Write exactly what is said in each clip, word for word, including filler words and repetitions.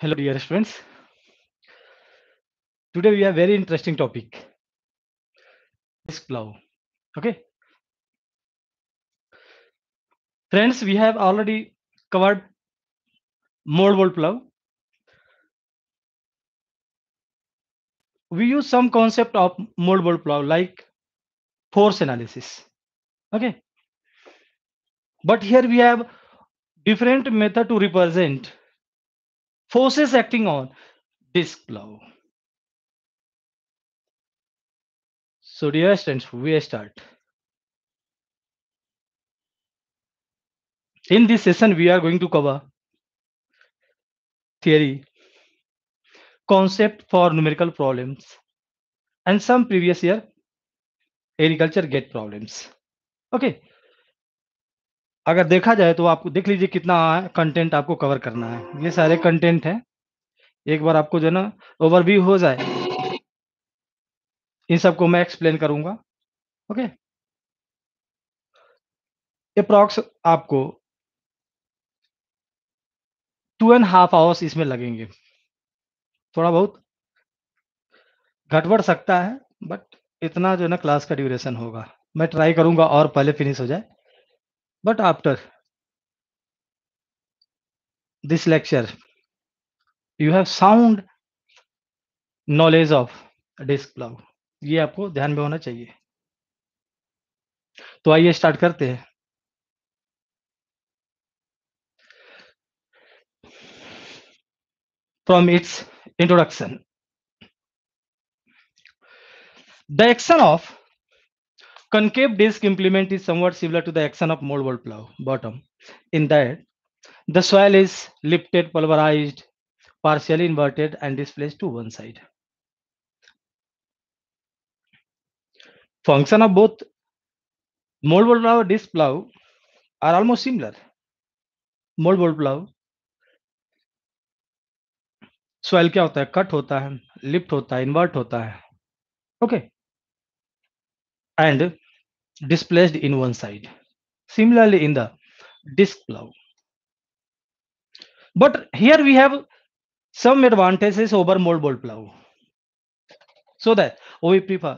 Hello, dear friends. Today we have very interesting topic, disc plow. Okay, friends, we have already covered moldable plow. We use some concept of moldable plow like force analysis. Okay, but here we have different method to represent forces acting on disc plow. So, dear friends, we start. In this session, we are going to cover theory, concept for numerical problems, and some previous year agriculture get problems. Okay, अगर देखा जाए तो आपको देख लीजिए कितना content आपको cover करना है। ये सारे कंटेंट हैं। एक बार आपको जो है ना ओवरव्यू हो जाए, इन सबको मैं एक्सप्लेन करूँगा। ओके? एप्रॉक्स आपको टू एंड हाफ आवर्स इसमें लगेंगे। थोड़ा बहुत घट-बढ़ सकता है, बट इतना जो है ना क्लास का ड्यूरेशन होगा। मैं ट्राई करूँगा और पहले फिनिश हो जाए। But after this lecture, you have sound knowledge of disc plough. ये आपको ध्यान में होना चाहिए। तो आइए स्टार्ट करते हैं। From its introduction, the action of concave disc implement is somewhat similar to the action of moldable plow bottom in that the soil is lifted, pulverized, partially inverted and displaced to one side. Function of both moldable plow and disc plow are almost similar. Moldable plow soil क्या होता है, cut होता है, lift होता है, invert होता है, okay, and displaced in one side. Similarly in the disc plow, but here we have some advantages over moldable plow, so that we prefer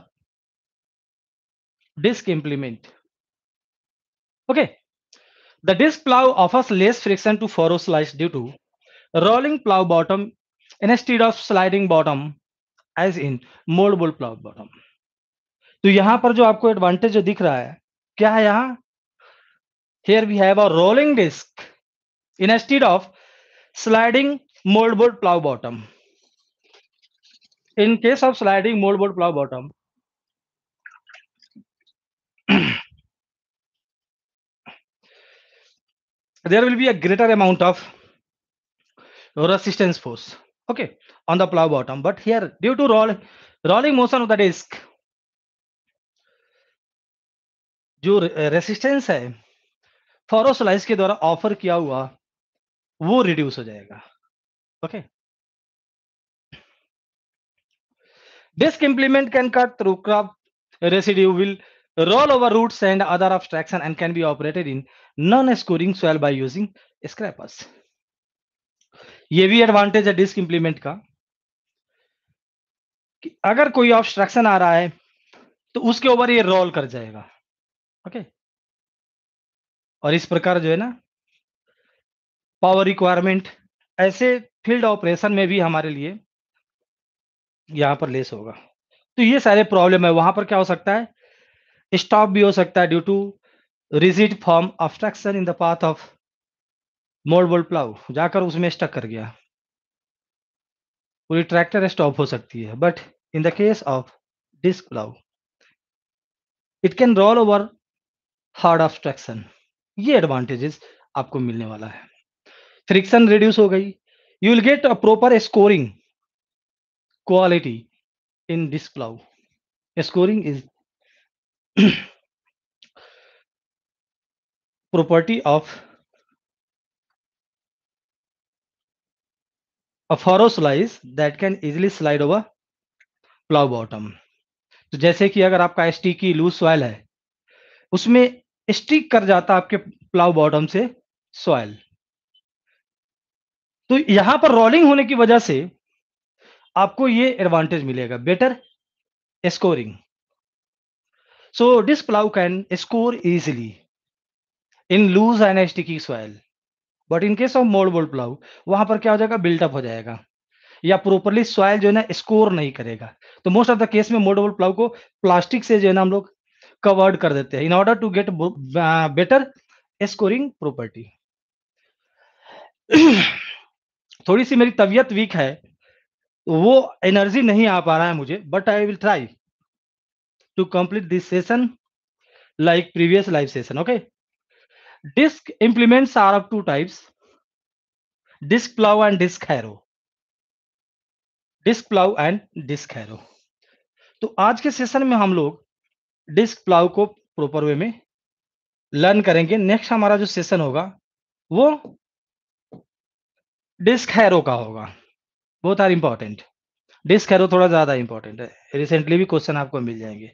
disc implement. Okay, the disc plow offers less friction to furrow slice due to rolling plow bottom instead of sliding bottom as in moldable plow bottom. तो यहां पर जो आपको advantage जो दिख रहा है, क्या है यहां? Here we have a rolling disc instead of sliding moldable plow bottom. In case of sliding moldable plow bottom, there will be a greater amount of resistance force, okay, on the plow bottom. But here, due to roll, rolling motion of the disc, जो resistance है furrow slice के द्वारा offer किया हुआ वो reduce हो जाएगा। Okay, disc implement can cut through crop residue, will roll over roots and other obstruction and can be operated in non-scoring soil by using scrapers. ये भी एडवांटेज है डिस्क implement का कि अगर कोई ऑब्स्ट्रक्शन आ रहा है तो उसके ऊपर ये रोल कर जाएगा। ओके, और इस प्रकार जो है ना पावर रिक्वायरमेंट ऐसे फील्ड ऑपरेशन में भी हमारे लिए यहाँ पर लेस होगा। तो ये सारे प्रॉब्लम है। वहां पर क्या हो सकता है, स्टॉप भी हो सकता है due to rigid form obstruction in the path of mould plough, जाकर उसमें स्टक कर गया, पूरी ट्रैक्टर स्टॉप हो सकती है। But in the case of disc plough it can roll over hard obstruction. ये एडवांटेजेस आपको मिलने वाला है। फ्रिक्शन रिड्यूस हो गई, you will get a proper scoring quality in disc plow. Scoring is property of a furrow slice that can easily slide over plow bottom. तो जैसे कि अगर आपका स्टिकी लूज सॉइल है, उसमें स्टिक कर जाता आपके प्लाउ बॉटम से सॉइल, तो यहां पर रोलिंग होने की वजह से आपको ये एडवांटेज मिलेगा, better scoring. So disc plough can score easily in loose and sticky soil. But in case of mould plough वहां पर क्या हो जाएगा, बिल्टअप हो जाएगा या प्रॉपरली सॉइल जो है ना स्कोर नहीं करेगा. तो मोस्ट ऑफ द केस में मोल्ड प्लाउ को प्लास्टिक से जो है ना हम लोग कवर्ड कर देते हैं in order to get better scoring property. थोड़ी सी मेरी तबीयत वीक है, वो एनर्जी नहीं आ पा रहा है मुझे, but I will try to complete this session like previous live session. Okay, disk implements are of two types: disk plow and disk harrow. disk plow and disk harrow. तो आज के सेशन में हम लोग डिस्क प्लाउ को proper way में learn करेंगे. Next हमारा जो सेशन होगा वो डिस्क हैरो का होगा. Both are important. Disc harrow थोड़ा ज्यादा इंपॉर्टेंट है, रिसेंटली भी क्वेश्चन आपको मिल जाएंगे.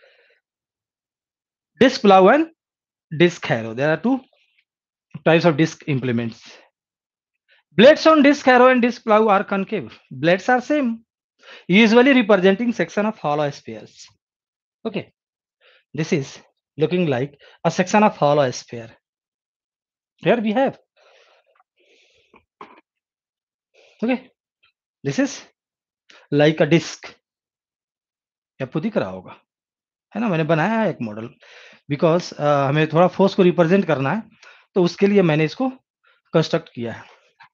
Disc plough and disc harrow, there are two types of disc implements. Blades on disk harrow and disk plow are concave. Blades are same, usually representing section of hollow spheres. Okay, this is looking like a section of hollow sphere. Here we have. Okay, this is like a disk. आपको दिख रहा होगा, है ना. मैंने बनाया है एक मॉडल, बिकॉज uh, हमें थोड़ा फोर्स को रिप्रेजेंट करना है, तो उसके लिए मैंने इसको कंस्ट्रक्ट किया है.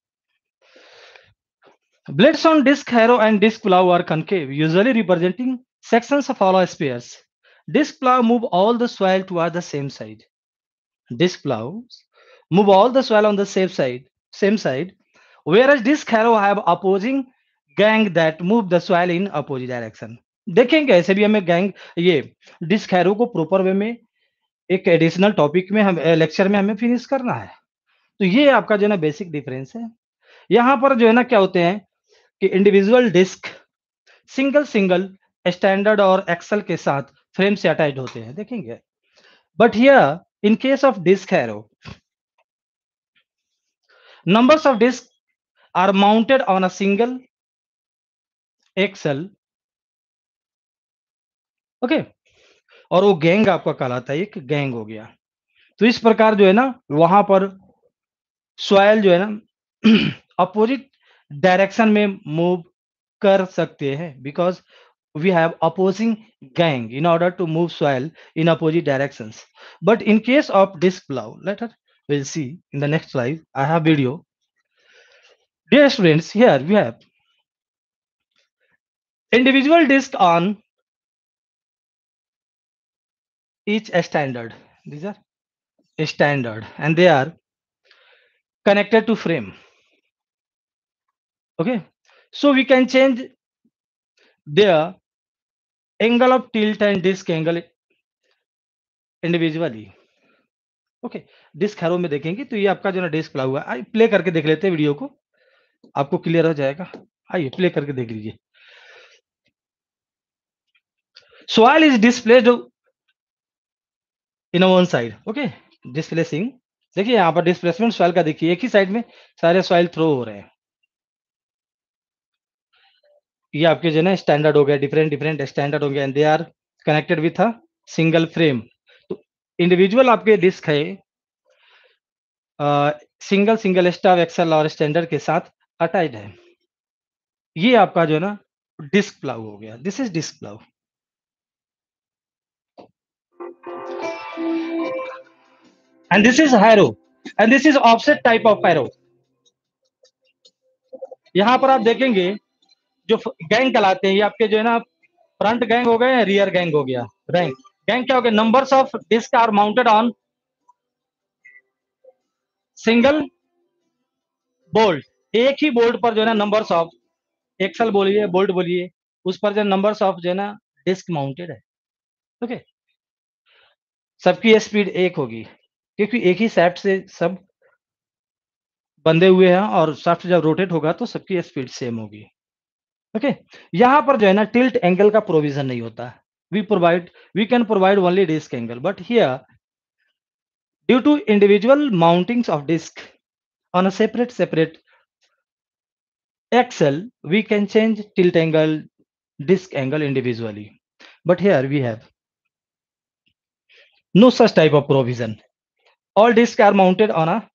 Blades on disk harrow and disk plow are concave, usually representing sections of hollow spheres. Disk plow move all the soil toward the same side. Disk plows move all the soil on the same side, same side, whereas disk harrow have opposing gang that move the soil in opposite direction. देखेंगे ऐसे भी हमें gang, ये disc harrow को proper way में एक additional topic में हम लेक्चर में हमें फिनिश करना है. तो ये आपका जो है ना बेसिक डिफरेंस है. यहाँ पर जो है ना क्या होते हैं कि individual disc single single standard और एक्सल के साथ फ्रेम से अटैच होते हैं, देखेंगे. But here in case of disc harrow, numbers of disks are mounted on a single axle. Okay okay? और वो गैंग आपका कहलाता है, एक गैंग हो गया. तो इस प्रकार जो है ना वहां पर सॉइल जो है ना अपोजिट डायरेक्शन में मूव कर सकते हैं, because we have opposing gang in order to move soil in opposite directions. But in case of disk plow, later we'll see in the next slide, I have video. Dear students, here we have individual disk on each standard. These are standard and they are connected to frame. Okay, so we can change their angle of tilt and disk angle individually. Okay okay, disc harrow में देखेंगे तो ये आपका जो है disc plough हुआ है. Play करके देख लेते हैं वीडियो को, आपको क्लियर हो जाएगा. आइए प्ले करके देख लीजिए. soil is displayed in one side. Okay, displacing. देखिए यहाँ पर डिस्प्लेसमेंट सॉइल का देखिए, एक ही साइड में सारे सॉइल थ्रो हो रहे हैं. ये आपके जो है ना स्टैंडर्ड हो गया, डिफरेंट डिफरेंट स्टैंडर्ड हो गया and they are connected with a single frame. तो इंडिविजुअल आपके डिस्क है सिंगल सिंगल स्टाफ एक्सल और स्टैंडर्ड के साथ अटैच्ड है. ये आपका जो है ना डिस्क प्लाउ हो गया. This is disc plough and this is harrow and this is offset type of harrow. यहाँ पर आप देखेंगे जो गैंग कहलाते हैं, ये आपके जो है ना फ्रंट गैंग हो गए, रियर गैंग हो गया. रैंक गैंग क्या हो गया, numbers of disc are mounted on single bolt. एक ही बोल्ट पर जो है ना नंबर्स ऑफ एक्सल बोलिए बोल्ट बोलिए, उस पर जो नंबर्स ऑफ जो है ना डिस्क माउंटेड है. Okay okay? सबकी स्पीड एक होगी क्योंकि एक ही सैफ्ट से सब बंधे हुए हैं और सैफ्ट जब रोटेट होगा तो सबकी स्पीड सेम होगी. Okay okay? यहाँ पर जो है ना टिल्ट एंगल का प्रोविजन नहीं होता. We provide we can provide only disc angle, but here due to individual mountings of disc on a separate separate Excel, we can change tilt angle, disk angle individually. But here we have no such type of provision. All disks are mounted on a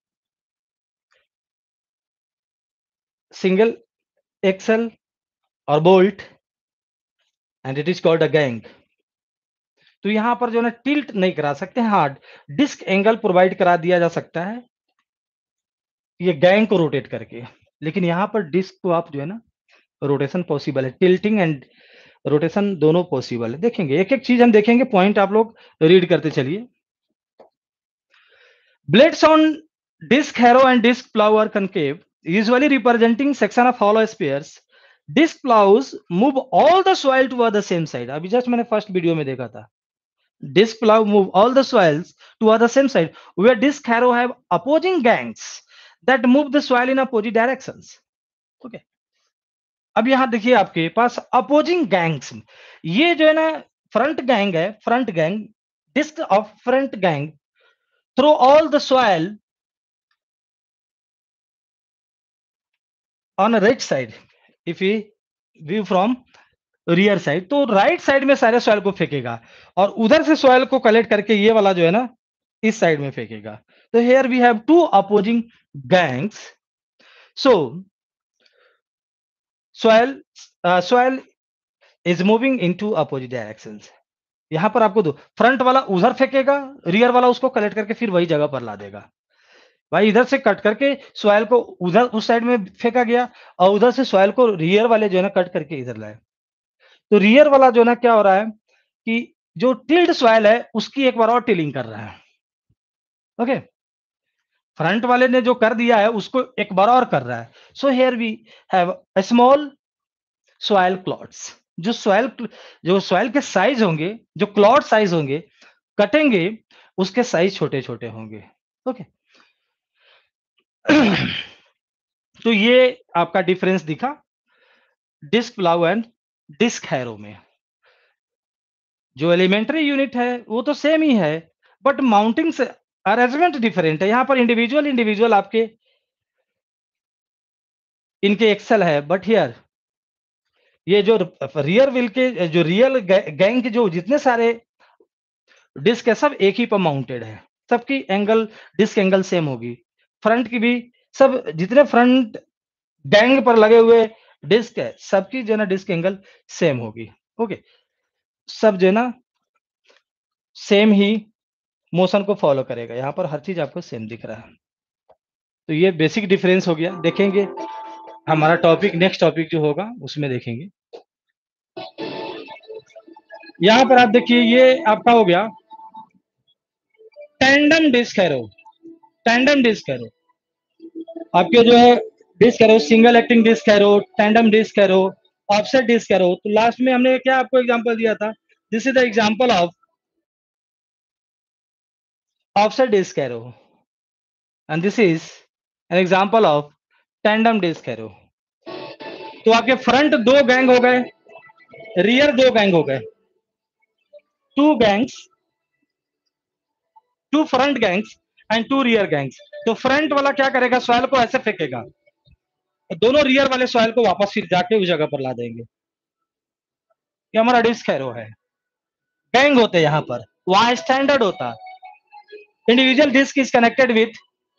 single axle or bolt and it is called a gang. तो यहां पर जो है tilt नहीं करा सकते हैं, हाँ डिस्क एंगल प्रोवाइड करा दिया जा सकता है ये गैंग को रोटेट करके, लेकिन यहां पर डिस्क को आप जो है ना रोटेशन पॉसिबल है, टिल्टिंग एंड रोटेशन दोनों पॉसिबल है। देखेंगे एक एक चीज हम देखेंगे, पॉइंट आप लोग रीड करते चलिए। Blades on disc harrow and disc plough are concave, usually representing section of hollow spheres. Disc plows move all the soil toward the same side. अभी जस्ट मैंने फर्स्ट वीडियो में देखा था, disc plow move all the soils toward the same side, where disc harrow have opposing gangs that move the soil in opposite directions. Okay. अब यहां देखिए आपके पास opposing gangs, ये जो है ना फ्रंट गैंग है, front gang disc of front gang throw all the soil on right side, if you view from rear side, तो राइट साइड में सारे सॉइल को फेंकेगा और उधर से सॉइल को कलेक्ट करके ये वाला जो है ना इस साइड में फेंकेगा। तो here we have two opposing gangs, so soil soil is moving into opposite directions. यहां पर आपको दो, फ्रंट वाला उधर फेंकेगा, रियर वाला उसको कलेक्ट करके फिर वही जगह पर ला देगा। भाई इधर से कट करके सॉइल को उधर उस साइड में फेंका गया और उधर से सॉइल को रियर वाले जो है ना कट करके इधर लाए। तो रियर वाला जो है ना क्या हो रहा है कि जो टिल्ड सॉइल है उसकी एक बार और टिलिंग कर रहा है। ओके, फ्रंट वाले ने जो कर दिया है उसको एक बार और कर रहा है। So here we have a small soil clots, जो सॉइल जो सॉइल के साइज होंगे, जो क्लॉट साइज होंगे कटेंगे उसके साइज छोटे छोटे होंगे। ओके तो ये आपका डिफरेंस दिखा disc plough and disc harrow में। जो एलिमेंट्री यूनिट है वो तो सेम ही है, बट माउंटिंग से अरेंजमेंट डिफरेंट है। यहां पर इंडिविजुअल इंडिविजुअल आपके इनके एक्सेल है, बट हियर ये जो रियर व्हील के जो रियल गैंग के जो जितने सारे डिस्क है सब एक ही पर माउंटेड है, सबकी एंगल डिस्क एंगल सेम होगी, फ्रंट की भी, सब जितने फ्रंट गैंग पर लगे हुए डिस्क है सबकी जो है ना डिस्क एंगल सेम होगी। ओके, सब जो है ना सेम ही मोशन को फॉलो करेगा, यहाँ पर हर चीज आपको सेम दिख रहा है। तो ये बेसिक डिफरेंस हो गया। देखेंगे हमारा टॉपिक, नेक्स्ट टॉपिक जो होगा उसमें देखेंगे। यहाँ पर आप देखिए ये आपका हो गया tandem disc harrow. Tandem disc harrow आपके जो है disc harrow, single acting disc harrow, tandem disc harrow, offset disc harrow. तो लास्ट में हमने क्या आपको एग्जांपल दिया था, this is the example of offset disc harrow and this is an example of tandem disc harrow. तो आपके front दो गैंग हो गए, रियर दो गैंग हो गए, two gangs, two front gangs and two rear gangs. तो फ्रंट वाला क्या करेगा, सॉइल को ऐसे फेंकेगा, दोनों रियर वाले सॉइल को वापस फिर जाके उस जगह पर ला देंगे। ये हमारा डिस्क हैरो है। गैंग होते यहाँ पर, वहां स्टैंडर्ड होता, individual disc is connected with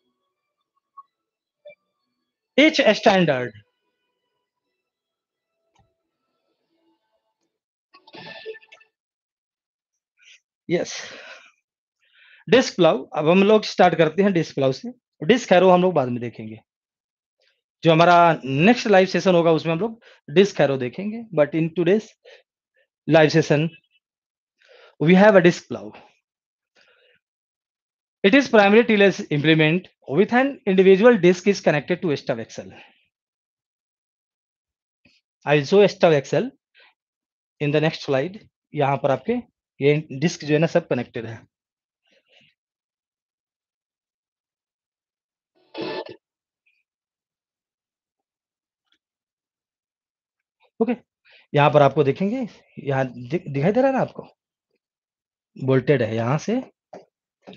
each standard. Yes, disc plough. अब हम लोग स्टार्ट करते हैं डिस्क प्लाउ से, डिस्क हैरो हम लोग बाद में देखेंगे। जो हमारा नेक्स्ट लाइव सेशन होगा उसमें हम लोग डिस्क हैरो देखेंगे, but in today's live session we have a disc plough. It is primarily tillage implement with an individual disc is connected to stub axle. I will show stub axle in the next slide. यहाँ पर आपके ये disc जो है ना सब connected है। Okay, यहाँ पर आपको देखेंगे, यहाँ दि, दिखाई दे रहा है ना आपको, बोल्टेड है, यहाँ से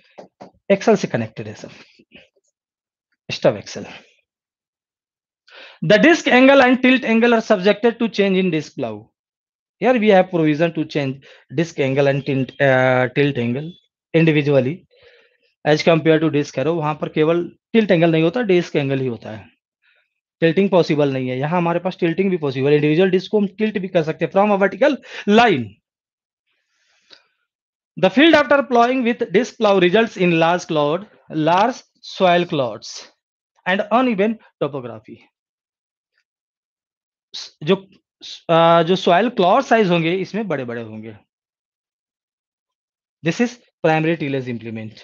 एक्सल से कनेक्टेड है सब, stub axle. The disk angle and tilt angle are subjected to change in disk plow. Here we have provision to change disk angle and tilt, uh, tilt angle individually as compared to disk arrow. वहां पर केवल tilt angle नहीं होता, disk angle ही होता है. Tilting possible नहीं है. यहाँ हमारे पास टिल्टिंग भी पॉसिबल है. इंडिविजुअल डिस्क को हम टिल्ट भी कर सकते हैं from a vertical line. The field after plowing with disc plow results in large cloud, large soil clods and uneven topography. जो अ, जो सॉइल क्लॉड साइज होंगे इसमें बड़े बड़े होंगे. This is primary tillage implement.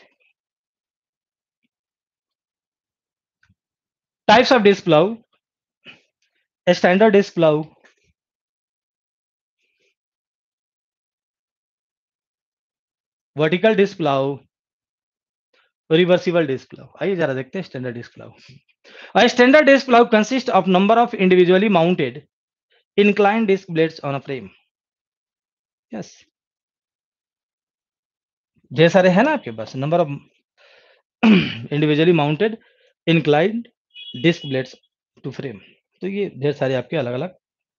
Types of disc plough. Standard disc plough, vertical disc plough, reversible disc plough. आइए जरा देखते हैं standard disc plough. A standard disc plow consists of number of individually mounted inclined disc blades on a frame. Yes. ढेर सारे हैं ना आपके पास number of individually mounted inclined disc blades to frame. तो ये ढेर सारे आपके अलग अलग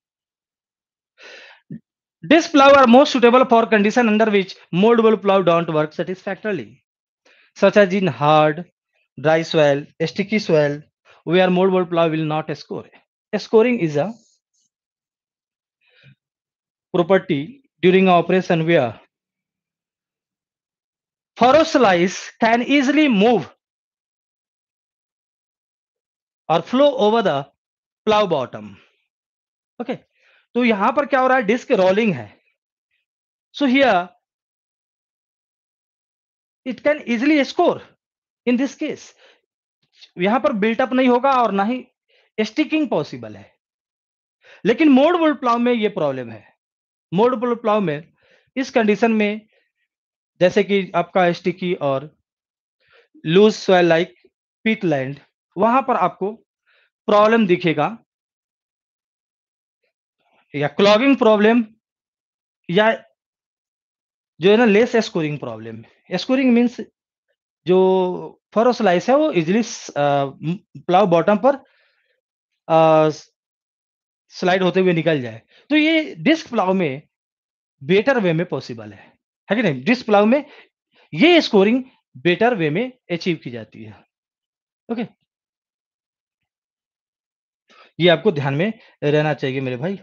disc plow are most suitable for condition under which moldable plow don't work satisfactorily, such as in hard, dry soil, sticky soil, where moldable plow will not score. Scoring is a property during operation where furrow slice can easily move or flow over the plow bottom. Okay, तो यहां पर क्या हो रहा है, disc rolling है. So here it can easily score. In this case यहां पर बिल्टअप नहीं होगा और ना ही स्टिकिंग पॉसिबल है. लेकिन मोल्डेबल प्लाव में ये प्रॉब्लम है. मोल्डेबल प्लाव में इस कंडीशन में जैसे कि आपका स्टिकी और लूज सॉइल लाइक पीटलैंड, वहां पर आपको प्रॉब्लम दिखेगा या क्लॉगिंग प्रॉब्लम या जो है ना less scoring problem. Scoring means जो फरो स्लाइस है वो इजिली प्लाव बॉटम पर स्लाइड होते हुए निकल जाए. तो ये डिस्क प्लाव में बेटर वे में पॉसिबल है है कि नहीं. डिस्क प्लाव में ये स्कोरिंग बेटर वे में अचीव की जाती है. ओके, ये आपको ध्यान में रहना चाहिए मेरे भाई.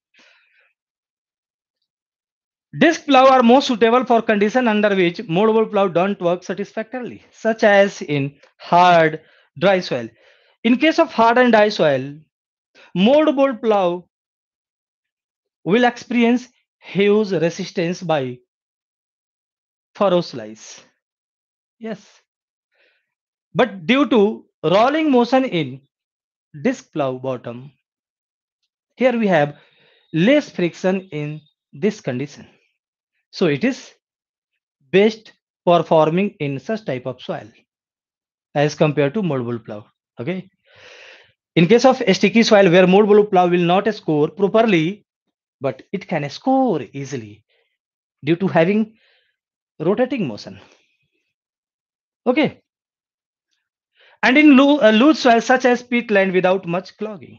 Disc plow are most suitable for condition under which moldable plow don't work satisfactorily, such as in hard, dry soil. In case of hard and dry soil, moldable plow will experience huge resistance by furrow slice. Yes, but due to rolling motion in disc plow bottom, here we have less friction in this condition. So it is best performing in such type of soil as compared to moldable plow. Okay. In case of sticky soil where moldable plow will not score properly, but it can score easily due to having rotating motion. Okay. And in loo- uh, loose soil such as peatland without much clogging,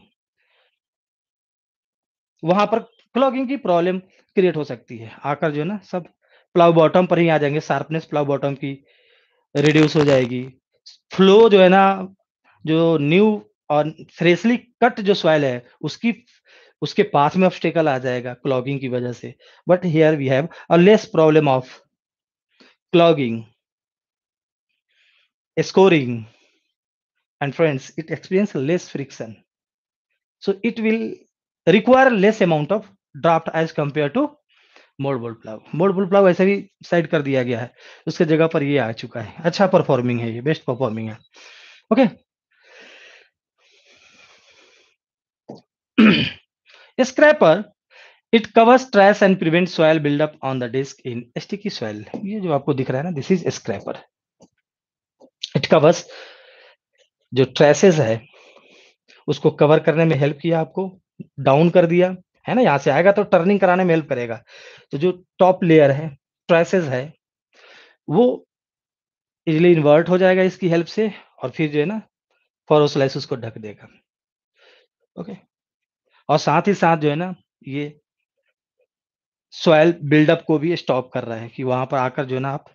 वहां पर clogging की problem create हो सकती है. आकर जो है ना सब प्लाव बॉटम पर ही आ जाएंगे. शार्पनेस प्लाव बॉटम की रिड्यूस हो जाएगी. फ्लो जो है ना, जो न्यू और फ्रेशली कट जो सॉइल है उसकी उसके पास में ऑब्स्टेकल आ जाएगा क्लॉगिंग की वजह से. But here we have a less problem of clogging, scoring, and friends it experience less friction, so it will require less amount of draft as compared to mouldboard plough. Mouldboard plough ऐसे भी side कर दिया गया है, उसके जगह पर ये आ चुका है. अच्छा परफॉर्मिंग है, ये बेस्ट परफॉर्मिंग है. Okay. Scraper it covers trash and prevent soil buildup on the disc in sticky soil. ये जो आपको दिख रहा है ना, this is scraper. It covers जो ट्रेसेस है उसको कवर करने में हेल्प किया, आपको डाउन कर दिया है ना. यहाँ से आएगा तो टर्निंग कराने में हेल्प करेगा. तो जो टॉप लेयर है, ट्रेसेस है, वो इजिली इन्वर्ट हो जाएगा इसकी हेल्प से और फिर जो है ना फॉरो स्लाइस उसको ढक देगा. ओके। और साथ ही साथ जो है ना, ये सॉइल बिल्डअप को भी स्टॉप कर रहा है कि वहां पर आकर जो है ना आप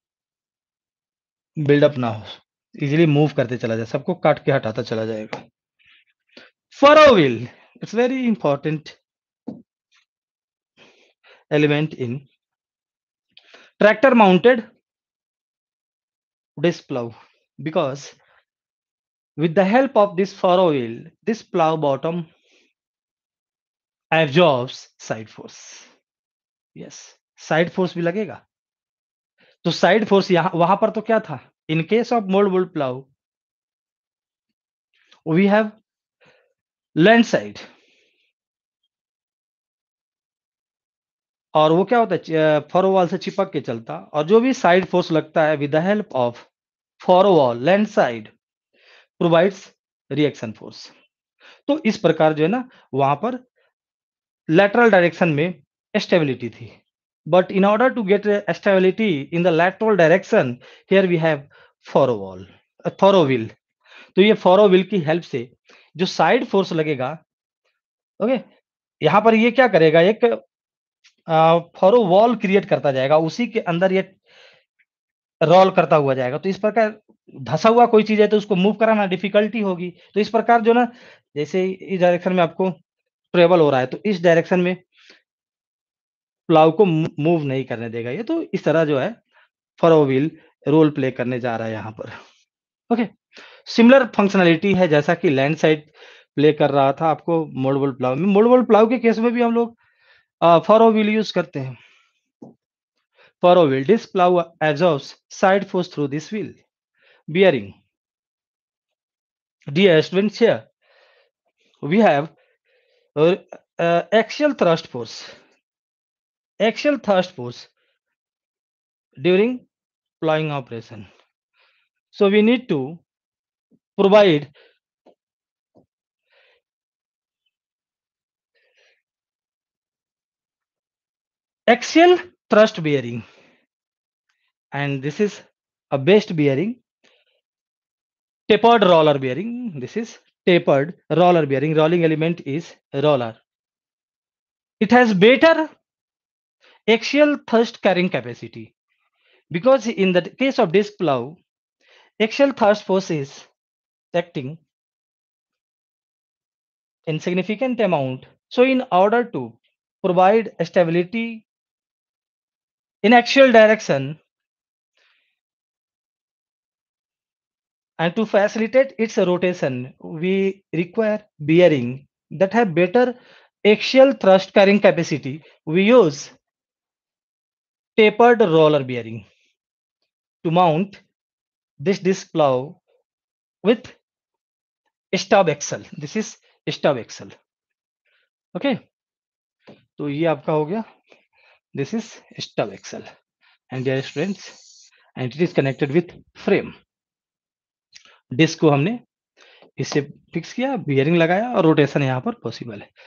बिल्डअप ना हो, इजीली मूव करते चला जाए, सबको काट के हटाता चला जाएगा। Furrow wheel, it's very important element in tractor mounted disc plow, because with the help of this furrow wheel, this plow bottom absorbs side force. Yes, side force भी लगेगा। तो साइड फोर्स यहाँ वहां पर तो क्या था, in case of mouldboard plough we have land side, और वो क्या होता है, फॉरो वॉल से चिपक के चलता, और जो भी साइड फोर्स लगता है with the help of furrow wall land side provides reaction force. तो इस प्रकार जो है ना वहां पर lateral direction में stability थी, but in order to get a stability in the lateral direction, here we have furrow wall, a furrow wheel। तो ये furrow wheel की हेल्प से जो साइड फोर्स लगेगा, ओके, यहाँ पर ये क्या करेगा, एक फॉरो वॉल क्रिएट करता जाएगा, उसी के अंदर ये रोल करता हुआ जाएगा। तो इस प्रकार धसा हुआ कोई चीज है तो उसको मूव कराना डिफिकल्टी होगी। तो इस प्रकार जो ना, जैसे इस डायरेक्शन में आपको ट्रेवल हो रहा है, तो इस डायरेक्शन में प्लाव को मूव नहीं करने देगा ये। तो इस तरह जो है फरो व्हील रोल प्ले करने जा रहा है यहाँ पर। ओके, सिमिलर फंक्शनैलिटी है जैसा कि लैंड साइड प्ले कर रहा था आपको मोल्डेबल प्लाव में। मोल्डेबल प्लाव के केस में भी हम लोग फरो व्हील यूज करते हैं। Furrow wheel, this plough absorbs side force through this wheel bearing. Dear students, here we have uh, uh, axial thrust force. Axial thrust force during plowing operation. So we need to provide axial thrust bearing, and this is a best bearing, tapered roller bearing. This is tapered roller bearing. Rolling element is roller. It has better axial thrust carrying capacity, because in the case of disc plow, axial thrust force is acting in significant amount. So in order to provide stability in axial direction and to facilitate its rotation, we require bearing that have better axial thrust carrying capacity. We use tapered roller bearing to mount this disc plow with stub axle. This is stub axle. Okay, तो ये आपका हो गया, this is stub axle, and dear students, and it is connected with frame. Disc को हमने इससे fix किया, bearing लगाया, और रोटेशन यहाँ पर पॉसिबल है।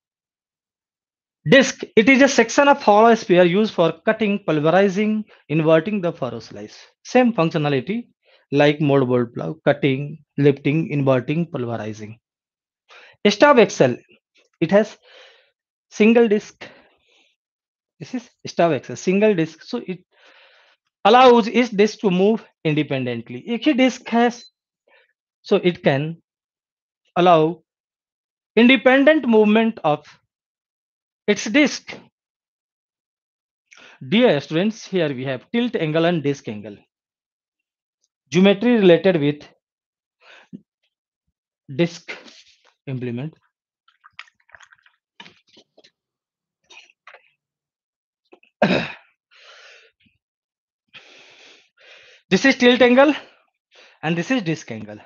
Disc, it is a section of hollow sphere used for cutting, pulverizing, inverting the furrow slice. Same functionality like mold bolt plow, cutting, lifting, inverting, pulverizing. Stub axle, it has single disc. This is stub axle, single disc, so it allows each disc to move independently. एक ही disc है, so it can allow independent movement of its disc. Dear students, here we have tilt angle and disc angle. Geometry related with disc implement. This is tilt angle and this is disc angle.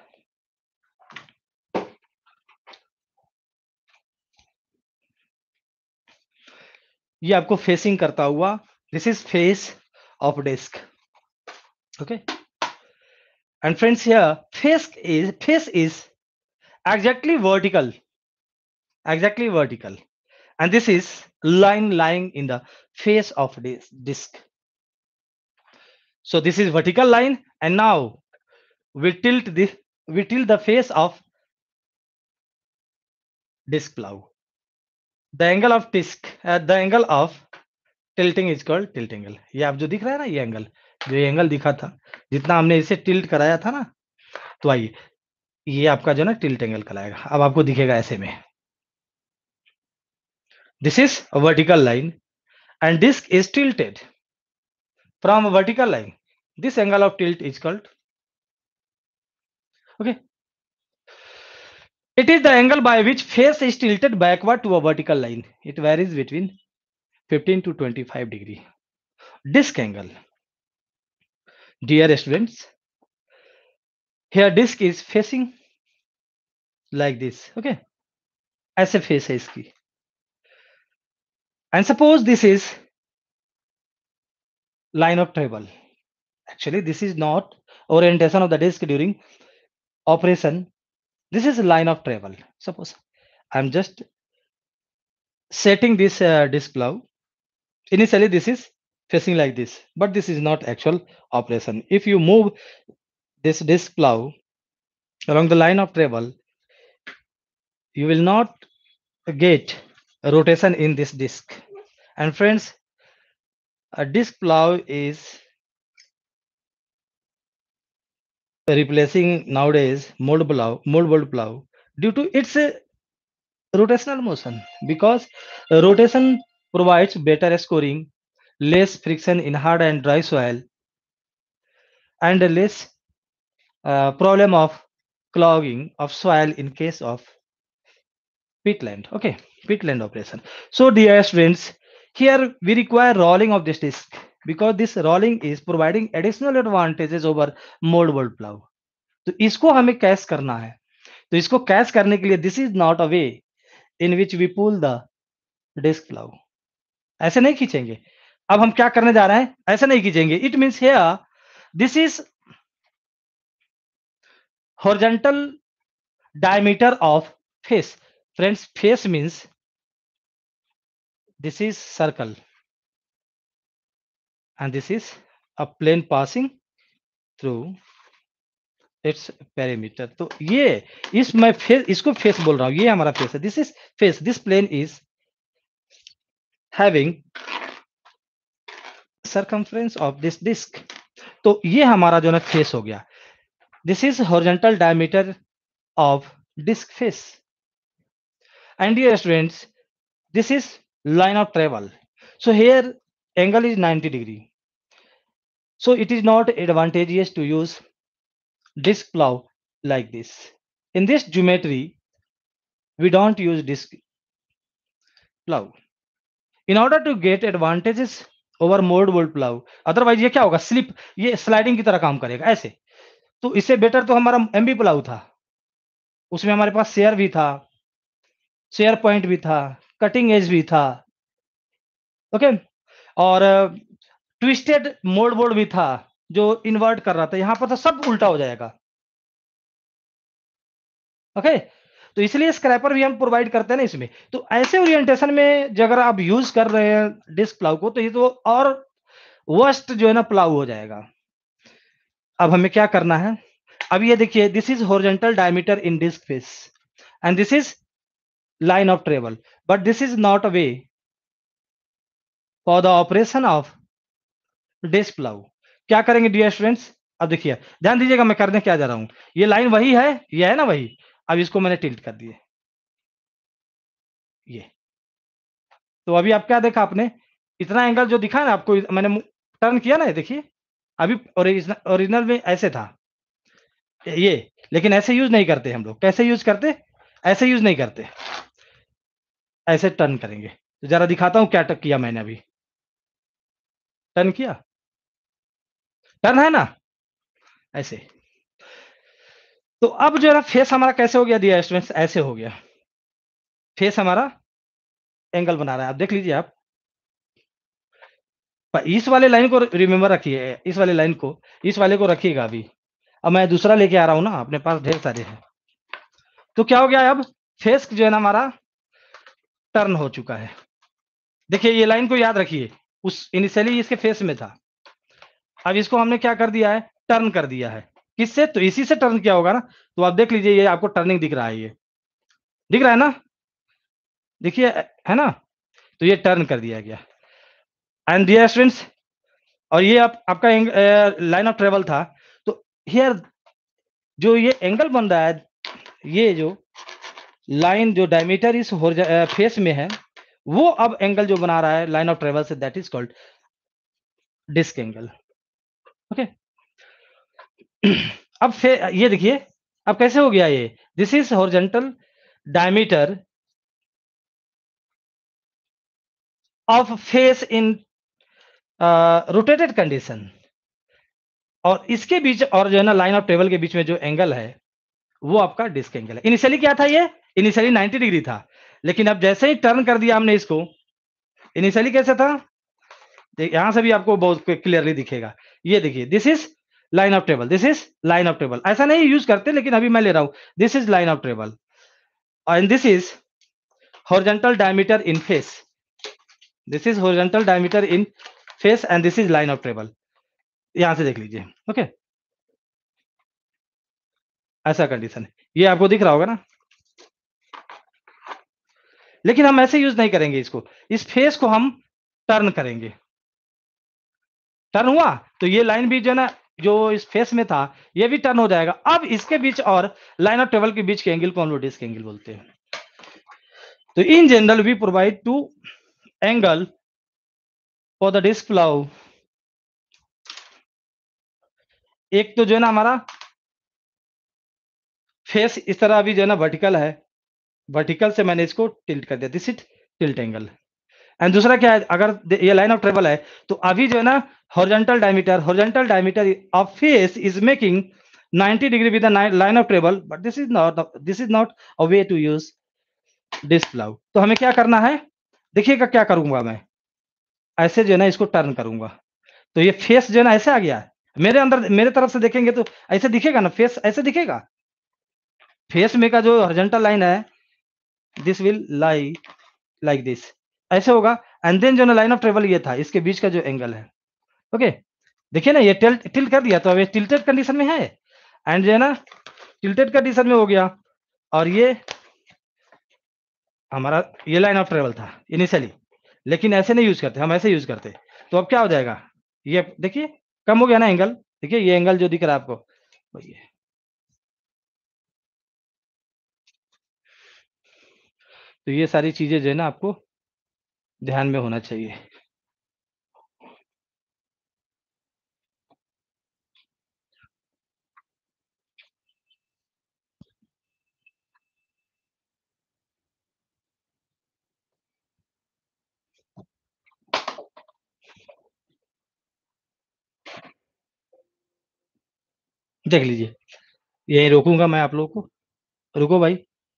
ये आपको facing करता हुआ, this is face of disc. Okay, and friends, here face is face is exactly vertical, exactly vertical, and this is line lying in the face of this disc. So this is vertical line, and now we tilt this, we tilt the face of disc plough. The angle of disc the angle of tilting is called tilt angle. ये आप जो दिख रहा है ना, ये angle, जो ये एंगल दिखा था, जितना हमने इसे टिल्ट कराया था ना, तो आइए ये आपका जो है ना टिल्ट एंगल कहलाएगा। अब आपको दिखेगा ऐसे में, this is a vertical line and disc is tilted from a vertical line. This angle of tilt is called, okay, it is the angle by which face is tilted backward to a vertical line. It varies between fifteen to twenty-five degree. Disc angle, dear students, here disc is facing like this, okay, ऐसे face है इसकी, and suppose this is line of travel. Actually this is not orientation of the disc during operation, this is line of travel. Suppose I'm just setting this uh, disc plow. Initially this is facing like this, but this is not actual operation. If you move this disc plow along the line of travel, you will not get a rotation in this disc. And friends, a disc plow is replacing nowadays mold plow, mold board plow due to its uh, rotational motion, because uh, rotation provides better scoring, less friction in hard and dry soil, and less uh, problem of clogging of soil in case of peatland. Okay, peatland operation. So dear students, here we require rolling of this disc, because this rolling is providing additional advantages over moldable plow. तो इसको हमें cash करना है, तो इसको cash करने के लिए this is not a way in which we pull the disc plough. ऐसे नहीं खींचेंगे। अब हम क्या करने जा रहे हैं, ऐसे नहीं खींचेंगे। It means here this is horizontal diameter of face. Friends, face means this is circle and this is a plane passing through its perimeter. तो ये इस मैं फेस इसको फेस बोल रहा हूं, ये हमारा फेस है, this is face, this plane is having circumference of this disc. तो ये हमारा जो है फेस हो गया। This is horizontal diameter of disc face. And dear students, this is line of travel. So here angle is ninety degree. So it is not advantageous to use disc plow like this. In this geometry, we don't use disc plow. In order to get advantages over moldable plow, otherwise ये क्या होगा, slip, ये sliding की तरह काम करेगा ऐसे। तो इससे बेटर तो हमारा एमबी प्लाऊ था, उसमें हमारे पास शेयर भी था, शेयर पॉइंट भी था, कटिंग एज भी था, ओके, और ट्विस्टेड मोल्ड बोर्ड भी था जो इन्वर्ट कर रहा था। यहां पर तो सब उल्टा हो जाएगा, ओके। तो इसलिए स्क्रैपर भी हम प्रोवाइड करते हैं ना इसमें। तो ऐसे ओरिएंटेशन में जो अगर आप यूज कर रहे हैं डिस्क प्लाऊ को, तो ये तो और वर्स्ट जो है ना प्लाऊ हो जाएगा। अब हमें क्या करना है, अब ये देखिए, this is horizontal diameter in disc face and this is line of travel, but this is not a way for the operation of disc plough. क्या करेंगे डियर स्टूडेंट्स, अब देखिए ध्यान दीजिएगा मैं करने क्या जा रहा हूं। ये लाइन वही है, ये है ना वही, अब इसको मैंने टिल्ट कर दिए ये। तो अभी आप क्या देखा आपने, इतना एंगल जो दिखा ना आपको, मैंने टर्न किया ना, देखिए अभी ओरिजिनल ओरिजिनल में ऐसे था ये, लेकिन ऐसे यूज नहीं करते हम लोग। कैसे यूज करते, ऐसे यूज नहीं करते, ऐसे टर्न करेंगे। तो जरा दिखाता हूं क्या किया मैंने अभी, टर्न किया, टर्न है ना ऐसे। तो अब जो है ना फेस हमारा कैसे हो गया दिया स्टूडेंट्स, ऐसे हो गया फेस हमारा, एंगल बना रहा है। आप देख लीजिए आप, इस वाले लाइन को रिमेंबर रखिए, इस वाले लाइन को, इस वाले को रखिएगा अभी। अब मैं दूसरा लेके आ रहा हूं ना, अपने पास ढेर सारे हैं। तो क्या हो गया, अब फेस जो है ना हमारा टर्न हो चुका है। देखिए ये लाइन को याद रखिए, उस इनिशियली इसके फेस में था, अब इसको हमने क्या कर दिया है, टर्न कर दिया है। किससे, तो इसी से टर्न किया होगा ना। तो आप देख लीजिए ये आपको टर्निंग दिख रहा है, ये दिख रहा है ना। देखिए है ना, तो ये टर्न कर दिया गया। एंड डियर स्टूडेंट्स, और ये आप आपका लाइन ऑफ ट्रेवल था, तो हियर जो ये एंगल बन रहा है, ये जो लाइन जो डायमीटर इस फेस में है, वो अब एंगल जो बना रहा है लाइन ऑफ ट्रेवल से, that is called disc angle. Okay, अब फिर ये देखिए, अब कैसे हो गया ये, this is horizontal diameter of face in rotated condition, और इसके बीच और जो है ना लाइन ऑफ ट्रेवल के बीच में जो एंगल है वो आपका डिस्क एंगल है। इनिशियली क्या था ये, इनिशियली नाइंटी डिग्री था, लेकिन अब जैसे ही टर्न कर दिया हमने इसको, इनिशियली कैसे था, यहां से भी आपको बहुत क्लियरली दिखेगा। ये देखिए, this is line of travel, this is line of travel, ऐसा नहीं यूज करते लेकिन अभी मैं ले रहा हूं, this is line of travel and this is horizontal diameter in face, this is horizontal diameter in face and this is line of travel. यहां से देख लीजिए। ओके, ऐसा कंडीशन है, ये आपको दिख रहा होगा ना, लेकिन हम ऐसे यूज नहीं करेंगे इसको, इस फेस को हम टर्न करेंगे। टर्न हुआ तो ये लाइन भी जो है ना, जो इस फेस में था ये भी टर्न हो जाएगा। अब इसके बीच और लाइन ऑफ ट्रेवल के बीच के एंगल को हम लोग डिस्क एंगल बोलते हैं। तो in general we provide two angle for the disc plough. एक तो जो है ना हमारा फेस इस तरह अभी जो है ना वर्टिकल है, वर्टिकल से मैंने इसको टिल्ट कर दिया, this is tilt angle. And दूसरा क्या है, अगर ये लाइन ऑफ ट्रेवल है तो अभी जो है ना horizontal diameter, horizontal diameter of face is making ninety degree with the line of travel, but this is not, this is not a way to use disc plough. तो हमें क्या करना है, देखिएगा क्या करूंगा मैं, ऐसे जो है ना इसको टर्न करूंगा, तो ये फेस जो है ना ऐसे आ गया है, मेरे अंदर मेरे तरफ से देखेंगे तो ऐसे दिखेगा ना, फेस ऐसे दिखेगा, फेस में का जो हॉरिजॉन्टल लाइन है this will lie like this, ऐसे होगा। एंड देन जो ना लाइन ऑफ ट्रेवल ये था, इसके बीच का जो एंगल है, ओके देखिए ना ये टिल्ट टिल्ट कर दिया, तो अब ये टिल्टेड कंडीशन में है, एंड जो है ना टिल्टेड कंडीशन में हो गया, और ये हमारा ये लाइन ऑफ ट्रेवल था इनिशियली, लेकिन ऐसे नहीं यूज करते, हम ऐसे यूज करते। तो अब क्या हो जाएगा, ये देखिए कम हो गया ना एंगल, देखिए ये एंगल जो दिख रहा है आपको वही है। तो ये सारी चीजें जो है ना आपको ध्यान में होना चाहिए। देख लीजिए, यही रोकूंगा मैं आप लोगों को, रुको भाई।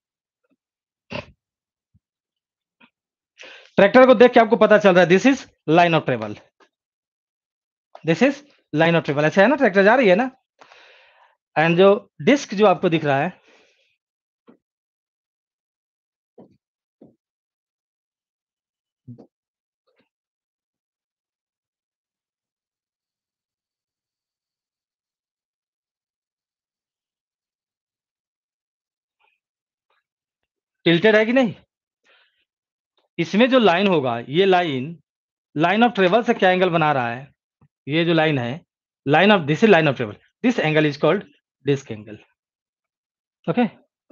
ट्रैक्टर को देख के आपको पता चल रहा है this is line of travel, this is line of travel, ऐसे है ना, ट्रैक्टर जा रही है ना। एंड जो डिस्क जो आपको दिख रहा है, टिल्टेड है कि नहीं, इसमें जो लाइन होगा, ये लाइन लाइन ऑफ ट्रेवल से क्या एंगल बना रहा है, ये जो लाइन है, line of this is line of travel, this angle is called disc angle. Okay,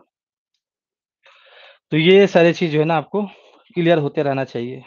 तो ये सारी चीज जो है ना आपको क्लियर होते रहना चाहिए।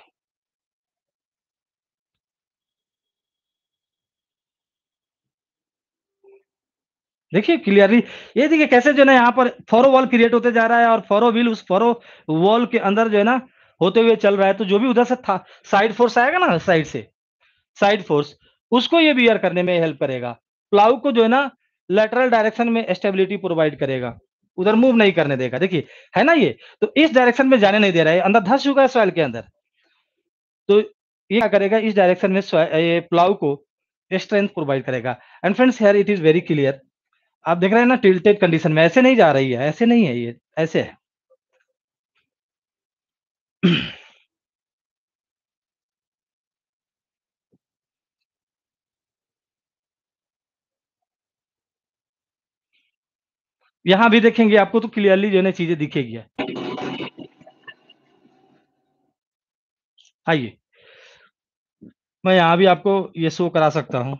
देखिए क्लियरली, ये देखिए कैसे जो है ना यहाँ पर फॉरो वॉल क्रिएट होते जा रहा है, और फॉरो व्हील उस फॉरो वॉल के अंदर जो है ना होते हुए चल रहा है, तो जो भी उधर से था साइड फोर्स आएगा ना, साइड से साइड फोर्स, उसको ये बियर करने में हेल्प करेगा, प्लाउ को जो है ना लेटरल डायरेक्शन में स्टेबिलिटी प्रोवाइड करेगा, उधर मूव नहीं करने देगा। देखिए है ना, ये तो इस डायरेक्शन में जाने नहीं दे रहा है, अंदर धस चुका है सॉइल के अंदर, तो ये क्या करेगा, इस डायरेक्शन में सॉइ- ये प्लाउ को स्ट्रेंथ प्रोवाइड करेगा। And friends here it is very clear, आप देख रहे हैं ना टिल्टेड कंडीशन में ऐसे नहीं जा रही है, ऐसे नहीं है, ये ऐसे है। यहाँ भी देखेंगे आपको तो क्लियरली जो है ना चीजें दिखेगी। आइए, मैं यहाँ भी आपको ये शो करा सकता हूँ।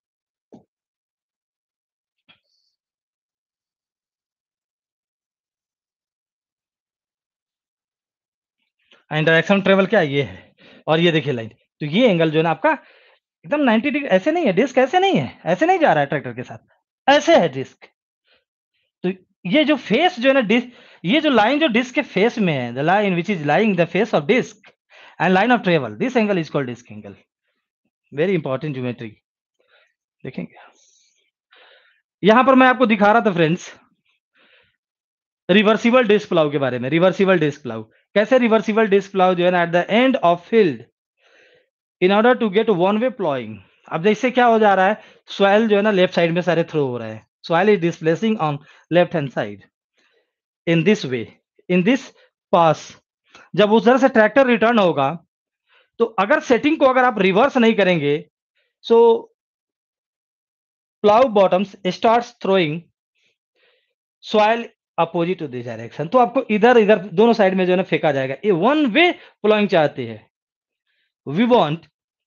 एंड डायरेक्शन ट्रेवल क्या है? ये है, और ये देखिए लाइन। तो ये एंगल जो है ना आपका एकदम नाइंटी डिग्री ऐसे नहीं है, डिस्क ऐसे नहीं है, ऐसे नहीं जा रहा है ट्रैक्टर के साथ, ऐसे है डिस्क। तो ये जो फेस जो है ना डिस्क, ये जो लाइन जो डिस्क के फेस में है, the line which is lying the face of disc and line of travel, this angle is called disc angle. Very important geometry, देखेंगे। यहाँ पर मैं आपको दिखा रहा था फ्रेंड्स, रिवर्सिबल डिस्क प्लाउ के बारे में। रिवर्सिबल डिस्क प्लाउ कैसे? रिवर्सिबल डिस्क प्लाउ जो है ना at the end of field in order to get one way ploughing. अब जैसे क्या हो जा रहा है, सॉइल जो है ना लेफ्ट साइड में सारे थ्रो हो रहे हैं, soil is displacing on left hand side in this way, in this pass. जब उधर से ट्रैक्टर रिटर्न होगा, तो अगर सेटिंग को अगर आप रिवर्स नहीं करेंगे, so plough bottoms starts throwing soil opposite to this direction. तो आपको इधर इधर दोनों साइड में जो है ना फेंका जाएगा। ये वन वे प्लॉइंग चाहते हैं। We want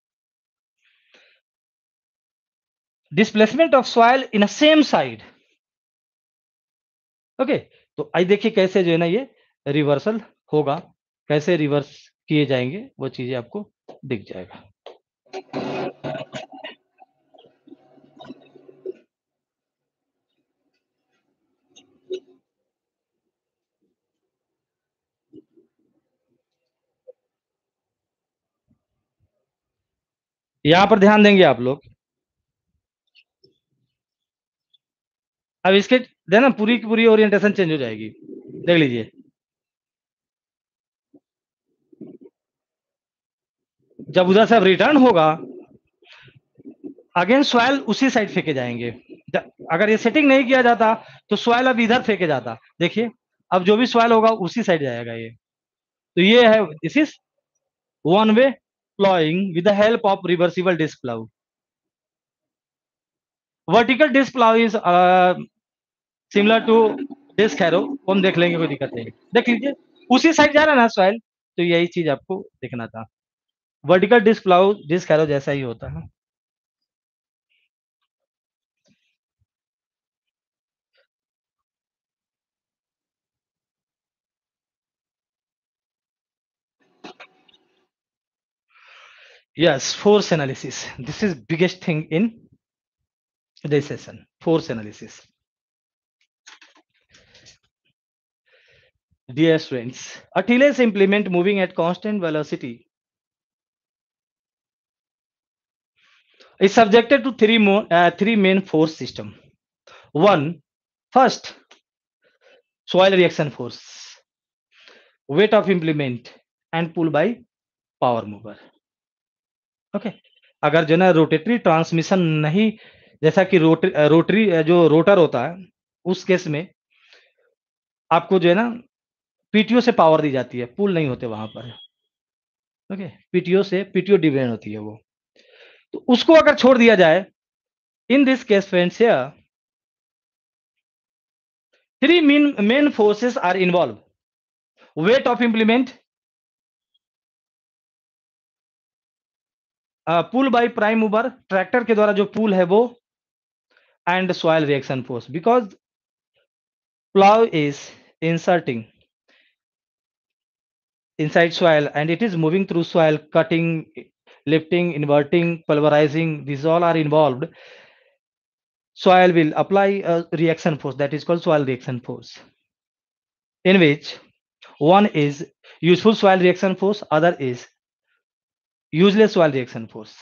displacement of soil in a same side. Okay, तो आई देखिए कैसे जो है ना ये रिवर्सल होगा, कैसे रिवर्स किए जाएंगे वो चीजें आपको दिख जाएगा। यहाँ पर ध्यान देंगे आप लोग। अब इसके देना पूरी की पूरी ओरिएंटेशन चेंज हो जाएगी, देख लीजिए। जब उधर से अब रिटर्न होगा, अगेन सॉइल उसी साइड फेंके जाएंगे। अगर ये सेटिंग नहीं किया जाता तो सॉइल अब इधर फेंके जाता। देखिए, अब जो भी सॉइल होगा उसी साइड जाएगा ये। तो ये है, this is one way ploughing with the help of reversible disc plough. Vertical disc plough is similar to disc harrow, हम देख लेंगे, कोई दिक्कत नहीं। देख लीजिए, उसी साइड जा रहा है ना सॉइल, तो यही चीज आपको देखना था। Vertical disc plough disc harrow जैसा ही होता है। Yes, force analysis. This is biggest thing in this session. Force analysis. Dear students, a Thiele's implement moving at constant velocity is subjected to three more uh, three main force system. One, first, soil reaction force, weight of implement, and pull by power mover. Okay okay? अगर जो ना rotatory transmission नहीं, जैसा कि rotary rotary जो rotor होता है, उस केस में आपको जो है ना पीटीओ से पावर दी जाती है, पुल नहीं होते वहां पर। ओके, पीटीओ से पीटीओ डिवीजन होती है वो। तो उसको अगर छोड़ दिया जाए, in this case friends here three main main forces are involve. Weight of implement, pull by prime mover, tractor के द्वारा जो पुल है वो, and soil reaction force, because plough is inserting inside soil and it is moving through soil, cutting, lifting, inverting, pulverizing, these all are involved. Soil will apply a reaction force that is called soil reaction force, in which one is useful soil reaction force, other is useless soil reaction force.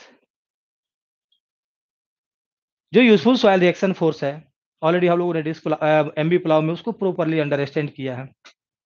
जो useful soil reaction force है, already हम लोगों ने disc MB plough में उसको properly understand किया है।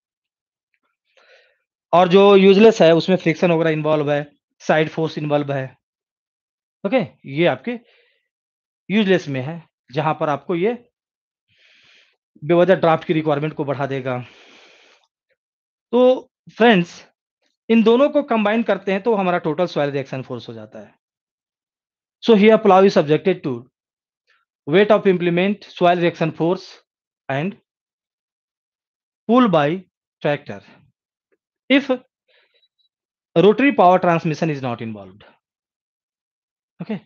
और जो यूजलेस है उसमें फ्रिक्शन वगैरह इन्वॉल्व है, साइड फोर्स इन्वॉल्व है। ओके, ये आपके यूजलेस में है, जहां पर आपको ये बेवजह ड्राफ्ट की रिक्वायरमेंट को बढ़ा देगा। तो फ्रेंड्स, इन दोनों को कंबाइन करते हैं तो हमारा टोटल सॉइल रिएक्शन फोर्स हो जाता है। So here plough is subjected to weight of implement, soil reaction force, and pull by tractor. If rotary power transmission is not involved. Okay.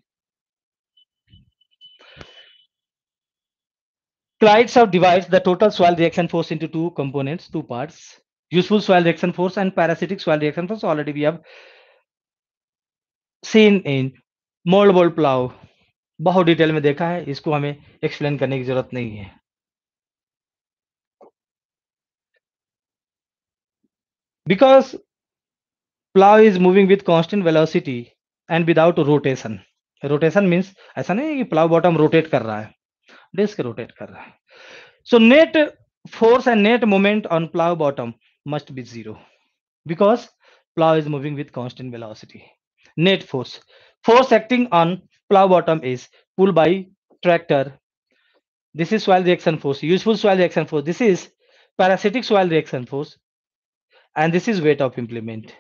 Clydes have divides the total soil reaction force into two components, two parts. Useful soil reaction force and parasitic soil reaction force. Already we have seen in mold bolt plow. बहुत detail में देखा है, इसको हमें explain करने की जरूरत नहीं है. Because plow is moving with constant velocity and without rotation. Rotation means ऐसा नहीं है कि plow bottom rotate कर रहा है, डिस्क rotate कर रहा है. So net force and net moment on plow bottom must be zero because plow is moving with constant velocity. Net force. Force acting on plow bottom is pull by tractor. This is soil reaction force. Useful soil reaction force. This is parasitic soil reaction force. And this is weight of implement.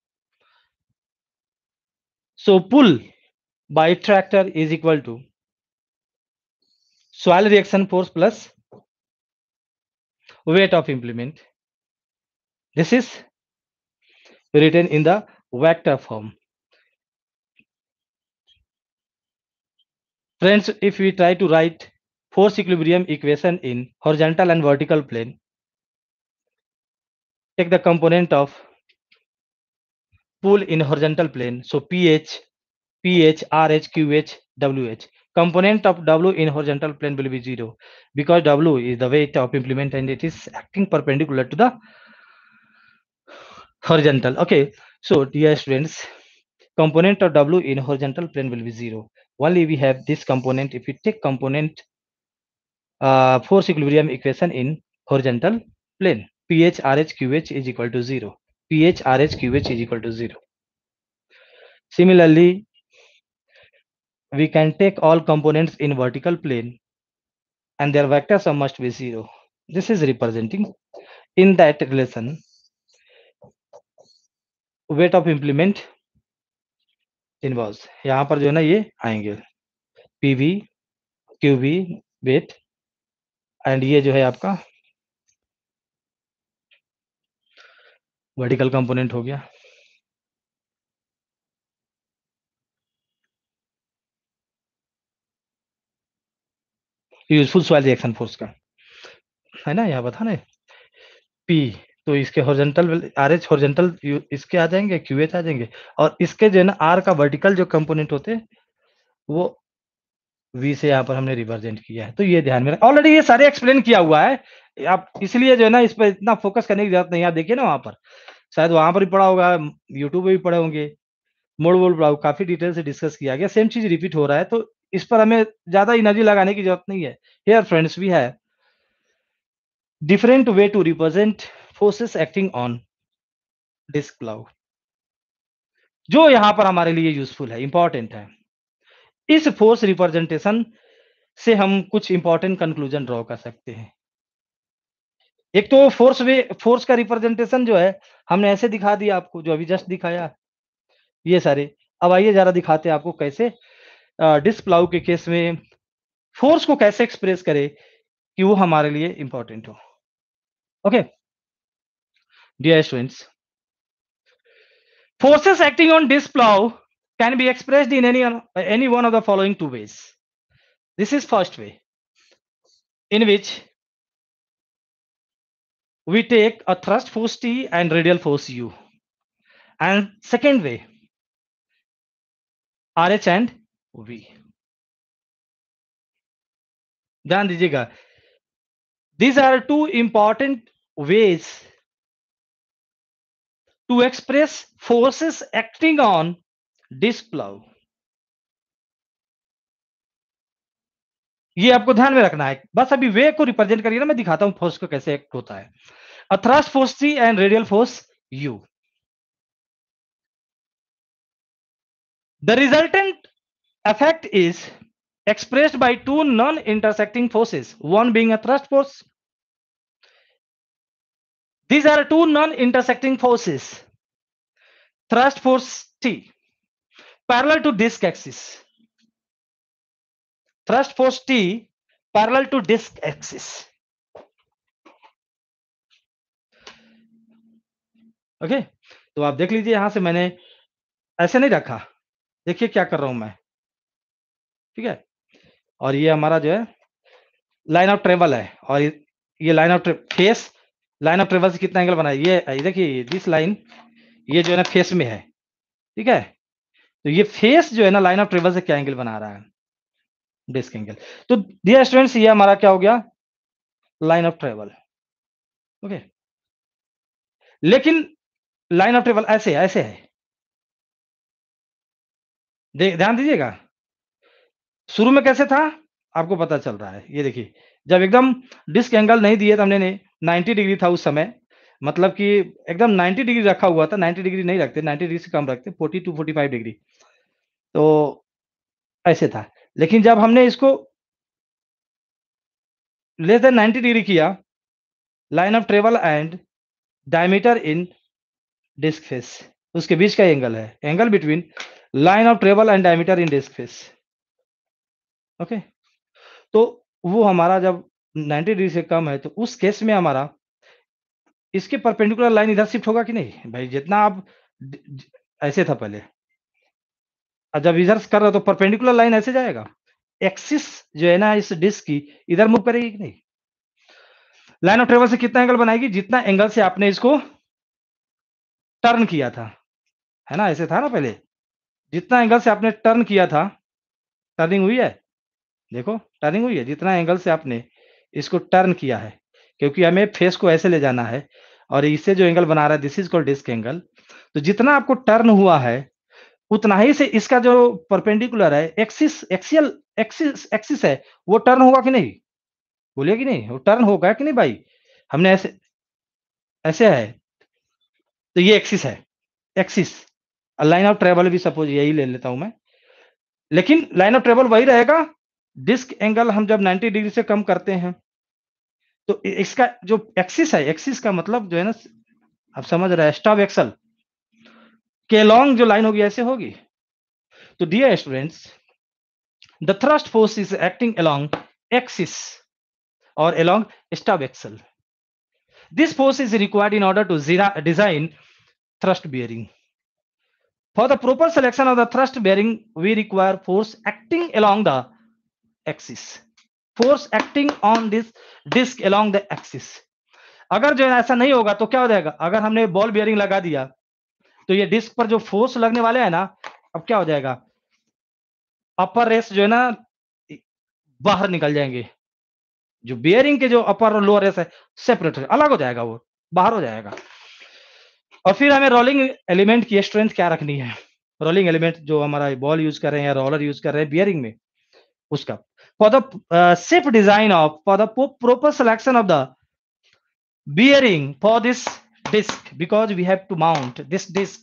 So pull by tractor is equal to soil reaction force plus weight of implement. This is written in the vector form. Friends, if we try to write force equilibrium equation in horizontal and vertical plane, take the component of pull in horizontal plane. So PH, PH, RH, QH, WH. Component of W in horizontal plane will be zero because W is the weight of implement and it is acting perpendicular to the horizontal. Okay, so dear students, component of W in horizontal plane will be zero. Only we have this component. If we take component uh, force equilibrium equation in horizontal plane, PH, RH, QH is equal to zero. PH, RH, QH is equal to zero. Similarly, we can take all components in vertical plane and their vector sum must be zero. This is representing in that relation weight of implement involves. यहाँ पर जो है ना ये आएंगे PV, qv, wait and ये जो है आपका वर्टिकल कंपोनेंट हो गया. यूजफुल सॉइल रिएक्शन फोर्स का है ना, यहाँ बता ना पी तो इसके हॉरिजॉन्टल आरएच हॉरिजॉन्टल इसके आ जाएंगे, क्यूएच आ जाएंगे और इसके जो है ना आर का वर्टिकल जो कंपोनेंट होते हैं वो वी से यहाँ पर हमने रिप्रेजेंट किया है. तो ये ध्यान में ऑलरेडी ये सारे एक्सप्लेन किया हुआ है, आप इसलिए जो है ना इस पर इतना फोकस करने की जरूरत नहीं. आप देखिए ना वहां पर शायद वहां पर भी पढ़ा होगा, यूट्यूब पे भी पढ़े होंगे, मोड वोल्ट पढ़ा होगा, काफी डिटेल से डिस्कस किया गया. सेम चीज रिपीट हो रहा है तो इस पर हमें ज्यादा एनर्जी लगाने की जरूरत नहीं है. Here friends we have different way to represent forces acting on disk plow जो यहां पर हमारे लिए यूजफुल है, इंपॉर्टेंट है. इस फोर्स रिप्रेजेंटेशन से हम कुछ इंपॉर्टेंट कंक्लूजन ड्रॉ कर सकते हैं. एक तो फोर्स वे फोर्स का रिप्रेजेंटेशन जो है हमने ऐसे दिखा दिया आपको, जो अभी जस्ट दिखाया ये सारे. अब आइए जरा दिखाते हैं आपको कैसे डिस्क प्लाउ के केस में फोर्स को कैसे एक्सप्रेस करे कि वो हमारे लिए इंपॉर्टेंट हो. Okay dear students, forces acting on disc plow can be expressed in any, any one of the following two ways. This is first way, in which we take a thrust force T and radial force U. And second way, R H and V. ध्यान दीजिएगा, these are two important ways to express forces acting on disc plow. ये आपको ध्यान में रखना है. बस अभी वे को रिप्रेजेंट करिए ना, मैं दिखाता हूं फोर्स को कैसे एक्ट होता है. A thrust force T and radial force U. The resultant effect is expressed by two non-intersecting forces, one being a thrust force. These are two non-intersecting forces. Thrust force T parallel to disk axis. Thrust force T parallel to disk axis. Okay. तो आप देख लीजिए यहां से मैंने ऐसे नहीं रखा, देखिए क्या कर रहा हूं मैं, ठीक है। और ये हमारा जो है लाइन ऑफ ट्रेवल है, और ये ये line of face, line of travel से कितना एंगल बना है, ये ये देखिए दिस लाइन, ये जो है ना फेस में है, ठीक है। तो ये फेस जो है ना लाइन ऑफ ट्रेवल से क्या एंगल बना रहा है, डिस्क एंगल। तो डियर स्टूडेंट्स ये हमारा क्या हो गया, लाइन ऑफ ट्रेवल, ओके। लेकिन लाइन ऑफ ट्रेवल ऐसे ऐसे है, दे- ध्यान दीजिएगा, शुरू में कैसे था आपको पता चल रहा है, ये देखिए जब एकदम डिस्क एंगल नहीं दिए तो हमने नाइन्टी डिग्री था उस समय, मतलब कि एकदम नाइन्टी डिग्री रखा हुआ था, नाइन्टी डिग्री नहीं रखते, नाइन्टी डिग्री से कम रखते, forty to forty five degree, तो ऐसे था। लेकिन जब हमने इसको लेस देन नाइन्टी डिग्री किया, line of travel and diameter in disc face, उसके बीच का एंगल है, angle between line of travel and diameter in disc face, okay. तो वो हमारा जब नाइन्टी डिग्री से कम है तो उस केस में हमारा इसके परपेंडिकुलर लाइन इधर शिफ्ट होगा कि नहीं भाई, जितना आप ड- ज- ऐसे था पहले, और जब इधर कर रहे हो तो परपेंडिकुलर लाइन ऐसे जाएगा, एक्सिस जो है ना इस डिस्क की इधर मूव करेगी कि नहीं, लाइन ऑफ ट्रेवल से कितना एंगल बनाएगी, जितना एंगल से आपने इसको टर्न किया था, है ना, ऐसे था ना पहले, जितना एंगल से आपने टर्न किया था, टर्निंग हुई है, देखो टर्निंग हुई है, जितना एंगल से आपने इसको टर्न किया है, क्योंकि हमें फेस को ऐसे ले जाना है, और इससे जो एंगल बना रहा है this is called disc angle, तो जितना आपको टर्न हुआ है उतना ही से इसका जो परपेंडिकुलर है एक्सिस, एक्सियल एक्सिस एक्सिस है, वो टर्न होगा कि नहीं, बोलिए कि नहीं, वो टर्न होगा कि नहीं भाई, हमने ऐसे ऐसे है, तो ये एक्सिस है, एक्सिस, लाइन ऑफ ट्रेवल भी सपोज यही ले लेता हूं मैं, लेकिन लाइन ऑफ ट्रेवल वही रहेगा, डिस्क एंगल हम जब नाइन्टी डिग्री से कम करते हैं तो इ- इसका जो एक्सिस है, एक्सिस का मतलब जो है ना, आप समझ रहे हैं, स्टॉप एक्सल के लॉन्ग जो लाइन होगी ऐसे होगी। तो dear students, the thrust force is acting along axis or along stub axle. This force is required in order to zera- design thrust bearing. For the proper selection of the thrust bearing, we require force acting along the axis. Force acting on this disc along the axis. अगर जो है ऐसा नहीं होगा तो क्या हो जाएगा, अगर हमने बॉल बियरिंग लगा दिया तो ये डिस्क पर जो फोर्स लगने वाले हैं ना, अब क्या हो जाएगा, अपर रेस जो है ना बाहर निकल जाएंगे, जो बियरिंग के जो अपर और लोअर रेस है सेपरेट अलग हो जाएगा, वो बाहर हो जाएगा। और फिर हमें रोलिंग एलिमेंट की स्ट्रेंथ क्या रखनी है, रोलिंग एलिमेंट जो हमारा बॉल यूज कर रहे हैं या रोलर यूज कर रहे हैं बियरिंग में, उसका for the safe design of for the proper selection of the bearing for this disc, because we have to mount this disc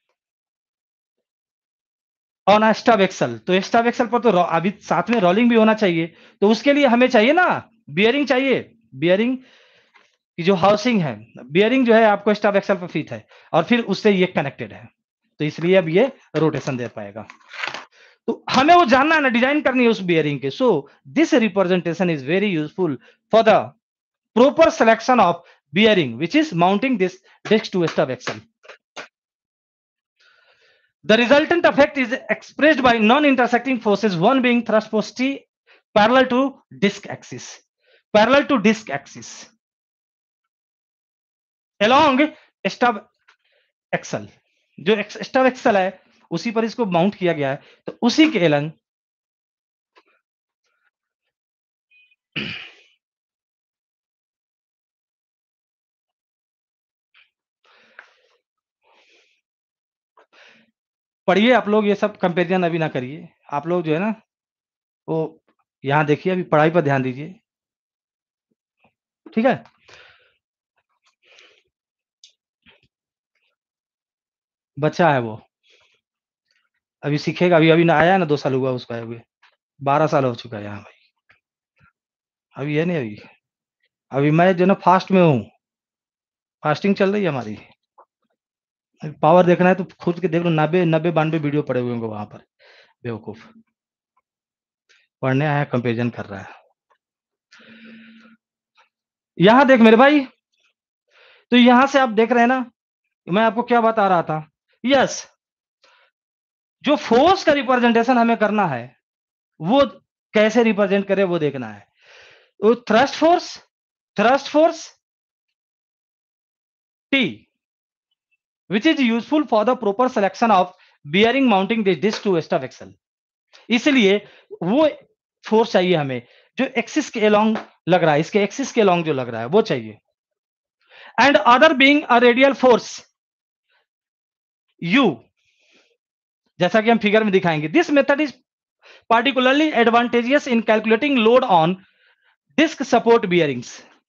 on stub axle, तो स्टब एक्सल पर तो अभी साथ में रोलिंग भी होना चाहिए, तो उसके लिए हमें चाहिए ना बियरिंग चाहिए, बियरिंग की जो हाउसिंग है, बियरिंग जो है आपको स्टब एक्सल पर फिट है और फिर उससे ये कनेक्टेड है, तो इसलिए अब ये रोटेशन दे पाएगा। तो हमें वो जानना है ना, डिजाइन करनी है उस बियरिंग के, so this representation is very useful for the proper selection of bearing which is mounting this disc to stub axle. The resultant effect is expressed by non-intersecting forces, one being thrust force T parallel to disc axis, parallel to disc axis along stub axle, जो stub axle है उसी पर इसको mount किया गया है, तो उसी के एलंग पढ़िए आप लोग, ये सब कंपेरिजन अभी ना करिए आप लोग, जो है ना वो यहाँ देखिए, अभी पढ़ाई पर ध्यान दीजिए, ठीक है। बच्चा है वो, अभी सीखेगा, अभी अभी ना आया है ना, दो साल हुआ उसका अभी, बारह साल हो चुका है यहाँ भाई, अभी है नहीं, अभी अभी मैं जो ना फास्ट में हूँ, फास्टिंग चल रही है हमारी, पावर देखना है तो खुद के देख लो, नब्बे नब्बे बानवे वीडियो पड़े हुए होंगे वहां पर, बेवकूफ पढ़ने आया कंपेरिजन कर रहा है। यहाँ देख मेरे भाई, तो यहाँ से आप देख रहे हैं ना, मैं आपको क्या बता रहा था? यस, जो फोर्स का रिप्रेजेंटेशन हमें करना है वो कैसे रिप्रेजेंट करे वो देखना है। तो thrust force, thrust force T, which is useful for the proper selection of bearing mounting the disc to stub axle। इसलिए वो फोर्स चाहिए हमें जो एक्सिस के अलोंग लग रहा है, इसके एक्सिस के अलोंग जो लग रहा है वो चाहिए। And other being a radial force U, जैसा कि हम फिगर में दिखाएंगे। This method is particularly advantageous in calculating load on disc support bearings।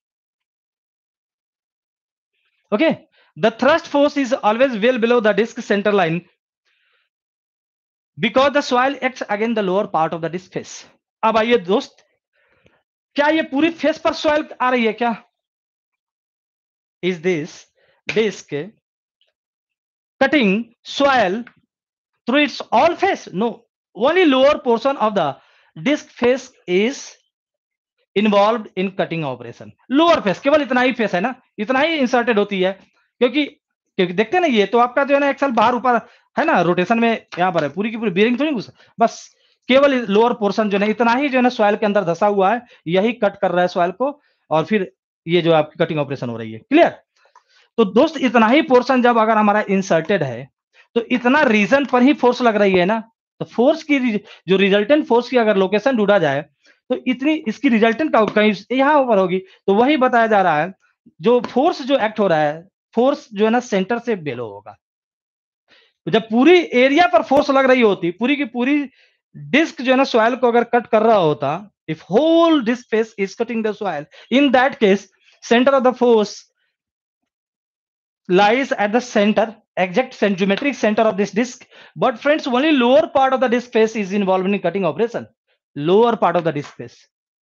Okay, the thrust force is always well below the disc center line because the soil acts against the lower part of the disc face। अब आइए दोस्त, क्या ये पूरी face पर soil आ रही है क्या? Is this disc cutting soil through its all face? No, only lower portion of the disc face is involved in cutting operation। Lower face, केवल इतना ही फेस है ना, इतना ही इंसर्टेड होती है, क्योंकि क्योंकि देखते ना ये तो आपका जो है ना एक्सल बाहर ऊपर है ना, रोटेशन में यहाँ पर है, पूरी की पूरी बेरिंग थोड़ी घुस, बस केवल लोअर पोर्शन जो है इतना ही जो है ना सॉइल के अंदर धसा हुआ है, यही कट कर रहा है सॉइल को, और फिर ये जो आपकी कटिंग ऑपरेशन हो रही है। क्लियर? तो दोस्त इतना ही पोर्शन जब अगर हमारा इंसर्टेड है तो इतना रीजन पर ही फोर्स लग रही है ना, तो फोर्स की जो रिजल्टेंट फोर्स की अगर लोकेशन ढूंढा जाए तो इतनी इसकी रिजल्टेंट का कहीं यहां ऊपर होगी, तो वही बताया जा रहा है जो फोर्स जो एक्ट हो रहा है, फोर्स जो है ना सेंटर से बेलो होगा। तो जब पूरी एरिया पर फोर्स लग रही होती, पूरी की पूरी डिस्क जो है ना सॉइल को अगर कट कर रहा होता, if whole disc face is cutting the soil, in that case centre of the force lies at the center, exact geometric center of this disc, but friends only lower part of the disc face is involved in cutting operation। lower part of the disc face,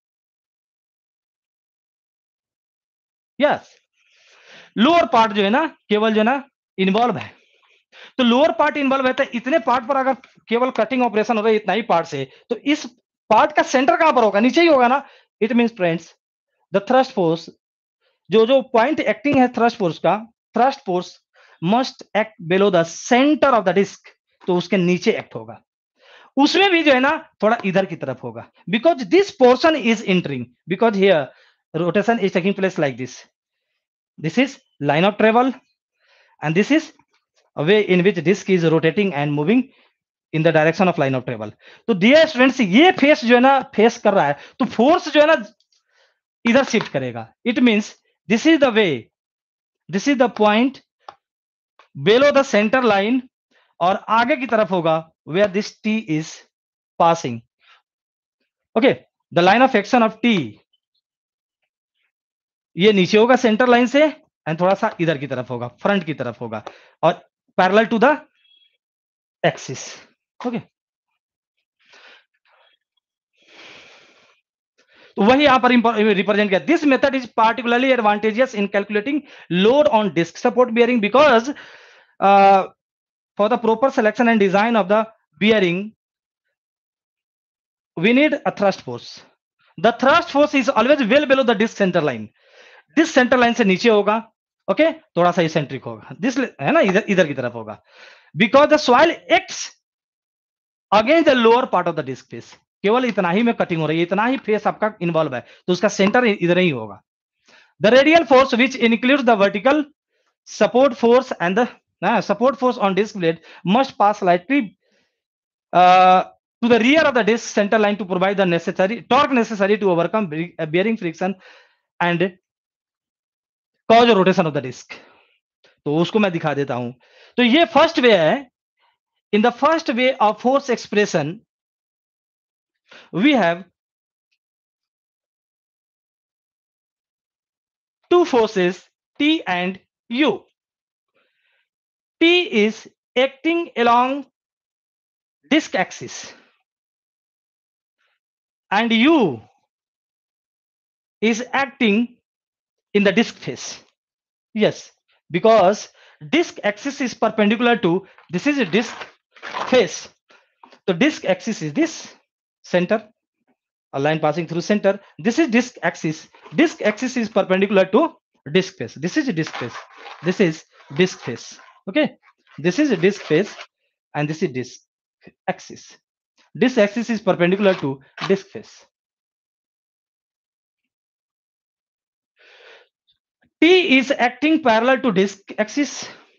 yes, lower part जो है ना केवल जो है ना involve है। तो lower part involve है, तो इतने पार्ट पर अगर केवल कटिंग ऑपरेशन हो रहा है इतना ही पार्ट से, तो इस पार्ट का सेंटर कहां पर होगा? नीचे ही होगा ना। It means friends the thrust force, जो जो पॉइंट एक्टिंग है थ्रस्ट फोर्स का, thrust force must act below the centre of the disc, तो उसके नीचे एक्ट होगा। उसमें भी जो है ना थोड़ा इधर की तरफ होगा, because this portion is entering, because here rotation is taking place like this, this is line of travel and this is a way in which disk is rotating and moving in the direction of line of travel। तो dear students ये face जो है ना face कर रहा है, तो force जो है ना इधर शिफ्ट करेगा। It means this is the way, this is the point below the centre line, और आगे की तरफ होगा where this T is passing. Okay, the line of action of T, ये नीचे होगा सेंटर लाइन से, एंड थोड़ा सा इधर की तरफ होगा, फ्रंट की तरफ होगा, और parallel to the axis. Okay, तो वही यहां पर रिप्रेजेंट किया। This method is particularly advantageous in calculating load on disc support bearing because for the proper selection and design of the bearing we need a thrust force. The thrust force is always well below the disc centre line, disc centre line से नीचे होगा। Okay okay? थोड़ा सा eccentric होगा, this है ना, इधर इधर की तरफ होगा, because the soil acts against the lower part of the disc face. केवल इतना ही में कटिंग हो रही है, इतना ही फेस आपका इन्वॉल्व है, तो उसका सेंटर इधर ही होगा। The radial force which includes the vertical support force and the support force on disc blade must pass slightly to the rear of the disc center line to provide the necessary torque necessary to overcome bearing friction and cause rotation of the disc। तो उसको मैं दिखा देता हूं। तो ये first way है। In the first way of force expression we have two forces T and U। T is acting along disc axis and U is acting in the disc face। Yes, because disc axis is perpendicular to, this is a disc face, so disc axis is this center, a line passing through center, this is disc axis, disc axis is perpendicular to disc face, this is disc face, this is disk face. Okay, this is a disk face and this is disk axis. Disk axis is perpendicular to disk face. T is acting parallel to disk axis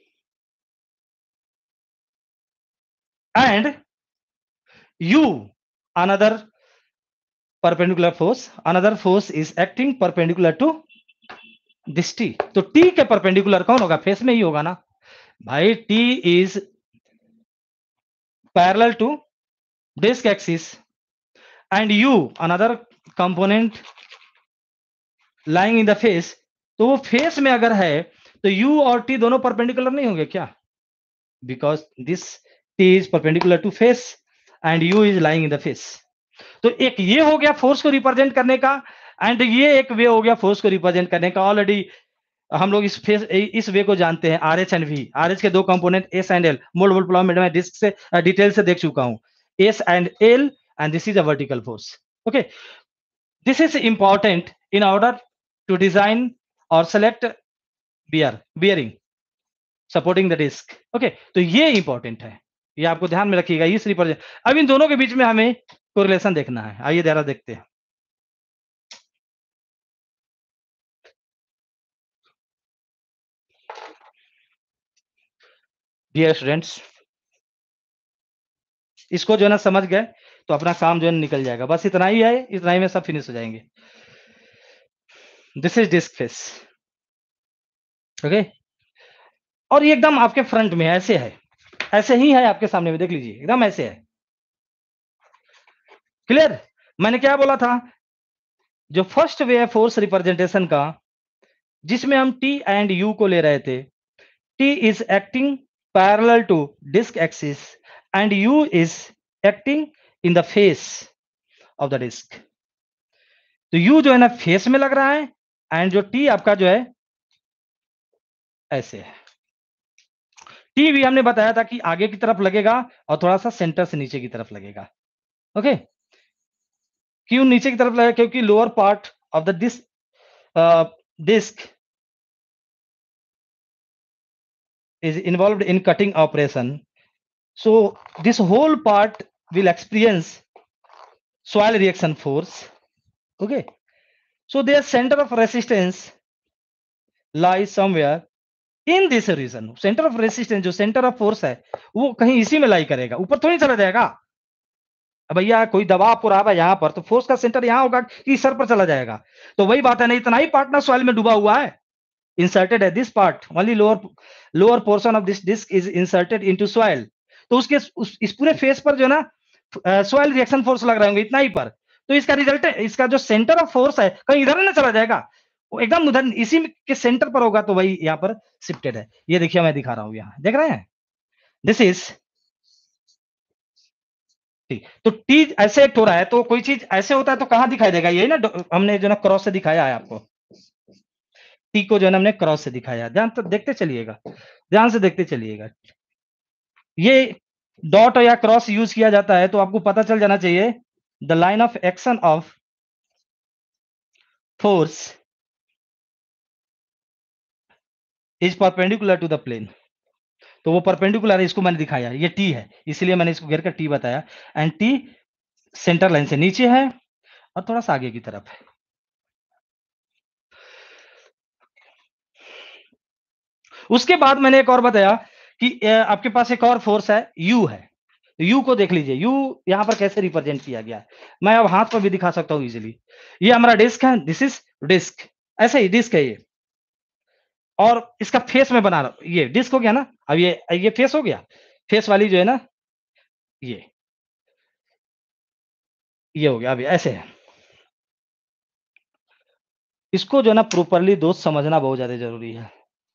and U, another perpendicular force, another force is acting perpendicular to this T. तो T के perpendicular कौन होगा? Face में ही होगा ना भाई. T is parallel to disk axis and U another component lying in the face. तो वो फेस में अगर है तो U और T दोनों परपेंडिकुलर नहीं होंगे क्या? Because this T is perpendicular to face and U is lying in the face. तो एक ये हो गया फोर्स को रिप्रेजेंट करने का एंड ये एक वे हो गया फोर्स को रिप्रेजेंट करने का. ऑलरेडी हम लोग इस फेस इस वे को जानते हैं, R H and we. R H के दो component S and L mouldboard में डिस्क से डिटेल से देख चुका हूं. S and L and this is a vertical force. Okay, this is important in order to design और select bear bearing supporting the disc. Okay, तो ये important है, ये आपको ध्यान में रखिएगा. इस रिप्रेजेंट अब इन दोनों के बीच में हमें कोरिलेशन देखना है. आइए जरा देखते हैं. डियर स्टूडेंट्स, इसको जो है ना समझ गए तो अपना काम जो है निकल जाएगा. बस इतना ही है, इतना ही में सब फिनिश हो जाएंगे. This is disc face. Okay, और ये एकदम आपके फ्रंट में ऐसे है, ऐसे ही है आपके सामने में, देख लीजिए एकदम ऐसे है. क्लियर? मैंने क्या बोला था? जो फर्स्ट वे है फोर्स रिप्रेजेंटेशन का, जिसमें हम टी एंड यू को ले रहे थे. T is acting parallel to disc axis and U is acting in the face of the disc. तो यू जो है ना फेस में लग रहा है एंड जो टी आपका जो है ऐसे है. टी भी हमने बताया था कि आगे की तरफ लगेगा और थोड़ा सा सेंटर से नीचे की तरफ लगेगा. ओके, क्यों नीचे की तरफ लगेगा? क्योंकि lower part of the disc disc is involved in cutting operation, so this whole part will experience soil reaction force. Okay, so their center of resistance lies somewhere in this region. center of resistance जो center of force है वो कहीं इसी में लाई करेगा, ऊपर तो नहीं चला जाएगा. अब भैया कोई दबाव आपको रहा है यहाँ पर तो फोर्स का सेंटर यहाँ होगा कि सर पर चला जाएगा. तो वही बात है ना, इतना ही पार्ट ना सॉइल में डूबा हुआ है, inserted at this part, only lower lower portion of this disc is inserted into soil. तो उसके उस, इस पूरे फेस पर जो है ना सॉइल रिएक्शन फोर्स लग रहे होंगे इतना ही पर. तो इसका रिजल्ट है, इसका जो सेंटर ऑफ फोर्स है कहीं इधर ना चला जाएगा, वो एकदम उधर इसी के सेंटर पर होगा. तो वही यहाँ पर शिफ्टेड है. ये देखिए मैं दिखा रहा हूँ, यहाँ देख रहे हैं. दिस इज ठीक. तो टी ऐसे एक्ट हो रहा है, तो कोई चीज ऐसे होता है तो कहाँ दिखाई देगा? यही ना हमने जो ना क्रॉस से दिखाया है आपको. टी को जो है हमने क्रॉस से दिखाया. ध्यान तो देखते चलिएगा, ध्यान से देखते चलिएगा. ये डॉट या क्रॉस यूज किया जाता है तो आपको पता चल जाना चाहिए the line of action of force is perpendicular to the plane. तो वो परपेंडिकुलर है, इसको मैंने दिखाया. ये टी है इसलिए मैंने इसको घेर कर टी बताया. एंड टी सेंटर लाइन से नीचे है और थोड़ा सा आगे की तरफ है. उसके बाद मैंने एक और बताया कि आपके पास एक और फोर्स है, यू है. यू को देख लीजिए, यू यहां पर कैसे रिप्रेजेंट किया गया है. मैं अब हाथ पर भी दिखा सकता हूं इजीली. ये हमारा डिस्क है, दिस इज डिस्क. ऐसे ही डिस्क है ये, और इसका फेस में बना रहा हूं. ये डिस्क हो गया ना. अब ये ये फेस हो गया. फेस वाली जो है ना ये ये हो गया. अभी ऐसे है. इसको जो है ना प्रॉपरली दोस्त समझना बहुत ज्यादा जरूरी है.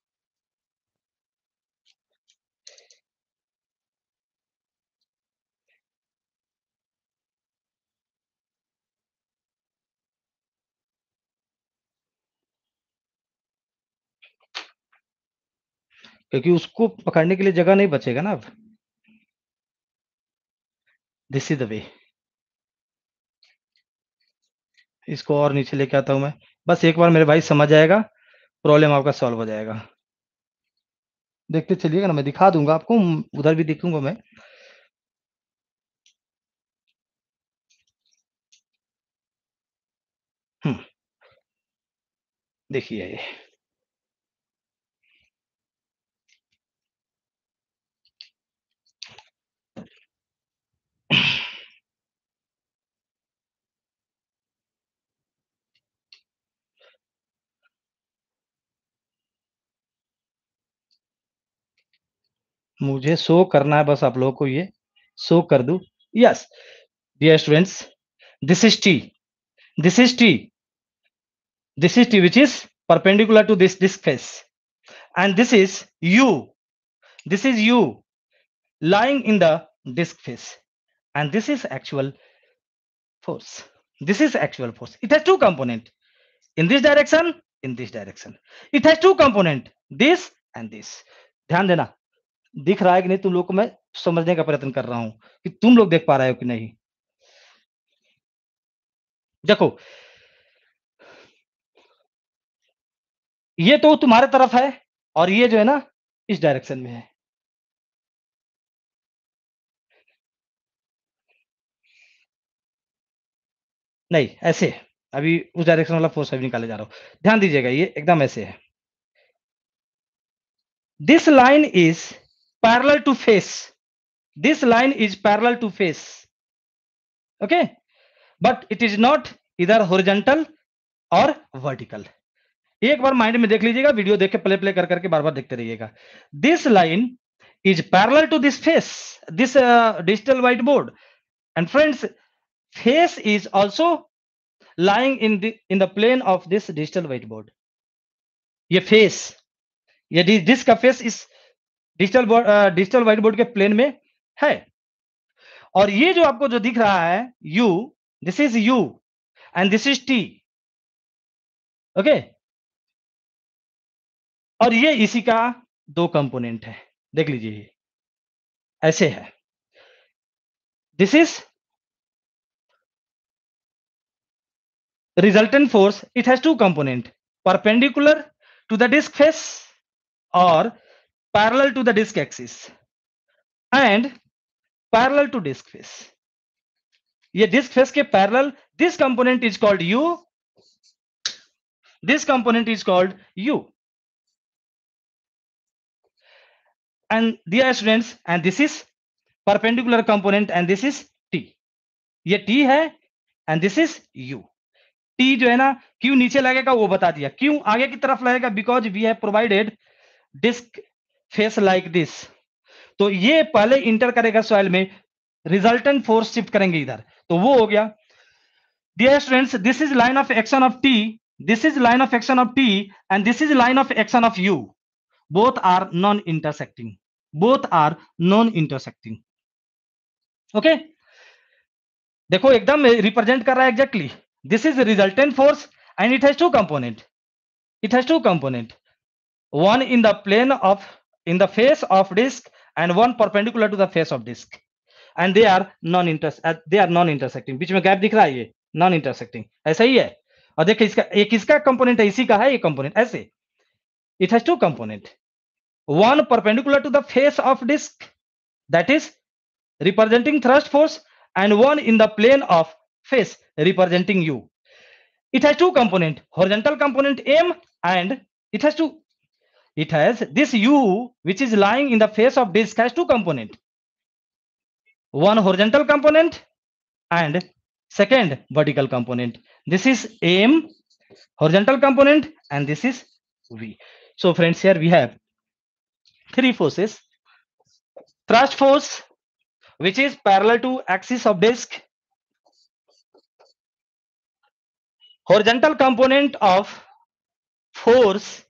क्योंकि उसको पकड़ने के लिए जगह नहीं बचेगा ना. अब दिस इज द वे. इसको और नीचे लेके आता हूं मैं. बस एक बार मेरे भाई समझ आएगा, प्रॉब्लम आपका सॉल्व हो जाएगा. देखते चलिएगा ना, मैं दिखा दूंगा आपको, उधर भी दिखूंगा मैं। हम्म, देखिए ये मुझे शो करना है, बस आप लोगों को ये शो कर दूं। Yes dear students, this is T, this is T, this is T which is perpendicular to this disk face, and this is U, this is U lying in the disk face, and this is actual force, this is actual force. It has two component, in this direction, in this direction. It has two component, this and this. ध्यान देना, दिख रहा है कि नहीं तुम लोग को, मैं समझने का प्रयत्न कर रहा हूं कि तुम लोग देख पा रहे हो कि नहीं। देखो ये तो तुम्हारे तरफ है और ये जो है ना इस डायरेक्शन में है। नहीं ऐसे है, अभी उस डायरेक्शन वाला फोर्स अभी निकाले जा रहा हूं, ध्यान दीजिएगा, ये एकदम ऐसे है। This line is parallel to face, this line is parallel to face, okay, but it is not इधर हॉरिजॉन्टल और वर्टिकल। एक बार माइंड में देख लीजिएगा, वीडियो देख के प्ले प्ले कर करके बार बार देखते रहिएगा। This line is parallel to this face, this digital whiteboard, and friends face is also lying in the in the plane of this digital whiteboard. ये फेस, ये डिस्क का फेस इस digital board digital whiteboard के plane में है, और ये जो आपको जो दिख रहा है U, this is U and this is T, okay, और ये इसी का दो कंपोनेंट है, देख लीजिए ऐसे है। This is resultant force, it has two component, perpendicular to the disk face or parallel to the disk axis and parallel to disk face. ये disk face के parallel, this component is called U, this component is called U, and dear students, and this is perpendicular component and this is T, ये T है and this is U. T जो है ना क्यों नीचे लगेगा वो बता दिया, क्यों आगे की तरफ लगेगा, because we have provided disc face like this, तो ये पहले इंटर करेगा सॉइल में, रिजल्टेंट फोर्स शिफ्ट करेंगे इधर, तो वो हो गया। Dear students, this is line of action of T, this is line of action of T and this is line of action of U, both are non intersecting, both are non intersecting, okay. देखो एकदम represent कर रहा है exactly, this is resultant force and it has two component, it has two component, one in the plane of in the face of disk and one perpendicular to the face of disk, and they are non inter they are non intersecting, बीच में gap दिख रहा है, ये non intersecting ऐसा ही है। और देखिए इसका एक इसका कंपोनेंट है, इसी का है ये कंपोनेंट ऐसे, it has two component, one perpendicular to the face of disk that is representing thrust force and one in the plane of face representing u. It has two component, horizontal component M and it has two, it has this U which is lying in the face of disk has two component, one horizontal component and second vertical component. This is M horizontal component and this is V. So friends, here we have three forces, thrust force which is parallel to axis of disk, horizontal component of force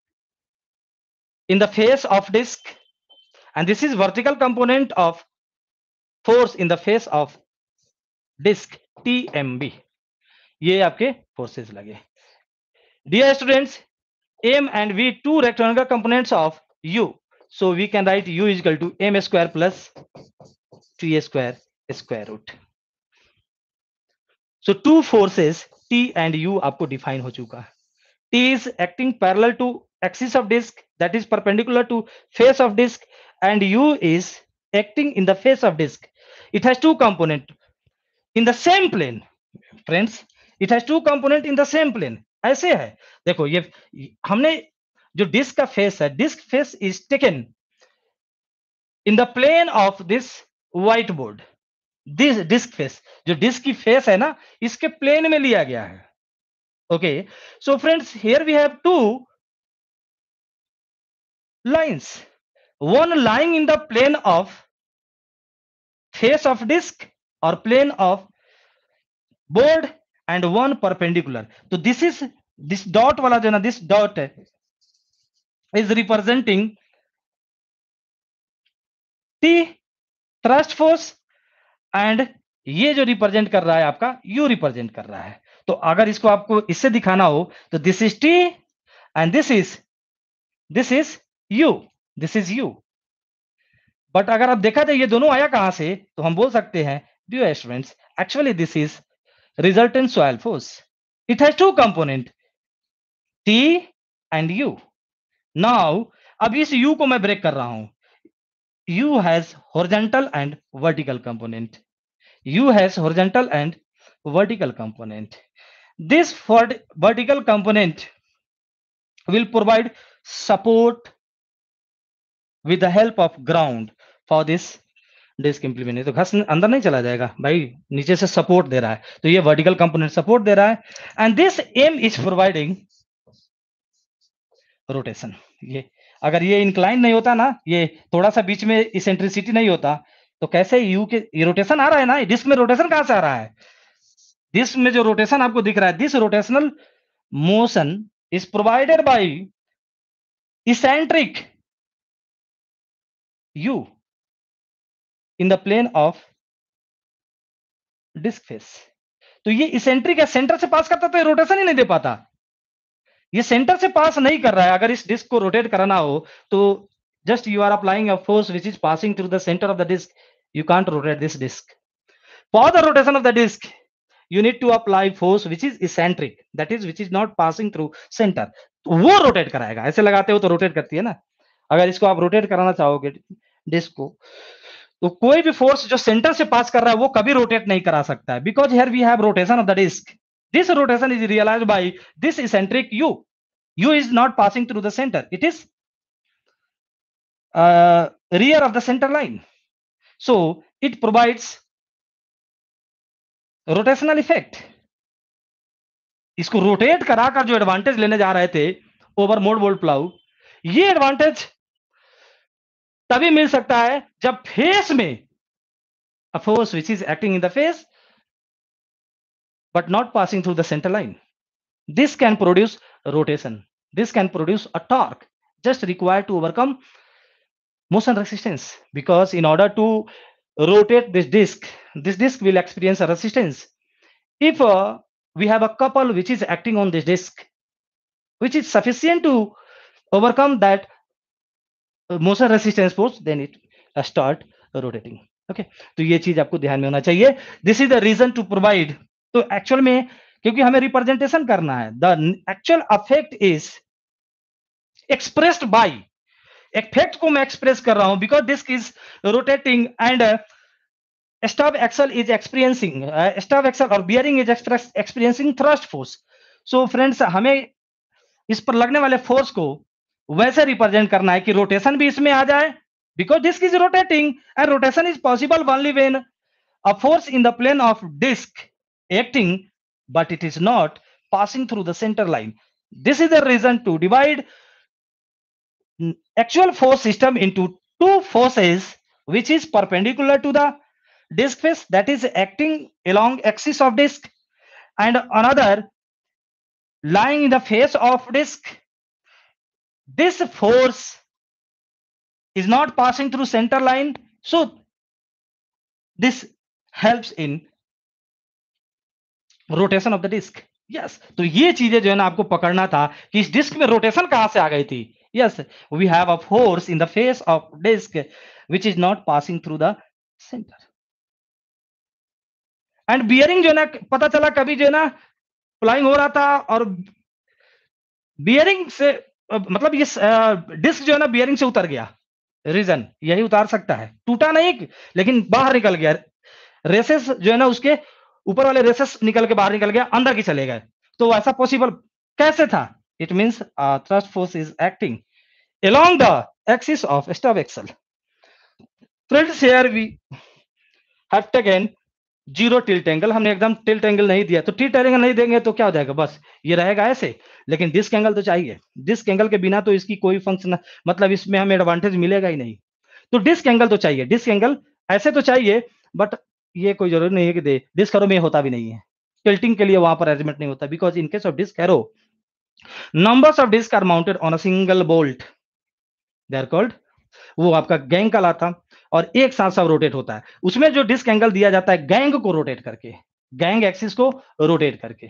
in the face of disk, and this is vertical component of force in the face of disk T M B. ये आपके forces लगे। Dear students, M and V two rectangular components of U, so we can write U is equal to M square plus T square square root. So two forces T and U आपको define हो चुका है। T is acting parallel to axis of disk that is perpendicular to face of disk, and U is acting in the face of disk. It has two component in the same plane. Friends, it has two component in the same plane. ऐसे है, देखो ये हमने जो disc का face है, disc face is taken in the plane of this whiteboard. This disc face, जो disc की फेस है ना, इसके प्लेन में लिया गया है. Okay, so friends, here we have two lines, one lying in the plane of face of disk or plane of board and one perpendicular. तो this is this dot वाला जो ना, this dot is representing T thrust force and ये जो represent कर रहा है आपका U रिप्रेजेंट कर रहा है. तो अगर इसको आपको इससे दिखाना हो तो this is T and this is this is U, this is U. But अगर आप देखा जाए ये दोनों आया कहां से, तो हम बोल सकते हैं dear students, actually this is resultant soil force. It has two component T and U. Now अब इस U को मैं ब्रेक कर रहा हूं. U has horizontal and vertical component. U has horizontal and vertical component. This vertical component will provide support with the help of ground for this disk implement. तो घस अंदर नहीं चला जाएगा भाई, नीचे से सपोर्ट दे रहा है, तो ये वर्टिकल कंपोनेंट सपोर्ट दे रहा है. And this M is providing rotation. ये अगर ये इंक्लाइन नहीं होता ना, ये थोड़ा सा बीच में इसेंट्रिसिटी नहीं होता, तो कैसे यू के ये रोटेशन आ रहा है ना, डिस्क में रोटेशन कहां से आ रहा है? डिस्क में जो रोटेशन आपको दिख रहा है, this rotational motion is provided by eccentric U in the plane of disc face. तो ये इसेंट्रिक है, सेंटर से पास करता तो ये रोटेशन ही नहीं दे पाता. ये सेंटर से पास नहीं कर रहा है. अगर इस डिस्क को रोटेट कराना हो तो just you are applying a force which is passing through the centre of the disc. You can't rotate this disc. For the rotation of the disc you need to apply force which is eccentric, that is which is not passing through center. तो वो rotate कराएगा. ऐसे लगाते हो तो rotate करती है ना. अगर इसको आप रोटेट कराना चाहोगे डिस्क को, तो कोई भी फोर्स जो सेंटर से पास कर रहा है वो कभी रोटेट नहीं करा सकता है. Because here we have rotation of the disc. This rotation is realised by this eccentric U. U is not passing through the centre, it is rear of the center line. So it provides rotational effect. इसको rotate कराकर जो advantage लेने जा रहे थे over mouldboard plough, ये advantage तभी मिल सकता है जब फेस में a force which is acting in the face but not passing through the centre line. This can produce rotation. This can produce a torque just required to overcome motion resistance, because in order to rotate this disc, this disc will experience a resistance. If uh, we have a couple which is acting on this disc which is sufficient to overcome that uh, motion resistance force, then it uh, start rotating. Okay, तो ये चीज आपको ध्यान में होना चाहिए. This is the reason to provide. तो actual में क्योंकि हमें रिप्रेजेंटेशन करना है, the actual affect is expressed by, effect को मैं एक्सप्रेस कर रहा हूं because disc is rotating and stop axle is experiencing stop axle और bearing is experiencing thrust force. So friends, हमें इस पर लगने वाले फोर्स को वैसे रिप्रेजेंट करना है कि रोटेशन भी इसमें आ जाए, because disc is rotating and rotation is possible only when a force in the plane of disc acting but it is not passing through the center line. This is the reason to divide actual force system into two forces which is perpendicular to the disk face, that is acting along axis of disk, and another lying in the face of disk. This force is not passing through center line, so this helps in rotation of the disk. Yes, तो ये चीजें जो है ना आपको पकड़ना था कि इस डिस्क में रोटेशन कहां से आ गई थी. Yes, we have a force in the face of disk which is not passing through the center. And bearing जो है ना, पता चला कभी जो है ना फ्लाइंग हो रहा था और बियरिंग से मतलब ये डिस्क जो है ना बियरिंग से उतर गया, रीजन यही उतार सकता है, टूटा नहीं लेकिन बाहर निकल गया, रेसेस जो है ना उसके ऊपर वाले रेसेस निकल के बाहर निकल गया, अंदर की चले गए, तो ऐसा पॉसिबल कैसे था? It means thrust force is acting along the axis of stub axle. Friends, here we have taken zero tilt angle, हमने एकदम टिल्ट एंगल नहीं दिया, तो टिल्ट एंगल नहीं देंगे तो क्या हो जाएगा, बस ये रहेगा ऐसे, लेकिन डिस्क एंगल तो चाहिए, डिस्क एंगल के बिना तो इसकी कोई फंक्शन, मतलब इसमें हमें एडवांटेज मिलेगा ही नहीं, तो डिस्क एंगल तो चाहिए, डिस्क एंगल ऐसे तो चाहिए, बट ये कोई जरूरी नहीं है कि दे, डिस्क एरो में होता भी नहीं है, टिल्टिंग के लिए वहां पर अरेंजमेंट नहीं होता, because in case of disc harrow numbers of disc are mounted on a single bolt, they are called, वो आपका गैंग कहलाता, और एक साथ सब रोटेट होता है, उसमें जो डिस्क एंगल दिया जाता है गैंग को रोटेट करके, गैंग एक्सिस को रोटेट करके,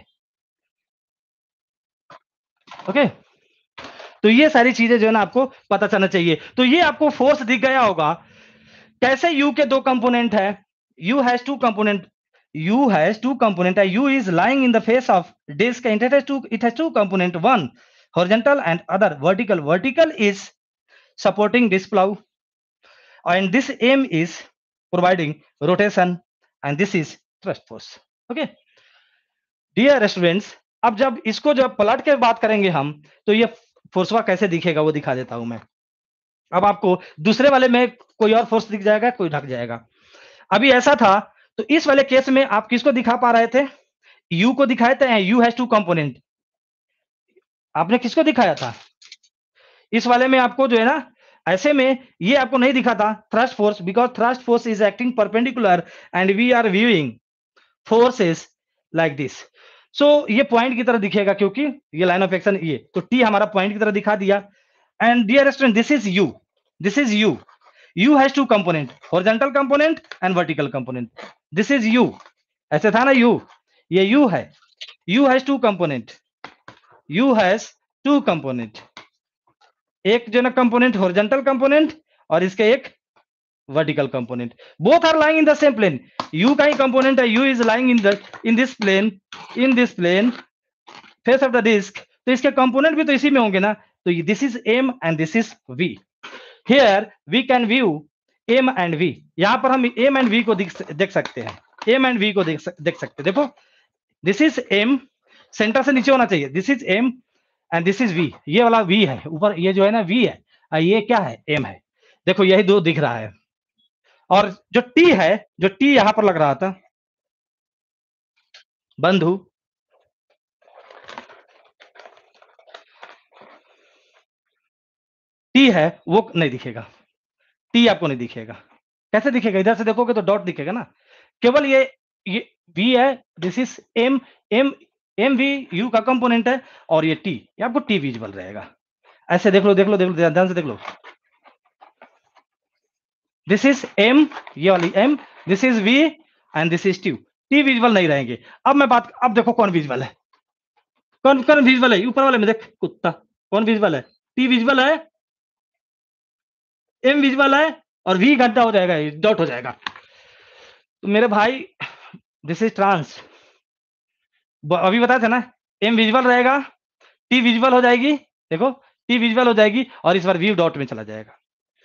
ओके। तो ये सारी चीजें जो है ना आपको पता चलना चाहिए, तो ये आपको फोर्स दिख गया होगा, कैसे यू के दो कंपोनेंट है, U has two component, U has two component है, U is lying in the face of disc, it has two it has two component, one horizontal and other vertical, vertical is supporting this plow and this aim is providing rotation and this is thrust force, okay dear students। अब जब इसको जब पलट के बात करेंगे हम, तो ये फोर्सवा कैसे दिखेगा वो दिखा देता हूं मैं, अब आपको दूसरे वाले में कोई और फोर्स दिख जाएगा, कोई ढक जाएगा, अभी ऐसा था, तो इस वाले केस में आप किसको दिखा पा रहे थे, यू को दिखाए थे, यू हैज टू कंपोनेंट, आपने किसको दिखाया था, इस वाले में आपको जो है ना, ऐसे में ये आपको नहीं दिखा था thrust force, because thrust force is acting perpendicular and we are viewing forces like this, so ये पॉइंट की तरह दिखेगा, क्योंकि ये लाइन ऑफ एक्शन, ये तो टी हमारा पॉइंट की तरह दिखा दिया, and dear student this is U, this is U, U has two component, horizontal component and vertical component, this is U, ऐसे था ना यू, ये यू है, U has two component, U has two component, एक जो ना component horizontal component और इसके एक vertical component, both are lying in the same plane, U का ही कंपोनेंट है, U is lying in the in this plane, in this plane face of the disc, तो इसके कंपोनेंट भी तो इसी में होंगे ना, तो this is M and this is V, here we can view M and V, यहां पर हम एम एंड वी को देख सकते हैं, एम एंड वी को देख देख सकते हैं, देखो दिस इज एम, सेंटर से नीचे होना चाहिए, this is M and this is V, ये वाला वी है ऊपर, ये जो है ना वी है, और ये क्या है, एम है, देखो यही दो दिख रहा है, और जो टी है, जो टी यहां पर लग रहा था बंधु, टी है वो नहीं दिखेगा, टी आपको नहीं दिखेगा, कैसे दिखेगा, इधर से देखोगे तो डॉट दिखेगा ना, केवल ये ये वी है, this is M, M M V U का कंपोनेंट है, और ये टी, ये आपको टी विजुअल रहेगा, ऐसे देख लो देख लो देख लो ध्यान से देख लो, दिस इज एम, ये वाली M, this is V and this is T, T visual नहीं रहेंगे, अब मैं बात, अब देखो कौन विजुअल है, कौन कौन विजुअल है, ऊपर वाले में देख कुत्ता, कौन विजुअल है, टी विजुअल है, एम विजुअल है, और वी घंटा हो जाएगा, डॉट हो जाएगा, तो मेरे भाई दिस इज ट्रांस, अभी बताया था ना, एम विजुअल रहेगा, टी विजुअल हो जाएगी, देखो टी विजुअल हो जाएगी, और इस बार व्यू डॉट में चला जाएगा,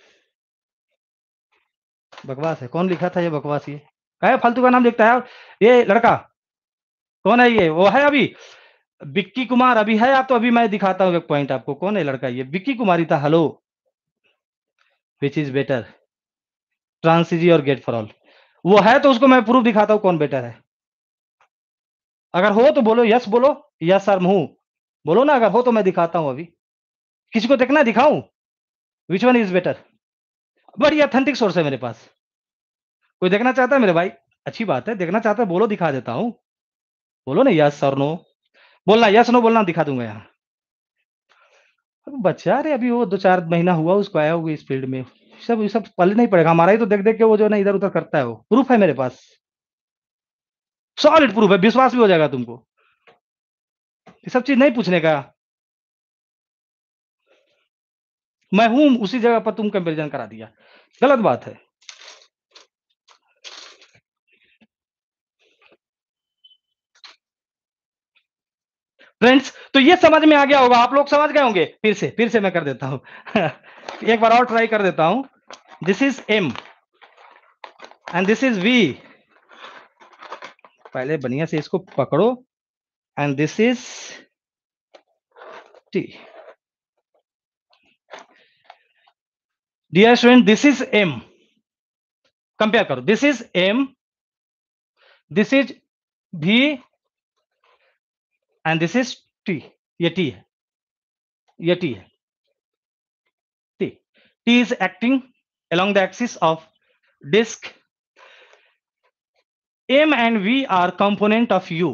बकवास है, कौन लिखा था ये बकवास, ये क्या है, फालतू का नाम लिखता है, ये लड़का कौन है, ये वो है अभी विक्की कुमार, अभी है आप, तो अभी मैं दिखाता हूँ एक पॉइंट आपको, कौन है लड़का, ये विक्की कुमारी था, हेलो विच इज बेटर, ट्रांसिजी और गेट फॉर ऑल, वो है तो उसको मैं प्रूफ दिखाता हूँ कौन बेटर है, अगर हो तो बोलो यस, बोलो यस सर मुंह बोलो ना, अगर हो तो मैं दिखाता हूँ, अभी किसी को देखना दिखाऊं, विच वन इज बेटर, बड़ी ऑथेंटिक सोर्स है मेरे पास, कोई देखना चाहता है मेरे भाई, अच्छी बात है, देखना चाहता है बोलो, दिखा देता हूं, बोलो ना यस और नो, बोलना यस नो बोलना, दिखा दूंगा यहाँ, बच्चा रे अभी वो दो चार महीना हुआ उसको आया हुआ इस फील्ड में, सब ये सब पल नहीं पड़ेगा, हमारा ही तो देख देख के वो जो है ना इधर उधर करता है, वो प्रूफ है मेरे पास, सॉलिड प्रूफ है, विश्वास भी हो जाएगा तुमको, ये सब चीज नहीं पूछने का, मैं हूं उसी जगह पर, तुम कंपेरिजन करा दिया, गलत बात है, फ्रेंड्स, तो ये समझ में आ गया होगा, आप लोग समझ गए होंगे। फिर से फिर से मैं कर देता हूं एक बार और ट्राई कर देता हूं। This is M and this is V. पहले बढ़िया से इसको पकड़ो। And this is T. Dear student, this is M. Compare करो, this is M, this is भी, एंड दिस इज टी। ये टी है, ये टी है, T. T is acting along the axis of disk. M and V are component of U.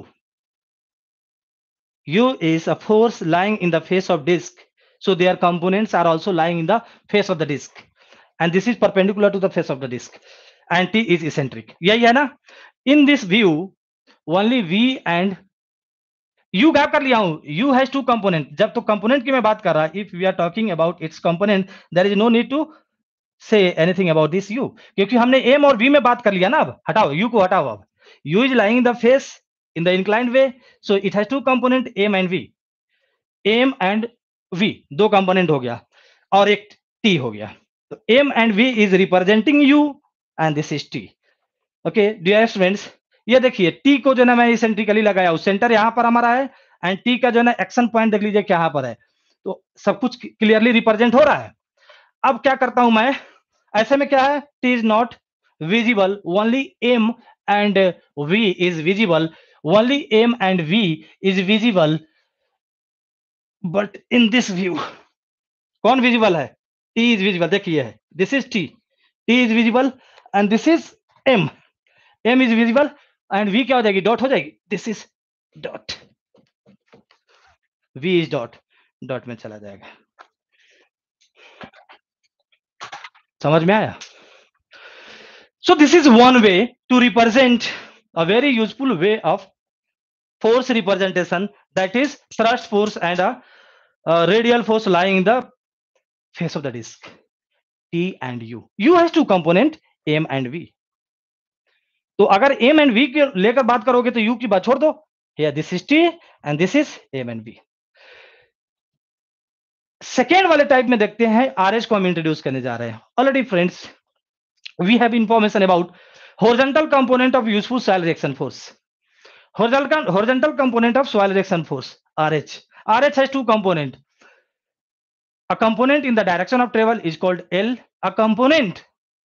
U is a force lying in the face of disk, so their components are also lying in the face of the disk, and this is perpendicular to the face of the disk, and T is eccentric. यही है ना? In this view, only V and U gap कर लिया हूं, U has two component. जब तो component की मैं बात कर रहा, if we are talking about its component, there is no need to say anything about this U, क्योंकि हमने M और V में बात कर लिया ना। अब हटाओ U को, हटाओ। अब U is lying in the face in the inclined way, so it has two component M and V. M and V दो कंपोनेंट हो गया, और एक T हो गया। तो M and V is representing U and this is T. Okay dear students, ये देखिए T को जो ना मैं इसेंट्रिकली लगाया हूं, सेंटर यहां पर हमारा है, एंड T का जो ना एक्शन पॉइंट देख लीजिए क्या यहां पर है। तो सब कुछ क्लियरली रिप्रेजेंट हो रहा है। अब क्या करता हूं मैं, ऐसे में क्या है, T is not visible, only M and V is visible, only M and V is visible, but in this view कौन विजिबल है? T is visible। देखिए है, this is T, T is visible and this is M, M is visible and V क्या हो जाएगी? Dot हो जाएगी। this is dot, V is dot, dot में चला जाएगा। समझ में आया? So this is one way to represent, a very useful way of force representation, that is thrust force and a, a radial force lying in the face of the disk, T and U. U has two component, M and V. तो अगर M and V के लेकर बात करोगे तो U की बात छोड़ दो। Here this is T and this is M and V. Second वाले टाइप में देखते हैं, आरएच को हम इंट्रोड्यूस करने जा रहे हैं। Already friends, we have information about horizontal component of useful soil reaction force. Horizontal, horizontal component of soil reaction force, R H. R H has two component. A component in the direction of travel is called L. A component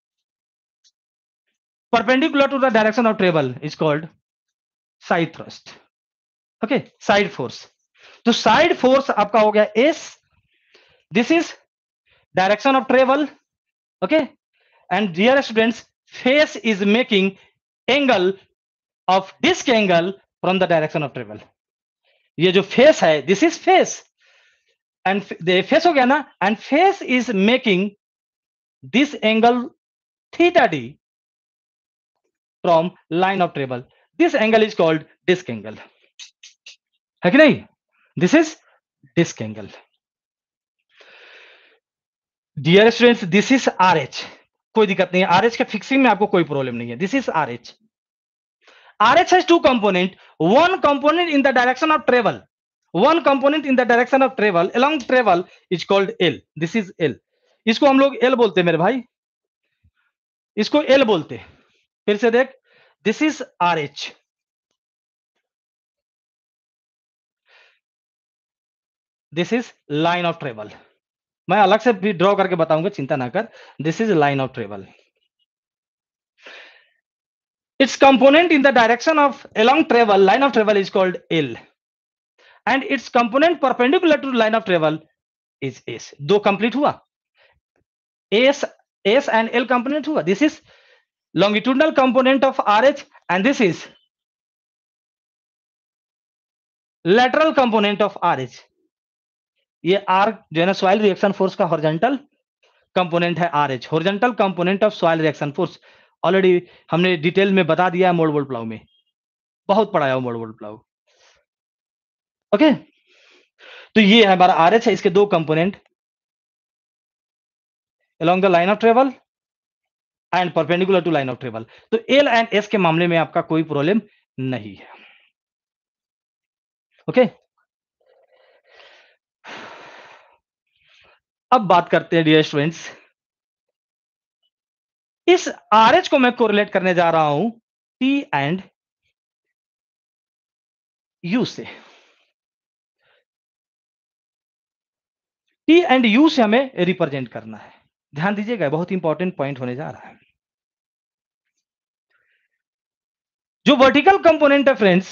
perpendicular to the direction of travel is called side thrust. Okay, side force. तो side force आपका हो गया S. This is direction of travel. Okay, and dear students, face is making angle of disk angle from the direction of travel. ये जो face है, this is face, and the face हो गया ना, and face is making this angle theta d from line of travel. This angle is called disk angle. है कि नहीं? This is disk angle. Dear students, this is R H. कोई दिक्कत नहीं है, आरएच के फिक्सिंग में आपको कोई प्रॉब्लम नहीं है। This is RH. RH has two component, one component in the direction of travel, one component in the direction of travel along travel is called L. This is L. इसको हम लोग L बोलते हैं मेरे भाई, इसको एल बोलते हैं। फिर से देख, this is RH, this is line of travel. मैं अलग से भी ड्रॉ करके बताऊंगा, चिंता ना कर। This is line of travel. Its component in the direction of along travel, line of travel is called L, and its component perpendicular to line of travel is S. दो complete हुआ, S, S and L component हुआ. This is longitudinal component of R H and this is lateral component of R H. ये R जो है ना soil reaction force का horizontal component है R H, horizontal component of soil reaction force. Already हमने detail में बता दिया है मोड वोल्ट प्लाउ में, बहुत पढ़ाया हो मोड वोल्ट प्लाउ। ओके, तो ये हमारा आरएच है, इसके दो component along the line of travel and perpendicular to line of travel. तो एल एंड एस के मामले में आपका कोई प्रॉब्लम नहीं है। ओके, अब बात करते हैं डियर स्टूडेंट्स, इस आरएच को मैं कोरिलेट करने जा रहा हूं टी एंड यू से। टी एंड यू से हमें रिप्रेजेंट करना है। ध्यान दीजिएगा, बहुत इंपॉर्टेंट पॉइंट होने जा रहा है। जो वर्टिकल कंपोनेंट है फ्रेंड्स,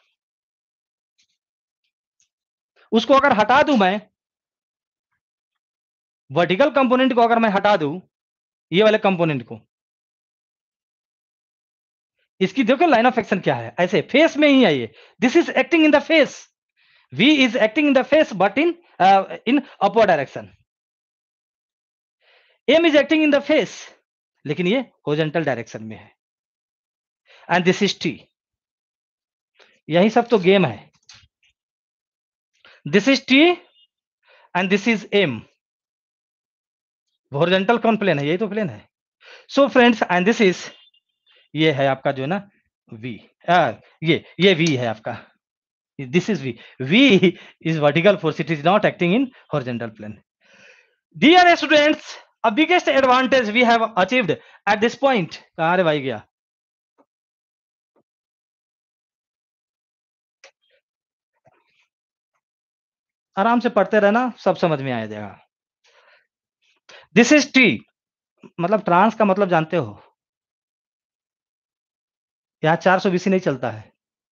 उसको अगर हटा दूं मैं, वर्टिकल कंपोनेंट को अगर मैं हटा दूं, ये वाले कंपोनेंट को, इसकी देखो लाइन ऑफ एक्शन क्या है, ऐसे फेस में ही है ये। This is acting in the face, V is acting in the face but in in upward direction. M is acting in the face, लेकिन ये हॉरिजॉन्टल डायरेक्शन में है। And this is T. यही सब तो गेम है। This is T and this is M. Horizontal कौन plane है? यही तो प्लेन है। So friends, and this is, ये है आपका जो है ना V, आ, ये ये V है आपका, this is V। V is vertical force, it is not acting in horizontal plane. Dear students, a biggest advantage we have achieved at this point. कहाँ रे भाई गया? आराम से पढ़ते रहना, सब समझ में आ जाएगा। दिस इज T, मतलब ट्रांस का मतलब जानते हो, यहाँ चार सौ बीसी नहीं चलता है,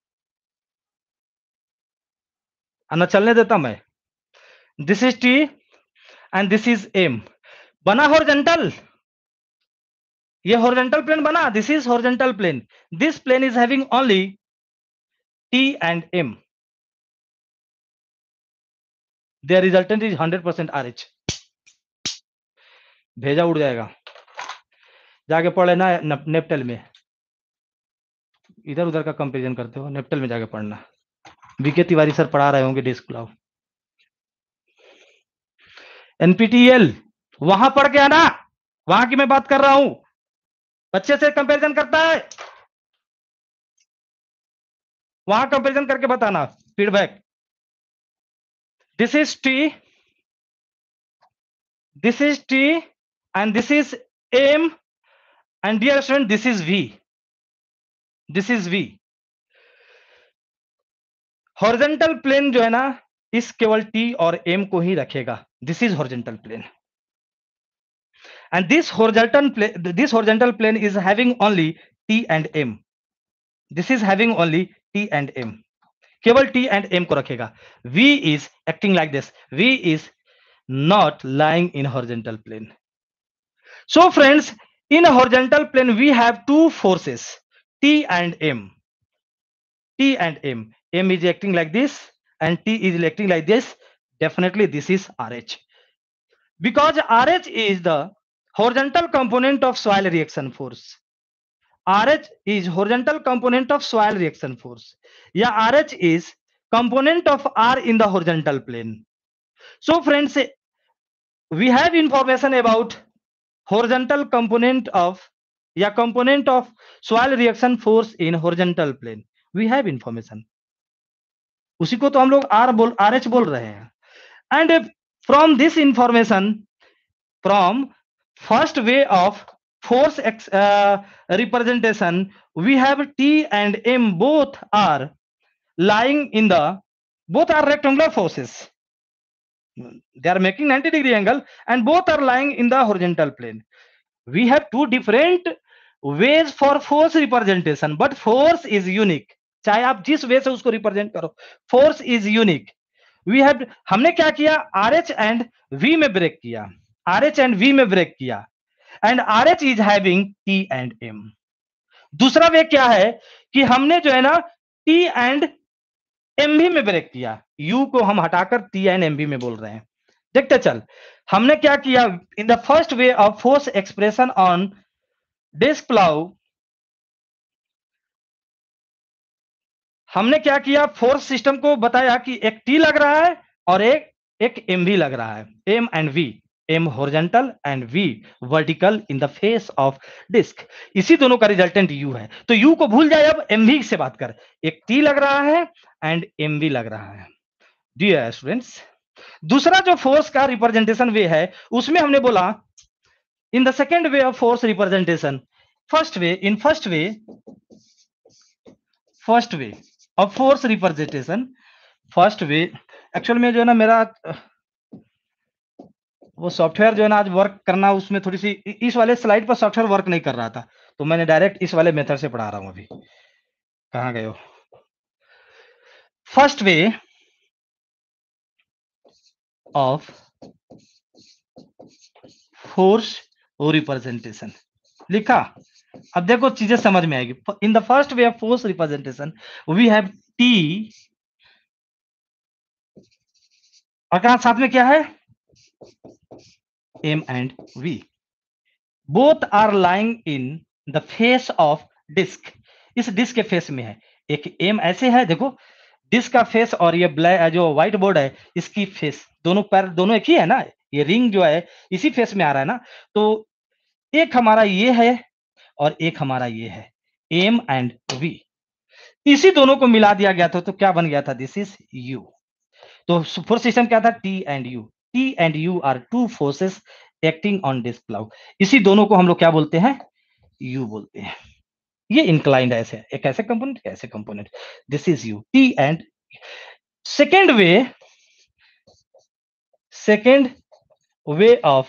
ना चलने देता मैं। This is T and this is M। बना हॉरिजॉन्टल, ये हॉरिजॉन्टल प्लेन बना, this is horizontal plane, this plane is having only T and M, their resultant is one hundred percent R H। भेजा उड़ जाएगा, जाके पढ़ लेना नेप्टल में। इधर उधर का कंपैरिजन करते हो, नेप्टल में जाके पढ़ना। बीके तिवारी सर पढ़ा रहे होंगे, डेस्क लाओ। एनपीटीईएल वहां पढ़ के आना, वहां की मैं बात कर रहा हूं, बच्चे से कंपैरिजन करता है, वहां कंपैरिजन करके बताना, feedback. This is T, this is T and this is M, and dear student this is V, this is V. Horizontal plane जो है ना, इस केवल टी और एम को ही रखेगा। This is horizontal plane and this horizontal plane, this horizontal plane is having only T and M, this is having only T and M, केवल T and M को रखेगा। V is acting like this, V is not lying in horizontal plane। So friends, in a horizontal plane we have two forces, T and M, T and M, M is acting like this and T is acting like this, definitely this is R H, because R H is the horizontal component of soil reaction force। R H is horizontal component of soil reaction force, या R H is component of R in the horizontal plane। So friends, we have information about horizontal component of या component of soil reaction force in horizontal plane, we have information, उसी को तो हम लोग R बोल R H बोल रहे हैं। And from this information, from first way of force ex, uh, representation, we have T and M, both are lying in the, both are rectangular forces, they are making ninety degree angle and both are lying in the horizontal plane। We have two different ways for force representation, but force is unique, चाहे आप जिस वे से उसको represent करो, force is unique। We have, हमने क्या किया, R H and V में ब्रेक किया, R H and V में ब्रेक किया, and R H is having T and M। दूसरा वे क्या है कि हमने जो है ना T and M भी में ब्रेक किया, U को हम हटाकर T and M भी में बोल रहे हैं। देखते चल, हमने क्या किया, in the first way of force expression on disc plough, हमने क्या किया, फोर्स सिस्टम को बताया कि एक T लग रहा है और एक एक M भी लग रहा है, M and V, M horizontal and V vertical in the face of disk, इसी दोनों का रिजल्टेंट U है। तो U को भूल जाए, अब M V से बात कर, एक T लग रहा है एंड M V लग रहा है। डियर स्टूडेंट्स, दूसरा जो फोर्स का रिप्रेजेंटेशन वे है उसमें हमने बोला in the second way of force representation, first way in first way first way of force representation, first way actual में जो है ना मेरा वो सॉफ्टवेयर जो है ना आज वर्क करना उसमें थोड़ी सी इस वाले स्लाइड पर सॉफ्टवेयर वर्क नहीं कर रहा था, तो मैंने डायरेक्ट इस वाले मेथड से पढ़ा रहा हूं। अभी कहां गए हो? First way of force representation लिखा। अब देखो चीजें समझ में आएगी। In the first way of force representation we have T, और कहा साथ में क्या है? M and V, both are lying in the face of disc. इस डिस्क के फेस में है, एक एम ऐसे है, देखो डिस्क का फेस और ये ब्लैक जो व्हाइट बोर्ड है इसकी फेस, दोनों पैर दोनों एक ही है ना, ये रिंग जो है इसी फेस में आ रहा है ना। तो एक हमारा ये है और एक हमारा ये है, एम एंड वी, इसी दोनों को मिला दिया गया था तो क्या बन गया था? This is U. तो फोर्स सिस्टम क्या था? T and U. T and U are two forces acting on disc plough. इसी दोनों को हम लोग क्या बोलते हैं? यू बोलते हैं। ये इंक्लाइंड ऐसे एक ऐसे कंपोनेंट ऐसे component, this is U, T and second way second way of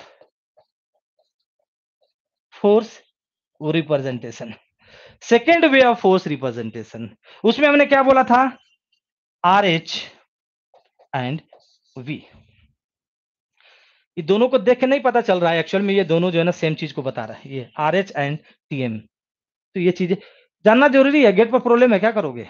force representation, second way of force representation, उसमें हमने क्या बोला था? R H and V. ये दोनों को देख के नहीं पता चल रहा है एक्चुअल में ये दोनों जो है ना सेम चीज को बता रहा है, ये R H and T M. तो ये चीजें जानना जरूरी है। गेट पर प्रॉब्लम है, क्या करोगे?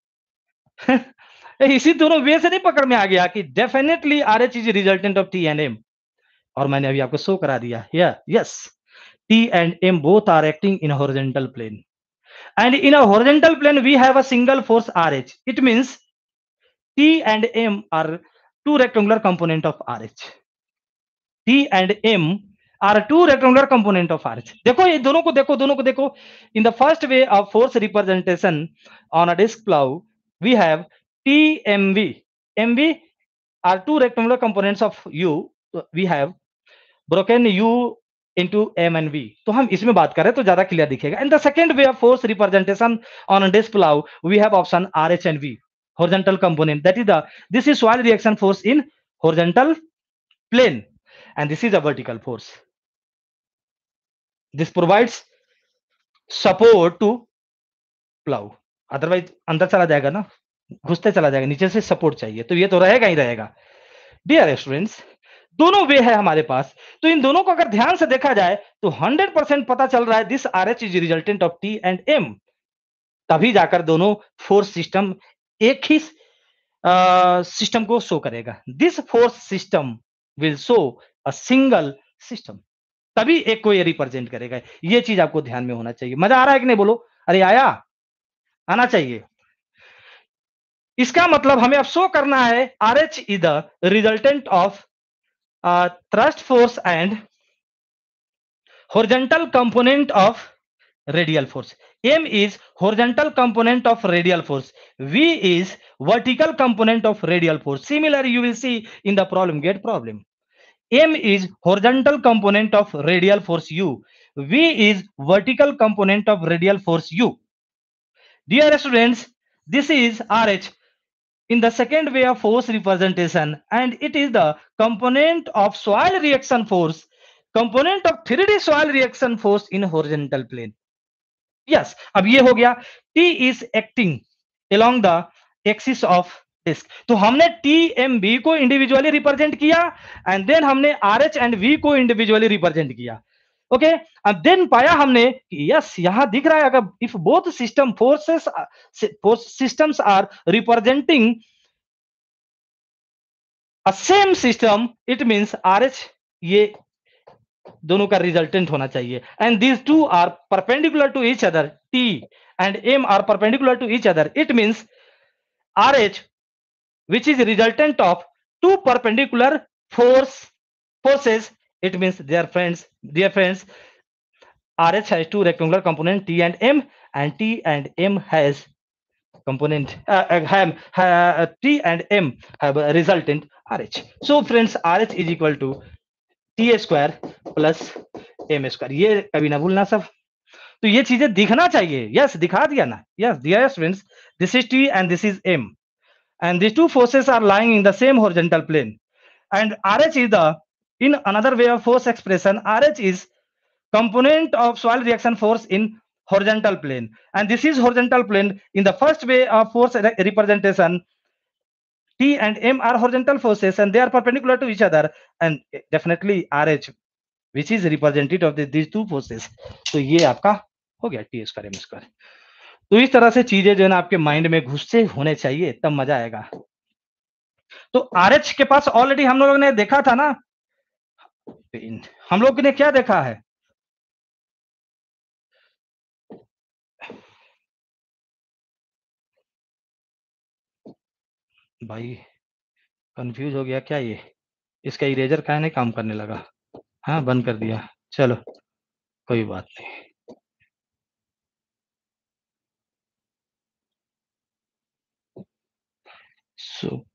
इसी दोनों वे से नहीं पकड़ में आ गया कि definitely R H is resultant of T and M, और मैंने अभी आपको शो करा दिया। Yes, T and M both are acting in horizontal plane, and in a horizontal plane we have a single force R H. It means T and M are two rectangular component of R H. T and M are two rectangular component of R H. देखो ये दोनों को देखो, दोनों को देखो। In the first way of force representation on a disk plow we have T M V. M V are two rectangular components of U. We have broken U into M and V. तो हम इसमें बात करें तो ज्यादा clear दिखेगा। In the second way of force representation on a disk plow we have option R H and V, horizontal component, that is the this is soil reaction force in horizontal plane and this is a vertical force. This provides support to plow, otherwise अंदर चला जाएगा ना, घुसते चला जाएगा, नीचे से support चाहिए, तो ये तो रहेगा ही रहेगा। डियर स्टूडेंट्स, दोनों वे है हमारे पास, तो इन दोनों को अगर ध्यान से देखा जाए तो हंड्रेड परसेंट पता चल रहा है this R H is resultant of T and M, तभी जाकर दोनों फोर्स सिस्टम एक ही सिस्टम को शो करेगा। This force system will show a single system, तभी एक को ये रिप्रेजेंट करेगा। ये चीज आपको ध्यान में होना चाहिए। मजा आ रहा है कि नहीं? बोलो अरे आया, आना चाहिए। इसका मतलब हमें अब शो करना है R H is the resultant of Uh, thrust force and horizontal component of radial force. M is horizontal component of radial force. V is vertical component of radial force. Similarly, you will see in the problem, get problem. M is horizontal component of radial force U. V is vertical component of radial force U. Dear students, this is R H in the second way of force representation and it is the component of soil reaction force, component of three D soil reaction force in horizontal plane. Yes, अब ये हो गया T is acting along the axis of disk. तो हमने T M B को individually represent किया and then हमने R H and V को इंडिविजुअली रिप्रेजेंट किया। ओके, एंड देन पाया हमने कि यस यहां दिख रहा है अगर if both system forces systems are representing a same system, it means RH ये दोनों का रिजल्टेंट होना चाहिए and these two are perpendicular to each other, T and M are perpendicular to each other, it means RH which is resultant of two perpendicular force forces, it means dear friends dear friends R H has two rectangular component T and M and T and M has component uh, uh, have, uh, T and M have a resultant R H. So friends, R H is equal to T square plus M square. ये कभी ना भूलना सब. तो ये चीजें दिखना चाहिए. यस, दिखा दिया ना. यस, दिया है friends. This is T and this is M, and these two forces are lying in the same horizontal plane. And R H is the, in another way of force expression, R H is component of soil reaction force in horizontal plane, and this is horizontal plane. In the first way of force re representation, T and M are horizontal forces and they are perpendicular to each other, and definitely R H, which is representative of the, these two forces. तो ये आपका हो गया T square M square. तो इस तरह से चीजें जो है ना आपके माइंड में घुसते होने चाहिए, तब मजा आएगा. तो R H के पास ऑलरेडी हम लोगों ने देखा था ना, हम लोग ने क्या देखा है? भाई कंफ्यूज हो गया क्या ये? इसका इरेजर काहे नहीं काम करने लगा? हाँ, बंद कर दिया. चलो, कोई बात नहीं. सो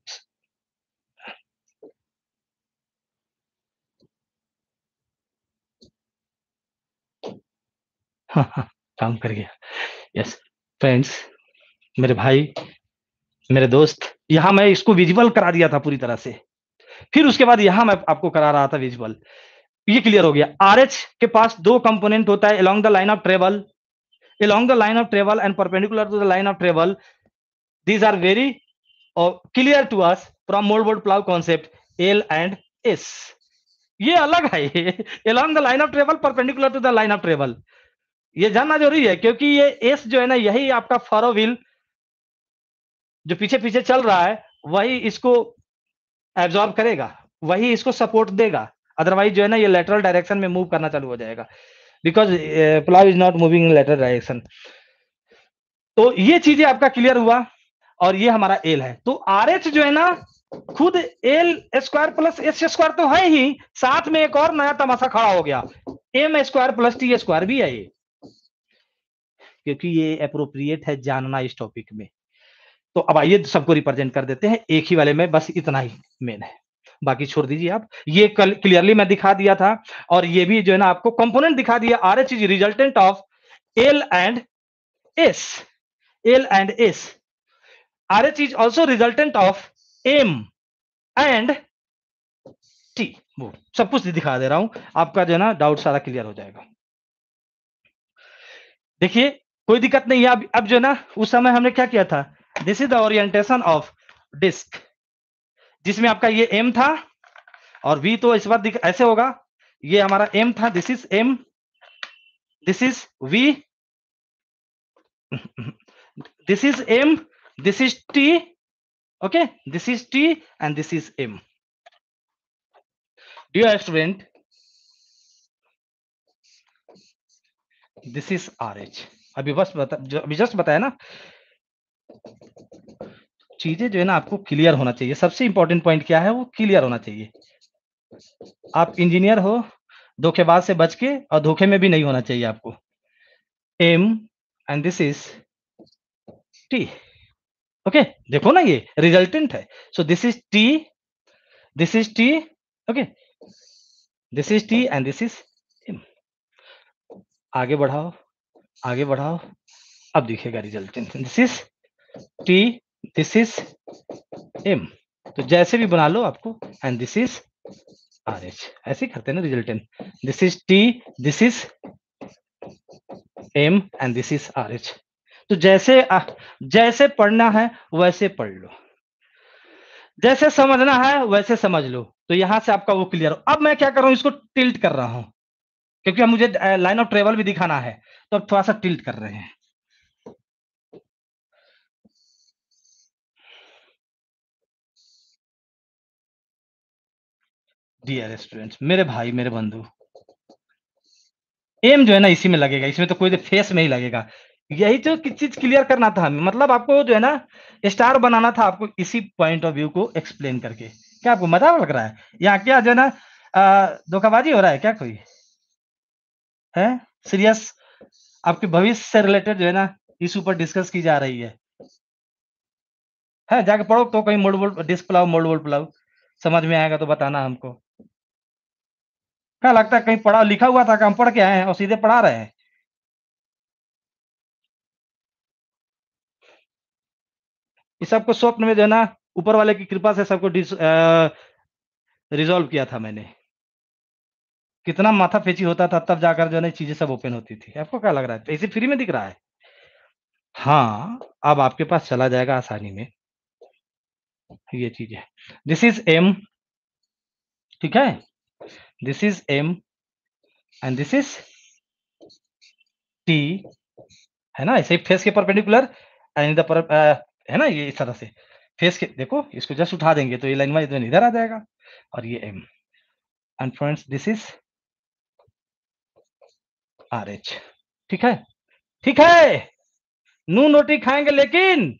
हाँ, हाँ, काम कर गया. यस फ्रेंड्स, मेरे भाई, मेरे दोस्त, यहाँ मैं इसको विजिबल करा दिया था पूरी तरह से. फिर उसके बाद यहाँ मैं आपको करा रहा था विजिबल. ये क्लियर हो गया. आरएच के पास दो कंपोनेंट होता है along the line of travel, along the line of travel and perpendicular to the line of travel. These are very clear to us from mould plough concept. L and S ये अलग है. Along the line of travel, perpendicular to the line of travel, ये जानना जरूरी है, क्योंकि ये S जो है ना, यही आपका फरो व्हील जो पीछे पीछे चल रहा है, वही इसको एब्जॉर्ब करेगा, वही इसको सपोर्ट देगा. अदरवाइज जो है ना, ये लेटरल डायरेक्शन में मूव करना चालू हो जाएगा, because plough is not moving in lateral direction. तो ये चीजें आपका क्लियर हुआ. और ये हमारा एल है. तो आर एच जो है ना, खुद L square plus S square तो है ही, साथ में एक और नया तमाशा खड़ा हो गया, M square plus T square भी है ये, क्योंकि ये अप्रोप्रिएट है जानना इस टॉपिक में. तो अब आइए सबको रिप्रेजेंट कर देते हैं एक ही वाले में, बस इतना ही मेन है, बाकी छोड़ दीजिए आप. ये कल क्लियरली मैं दिखा दिया था, और ये भी जो है ना आपको कंपोनेंट दिखा दिया. R H is resultant of L and S. L and S. R H is also resultant of M and T. वो सब कुछ दिखा दे रहा हूं, आपका जो है ना डाउट सारा क्लियर हो जाएगा. देखिए, कोई दिक्कत नहीं है. अब अब जो है ना, उस समय हमने क्या किया था, this is the orientation of disc, जिसमें आपका ये एम था और वी तो इस बार ऐसे होगा. ये हमारा एम था, this is M, this is V, this is M, this is T. Okay, this is T and this is M. Dear student, this is R H. अभी बस बता, अभी जस्ट बताया ना, चीजें जो है ना आपको क्लियर होना चाहिए. सबसे इंपॉर्टेंट पॉइंट क्या है, वो क्लियर होना चाहिए. आप इंजीनियर हो, धोखेबाज से बच के, और धोखे में भी नहीं होना चाहिए आपको. M and this is T. Okay, देखो ना, ये रिजल्टेंट है. So this is T, this is T. Okay, this is T and this is M. आगे बढ़ाओ, आगे बढ़ाओ, अब दिखेगा resultant. This is T, this is M. तो जैसे भी बना लो आपको, and this is R H. ऐसे ही करते हैं ना resultant. This is T, this is M and this is R H. तो जैसे आ, जैसे पढ़ना है वैसे पढ़ लो, जैसे समझना है वैसे समझ लो. तो यहां से आपका वो क्लियर हो. अब मैं क्या कर रहा हूं, इसको टिल्ट कर रहा हूं, क्योंकि मुझे लाइन ऑफ ट्रेवल भी दिखाना है, तो अब थोड़ा सा टिल्ट कर रहे हैं. डियर स्टूडेंट्स, मेरे भाई, मेरे बंधु, एम जो है ना इसी में लगेगा, इसमें तो कोई फेस में ही लगेगा. यही तो चीज क्लियर करना था हमें, मतलब आपको जो है ना स्टार बनाना था, आपको इसी पॉइंट ऑफ व्यू को एक्सप्लेन करके. क्या आपको मजा लग रहा है? यहाँ क्या जो है ना धोखाबाजी हो रहा है क्या? कोई है सीरियस? आपके भविष्य से रिलेटेड जो है ना इशू पर डिस्कस की जा रही है. है, जाके पढ़ो तो कहीं mouldable disc plough, mouldable plough समझ में आएगा तो बताना हमको। क्या लगता है कहीं पढ़ा लिखा हुआ था कि हम पढ़ के आए हैं और सीधे पढ़ा रहे हैं? इस सबको स्वप्न में जो है ना ऊपर वाले की कृपा से सबको डिस अ, रिज़ॉल्व किया था मैंने। कितना माथा फेची होता था तब जाकर जो है ना चीज़ें सब ओपन होती थी। आपको क्या लग रहा है? ऐसे फ्री में दिख रहा है? हाँ, अब आपके पास चला जाएगा आसानी में। ये चीज़ है। दिस इज़ एम, ठीक है? This is M and this is T, है ना? ऐसे ही फेस के परपेंडिकुलर एंड द पर अ, है ना? ये इस तरह से। फेस के देखो इसको जस्ट उठा देंगे तो ये लाइन वाइज़ इधर आ जाएगा और ये M and friends this is RH, ठीक है? ठीक है? नून रोटी खाएँगे लेकिन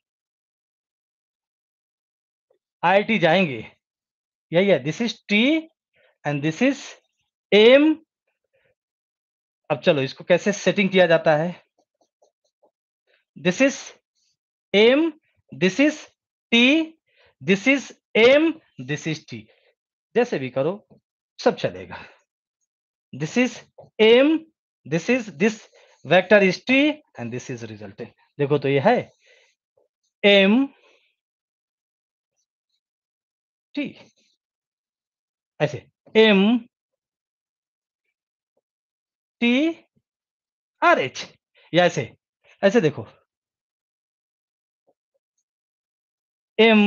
आईआईटी जाएँगे। यही है, this is T and this is M. अब चलो इसको कैसे सेटिंग किया जाता है? This is M, this is T, this is M, this is T. जैसे भी करो सब चलेगा। This is M, this is this vector is T and this is resultant. देखो तो ये है एम टी, ऐसे एम टी आर एच, या ऐसे ऐसे देखो M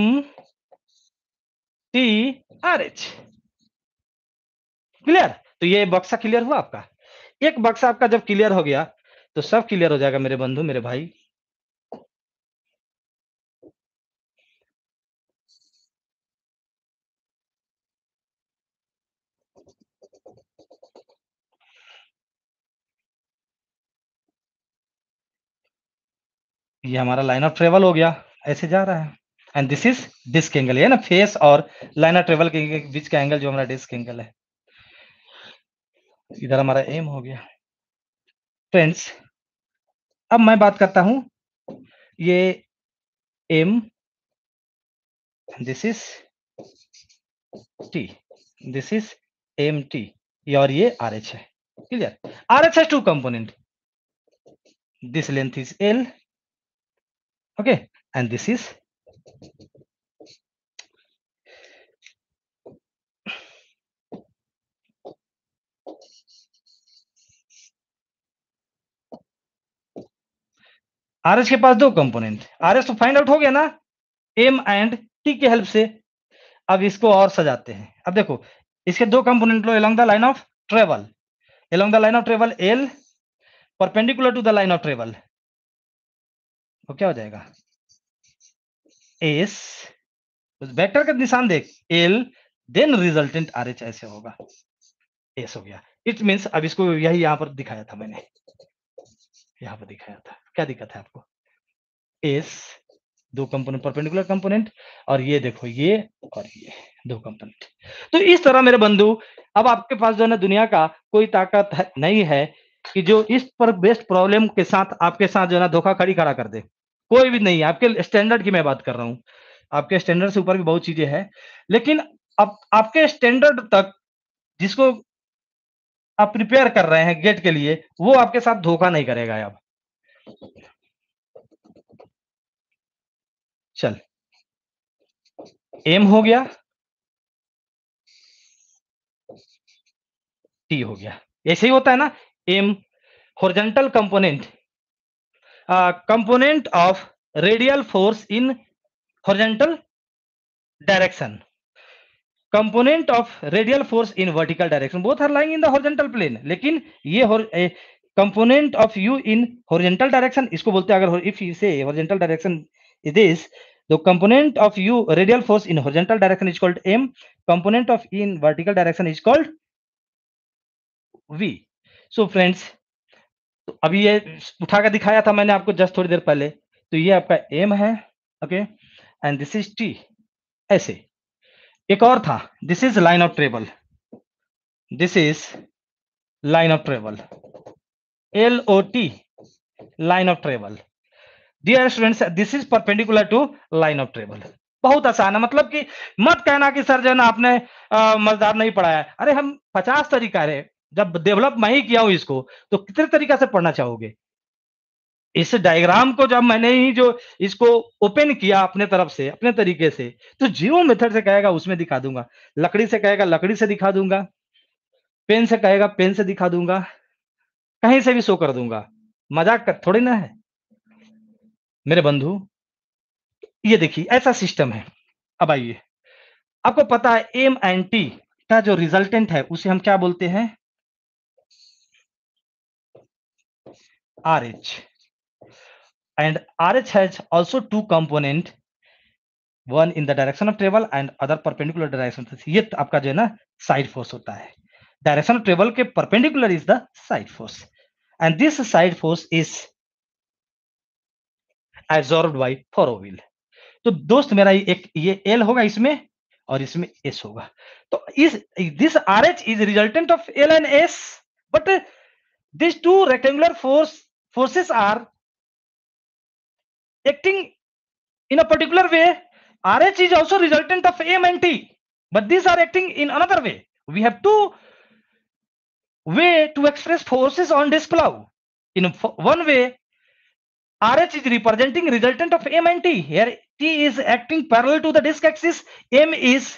T R H. Clear? तो ये बक्सा क्लियर हुआ आपका। एक बक्सा आपका जब क्लियर हो गया तो सब क्लियर हो जाएगा मेरे बंधु, मेरे भाई। ये हमारा लाइन ऑफ ट्रेवल हो गया, ऐसे जा रहा है and this is disc angle, है ना? फेस और लाइन ऑफ ट्रेवल के बीच का एंगल जो हमारा डिस्क एंगल है। इधर हमारा एम हो गया। फ्रेंड्स, अब मैं बात करता हूं ये M, this is T, this is M T, और ये आर एच है। Clear? R H has two component, this length is L, okay, and this is R H के पास दो कंपोनेंट, आर एच तो फाइंड आउट हो गया ना एम एंड टी के हेल्प से। अब इसको और सजाते हैं। अब देखो इसके दो कंपोनेंट लो along the line of travel, along the line of travel L perpendicular to the line of travel, तो क्या हो जाएगा एस, वेक्टर का निशान देख L, then resultant R H, ऐसे होगा एस हो गया। इट मीन्स अब इसको यही यहां पर दिखाया था मैंने, यहां पर दिखाया था। क्या दिक्कत है आपको? एस, दो कंपोनेंट परपेंडिकुलर कंपोनेंट, और ये देखो ये और ये दो कंपोनेंट। तो इस तरह मेरे बंधु अब आपके पास जो है ना दुनिया का कोई ताकत है, नहीं है कि जो इस पर बेस्ड प्रॉब्लम के साथ आपके साथ जो है ना धोखाधड़ी खड़ा कर दे। कोई भी नहीं है। आपके स्टैंडर्ड की मैं बात कर रहा हूं, आपके स्टैंडर्ड से ऊपर भी बहुत चीजें हैं, लेकिन अब आपके स्टैंडर्ड तक जिसको आप प्रिपेयर कर रहे हैं गेट के लिए, वो आपके साथ धोखा नहीं करेगा। अब चल एम हो गया, टी हो गया, ऐसे ही होता है ना। M horizontal component, uh, component of radial force in horizontal direction, component of radial force in vertical direction, both are lying in the horizontal plane, लेकिन ये component of u in horizontal direction, इसको बोलते हैं अगर if you say horizontal direction is this, the component of u radial force in horizontal direction is called m, component of e in vertical direction is called v. So friends, तो अभी ये उठा कर दिखाया था मैंने आपको जस्ट थोड़ी देर पहले। तो ये आपका एम है, okay, and this is T, ऐसे। एक और था, this is line of travel, this is line of travel, L O T, line of travel. Dear students, this is perpendicular to line of travel. बहुत आसान है, मतलब कि मत कहना कि सर जो है ना आपने अ, मजेदार नहीं पढ़ाया है। अरे हम पचास तरीका है, जब डेवलप मैं ही किया हूं इसको, तो कितने तरीका से पढ़ना चाहोगे? इस डायग्राम को जब मैंने ही जो इसको ओपन किया अपने तरफ से, अपने तरीके से, तो जियो मेथड से कहेगा उसमें दिखा दूंगा, लकड़ी से कहेगा लकड़ी से दिखा दूंगा, पेन से कहेगा पेन से दिखा दूंगा, कहीं से भी शो कर दूंगा। मजाक कर थोड़ी ना है मेरे बंधु। ये देखिए ऐसा सिस्टम है। अब आइए, आपको पता है एम एंड टी का जो रिजल्टेंट है उसे हम क्या बोलते हैं? R H. And R H has also two component, one in the direction of travel and other perpendicular direction. ये आपका जो है ना साइड फोर्स होता है। डायरेक्शन ऑफ ट्रेवल के perpendicular is the side force, and this side force is absorbed by furrow wheel. तो दोस्त मेरा एक ये एल होगा इसमें और इसमें एस होगा। तो इस this R H is resultant of L and S, but these two rectangular force forces are acting in a particular way. R H is also resultant of M and T, but these are acting in another way. We have two way to express forces on disk plow. In one way, R H is representing resultant of M and T. Here T is acting parallel to the disk axis, M is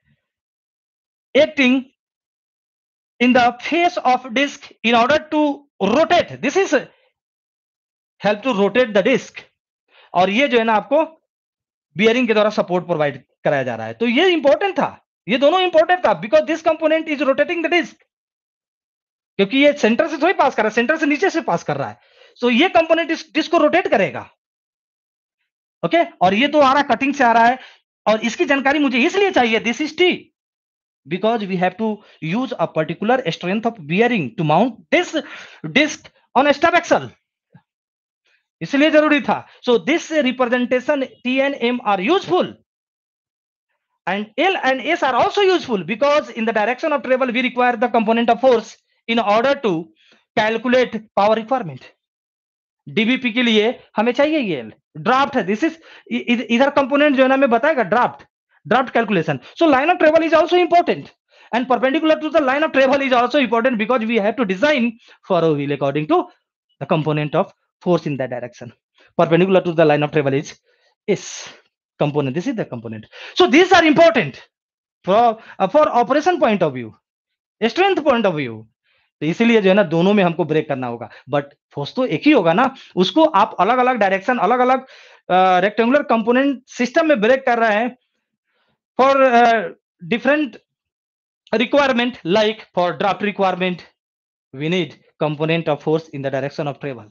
acting in the face of disk in order to rotate. This is help to rotate the disk. और ये जो है ना आपको bearing के द्वारा support provide कराया जा रहा है। तो ये इंपॉर्टेंट था, ये दोनों इंपॉर्टेंट था, because this component is rotating the disc, क्योंकि ये सेंटर से थोड़ी पास कर रहा है, सेंटर से नीचे से पास कर रहा है। सो so ये कंपोनेंट इस डिस्क को रोटेट करेगा। Okay okay? और ये तो आ रहा है कटिंग से आ रहा है, और इसकी जानकारी मुझे इसलिए चाहिए, this is T, because we have to use a particular strength of bearing to mount this disc on stub axle, इसलिए जरूरी था। So this representation T and M are useful, and L and S are also useful because in the direction of travel we require the component of force in order to calculate power requirement. DBP के लिए हमें चाहिए ये L, draft है, this is इधर component जो है ना हमें बताएगा draft, draft calculation. So line of travel is also important, and perpendicular to the line of travel is also important because we have to design furrow wheel according to the component of force in that direction. Perpendicular to the line of travel is S component, this is the component. So these are important for uh, for operation point of view, strength point of view. तो इसीलिए जो है ना दोनों में हमको break करना होगा, बट फोर्स तो एक ही होगा ना, उसको आप अलग अलग डायरेक्शन, अलग अलग रेक्टेंगुलर कंपोनेंट सिस्टम में ब्रेक कर रहे हैं for different requirement. Like for draft requirement we need component of force in the direction of travel.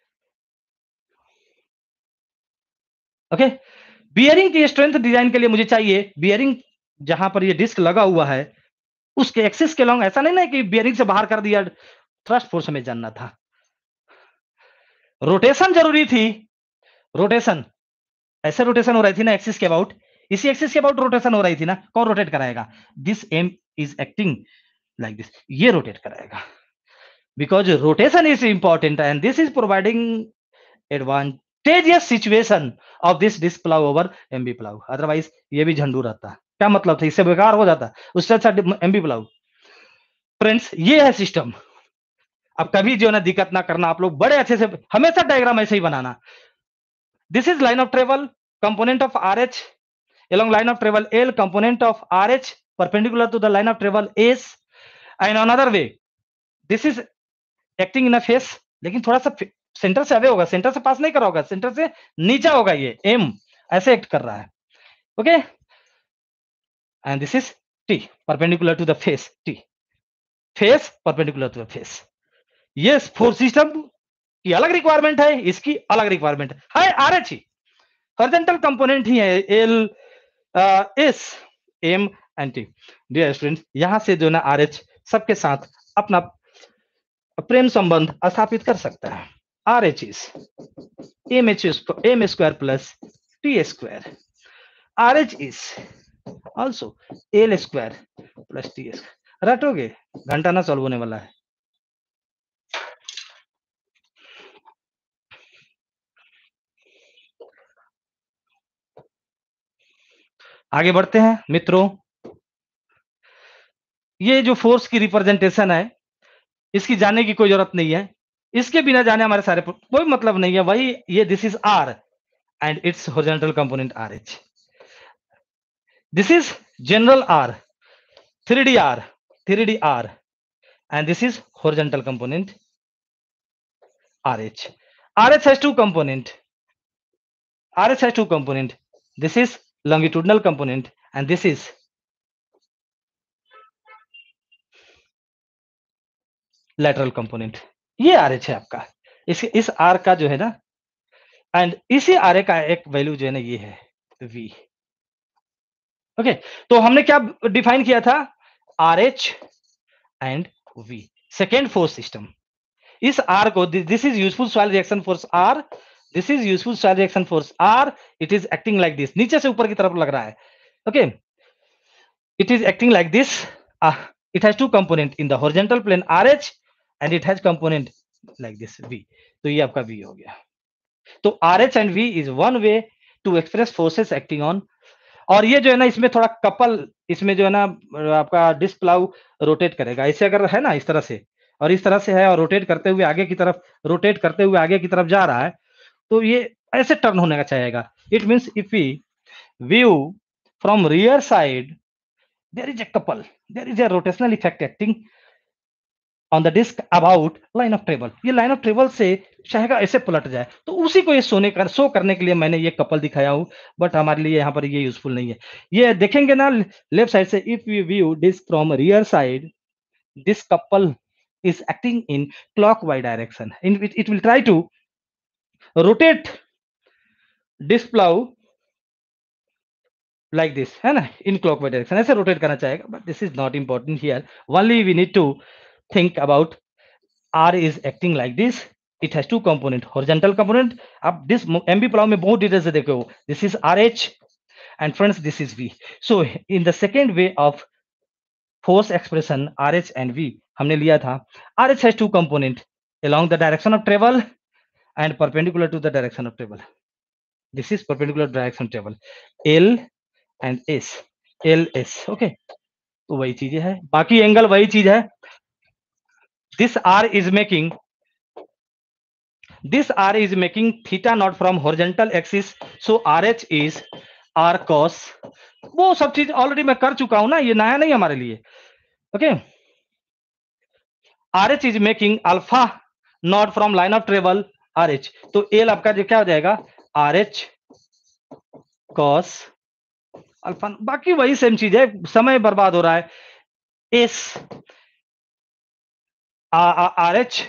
Okay okay? Bearing की स्ट्रेंथ डिजाइन के लिए मुझे चाहिए बियरिंग जहां पर ये डिस्क लगा हुआ है उसके एक्सिस के लॉन्ग, ऐसा नहीं ना कि बियरिंग से बाहर कर दिया, थ्रस्ट फोर्स हमें जानना था। रोटेशन जरूरी थी, रोटेशन ऐसे रोटेशन हो रही थी ना एक्सिस के अबाउट, इसी एक्सिस के अबाउट रोटेशन हो रही थी ना, कौन रोटेट कराएगा? This M is acting like this, ये रोटेट कराएगा, because rotation is important and this is providing advantageous situation of this disc plow over mb plow. otherwise ये भी झंडू रहता, क्या मतलब था, इससे बेकार हो जाता, उससे अच्छा mb plow। फ्रेंड्स ये है सिस्टम, अब कभी जो है ना दिक्कत ना करना, आप लोग बड़े अच्छे से हमेशा डायग्राम ऐसे ही बनाना। This is line of travel, component of R H along line of travel L, component of R H perpendicular to the line of travel S, and another way this is acting in a face, लेकिन थोड़ा सा centre से away होगा, centre से पास नहीं कर होगा, centre से नीचा होगा, ये एम ऐसे एक्ट कर रहा है। Okay, and this is T perpendicular to the face, T face perpendicular to the face. ये फोर्स सिस्टम की अलग रिक्वायरमेंट है, इसकी अलग रिक्वायरमेंट है, आर एच ही हॉरिजॉन्टल कंपोनेंट ही है, L S M and T. Dear student, यहां से जो ना आर एच सबके साथ अपना प्रेम संबंध स्थापित कर सकता है। R H is M H M square plus T square, R H is also L square plus T square. रटोगे, घंटा ना सॉल्व होने वाला है। आगे बढ़ते हैं मित्रों। ये जो फोर्स की रिप्रेजेंटेशन है, इसकी जानने की कोई जरूरत नहीं है। इसके बिना जाने हमारे सारे कोई मतलब नहीं है। वही ये this is R and its horizontal component R H. This is general R, three D R, three D R, and this is horizontal component R H. R H has two component. R H has two component. This is longitudinal component and this is lateral component. ये R H है आपका। इस इस R का जो है ना, and इसी R A का एक वैल्यू जो है ना ये है V। ओके, तो हमने क्या डिफाइन किया था? R H and V, second force system. इस R को, this is useful soil reaction force R, this is useful soil reaction force R, it is acting like this, नीचे से ऊपर की तरफ लग रहा है। Okay, it is acting like this. It has two component in the horizontal plane R H and it has component like this V। तो ये आपका V हो गया। तो R H and V is one way to express forces acting on. और ये जो है ना, इसमें थोड़ा कपल, इसमें जो है ना आपका डिस्क प्लाउ रोटेट करेगा। ऐसे अगर है ना इस तरह से, और इस तरह से है, और रोटेट करते हुए आगे की तरफ, रोटेट करते हुए आगे की तरफ जा रहा है, तो ये ऐसे टर्न होने का चाहेगा। It means if we view from rear side, there is a couple, there is a rotational effect acting on the disc about line of travel. ये लाइन ऑफ ट्रेवल से चाहेगा ऐसे पलट जाए, तो उसी को ये सोने कर शो करने के लिए मैंने ये कपल दिखाया हूं, बट हमारे लिए यहाँ पर ये यूजफुल नहीं है। ये देखेंगे ना लेफ्ट साइड से, if you view disc from rear side, this couple is acting in clockwise direction, in which it will try to rotate disc plow like this, है ना, in clockwise direction, ऐसे rotate करना चाहेगा, but this is not important here. Only we need to think about R is acting like this. It has two component, horizontal component. अब this M B plow में बहुत detail से देखो, this is R H and friends this is V. So in the second way of force expression R H and V, हमने लिया था R H has two component along the direction of travel and perpendicular to the direction of travel. This is perpendicular direction of travel, L and S, L S. Okay, तो वही चीजें है, बाकी angle वही चीज है। This R is making, this R is making theta not from horizontal axis, so R H is R cos। वो सब चीज ऑलरेडी मैं कर चुका हूं ना, ये नया नहीं हमारे लिए। Okay, R H is making alpha not from line of travel R H, तो L आपका जो क्या हो जाएगा, R H cos अल्फा। बाकी वही सेम चीज है, समय बर्बाद हो रहा है। S R H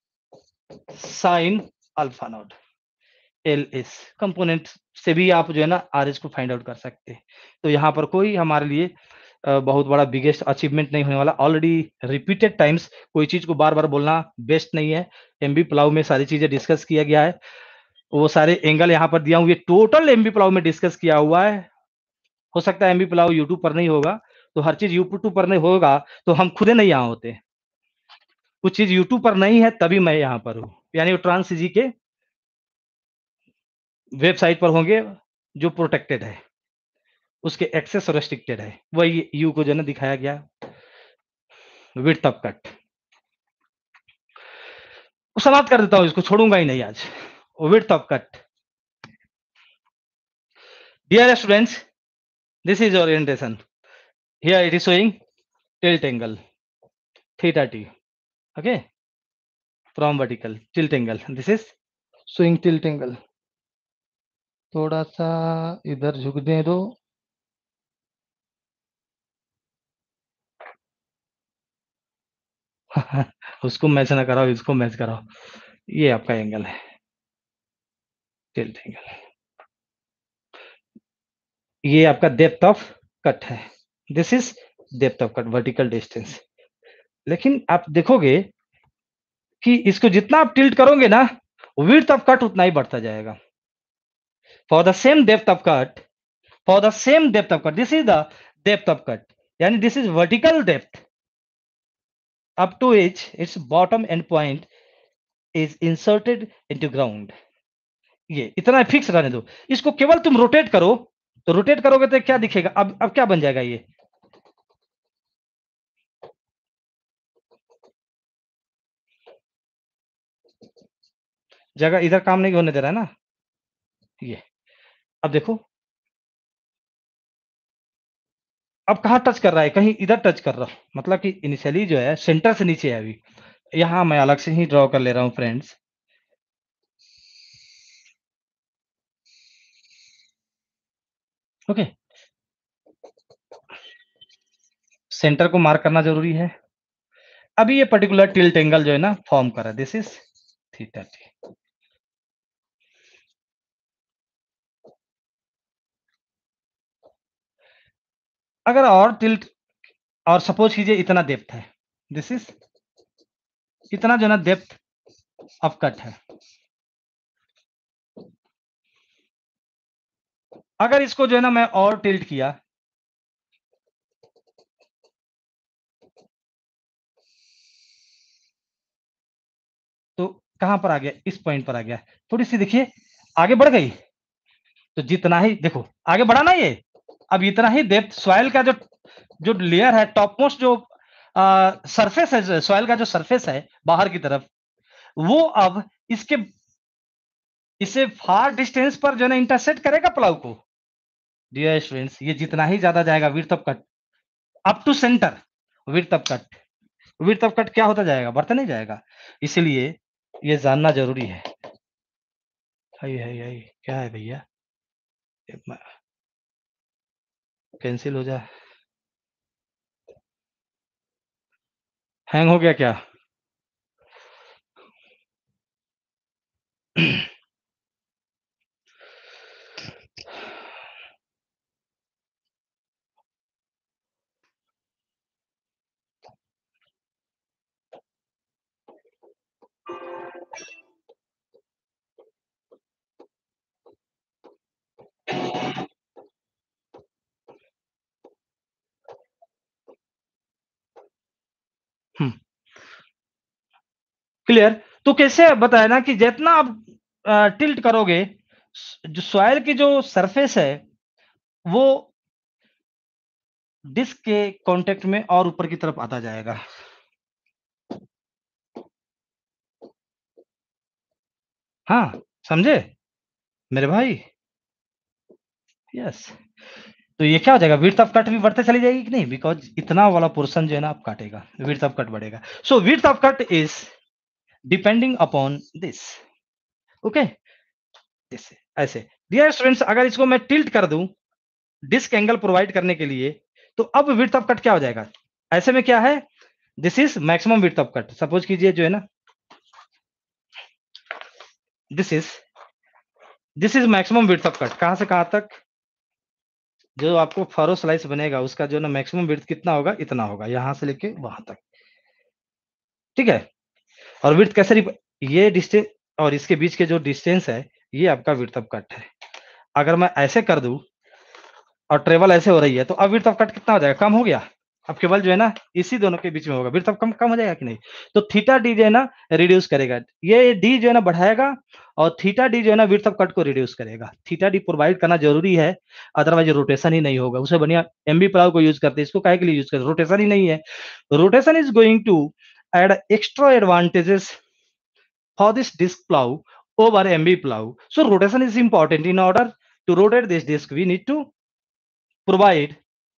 sine alpha naught, L S component से भी आप जो है ना आर एच को फाइंड आउट कर सकते हैं। तो यहाँ पर कोई हमारे लिए बहुत बड़ा बिगेस्ट अचीवमेंट नहीं होने वाला। ऑलरेडी रिपीटेड टाइम्स कोई चीज को बार बार बोलना बेस्ट नहीं है। एमबी प्लाव में सारी चीजें डिस्कस किया गया है, वो सारे एंगल यहाँ पर दिया हुआ, टोटल एमबी प्लाव में डिस्कस किया हुआ है। हो सकता है एमबी प्लाव यूट्यूब पर नहीं होगा, तो हर चीज यूट्यूब पर नहीं होगा तो हम खुदे नहीं यहाँ होते। कुछ चीज यूट्यूब पर नहीं है तभी मैं यहाँ पर हूँ, यानी ट्रांस जी के वेबसाइट पर होंगे जो प्रोटेक्टेड है, उसके एक्सेस रेस्ट्रिक्टेड है। वही यू को जो ना दिखाया गया विड्थ ऑफ कट। समाप्त कर देता हूं, इसको छोड़ूंगा ही नहीं आज। Width of cut, dear students, this is orientation. Here it is showing tilt angle theta t, okay, from vertical tilt angle. This is showing tilt angle. थोड़ा सा इधर झुक दे दो। उसको मैच ना कराओ, इसको मैच कराओ। ये आपका एंगल है, टिल्ट एंगल। ये आपका डेप्थ ऑफ कट है, this is depth of cut, vertical distance. लेकिन आप देखोगे कि इसको जितना आप टिल्ट करोगे ना, विड्थ ऑफ कट उतना ही बढ़ता जाएगा। For the same depth of cut, for the same depth of cut, this is the depth of cut, यानी this is vertical depth up to which its bottom end point is inserted into ground। ये इतना fix रहने दो, इसको केवल तुम rotate करो तो रोटेट करोगे तो क्या दिखेगा? अब अब क्या बन जाएगा ये? जगह इधर काम नहीं होने दे रहा है ना ये। अब देखो, अब कहाँ टच कर रहा है? कहीं इधर टच कर रहा हूँ, मतलब कि इनिशियली जो है सेंटर से नीचे है अभी। यहाँ मैं अलग से ही ड्रॉ कर ले रहा हूँ फ्रेंड्स। ओके, सेंटर को मार्क करना जरूरी है। अभी ये पर्टिकुलर टिल्ट एंगल जो है ना फॉर्म कर रहा है, दिस इज थीटा टी। अगर और टिल्ट, और सपोज कीजिए इतना डेप्थ है, दिस इज इतना जो है ना डेप्थ ऑफ कट है। अगर इसको जो है ना मैं और टिल्ट किया, तो कहां पर आ गया? इस पॉइंट पर आ गया। थोड़ी सी देखिए आगे बढ़ गई, तो जितना ही देखो आगे बढ़ा ना ये, अब इतना ही डेप्थ सॉइल का जो जो लेयर है, टॉप मोस्ट जो सरफेस है सॉइल का, जो सरफेस है बाहर की तरफ, वो अब इसके इसे फार डिस्टेंस पर जो है ना इंटरसेक्ट करेगा प्लाव को। डियर स्टूडेंट्स, ये जितना ही ज्यादा जाएगा width of cut up to centre, width of cut width of cut क्या होता जाएगा? बढ़ता नहीं जाएगा। इसलिए ये जानना जरूरी है। हाय हाय हाय, क्या है भैया? कैंसिल हो जा, हैंग हो गया क्या? Hmm, clear? तो कैसे बताया ना कि जितना आप टिल्ट करोगे, जो सॉइल की जो सरफेस है वो डिस्क के कांटेक्ट में और ऊपर की तरफ आता जाएगा। हाँ, समझे मेरे भाई? यस। तो ये क्या हो जाएगा? विड्थ ऑफ कट भी बढ़ते चली जाएगी कि नहीं? बिकॉज इतना वाला पोर्शन जो है ना आप काटेगा, विड्थ ऑफ कट बढ़ेगा। So width of cut is depending upon this. Okay, this ऐसे। डियर स्टूडेंट्स, अगर इसको मैं टिल्ट कर दूं डिस्क एंगल प्रोवाइड करने के लिए, तो अब विड्थ ऑफ कट क्या हो जाएगा? ऐसे में क्या है? This is maximum width of cut. Suppose कीजिए जो है ना, this is this is maximum width of cut. कहां से कहां तक? जो आपको फरो स्लाइस बनेगा उसका जो ना मैक्सिमम विड्थ कितना होगा? इतना होगा, यहां से लेके वहां तक। ठीक है? और विड्थ कैसे रिप- ये डिस्टेंस और इसके बीच के जो डिस्टेंस है, ये आपका विड्थ ऑफ कट है। अगर मैं ऐसे कर दूं और ट्रेवल ऐसे हो रही है, तो अब विड्थ ऑफ कट कितना हो जाएगा? कम हो गया। अब केवल जो है ना इसी दोनों के बीच में होगा, विड्थ ऑफ कम कम हो जाएगा कि नहीं? तो थीटा डी जो है ना रिड्यूस करेगा, ये डी जो है ना बढ़ाएगा, और थीटा डी जो है ना विड्थ ऑफ कट को रिड्यूस करेगा। थीटा डी प्रोवाइड करना जरूरी है, अदरवाइज रोटेशन ही नहीं होगा। उसे बढ़िया एमबी प्लाव को यूज करते हैं, इसको काहे के लिए यूज करते? रोटेशन ही नहीं है। Rotation is going to add extra advantages for this disc plow over M B plow. So rotation is important. In order to rotate this disc, we need to provide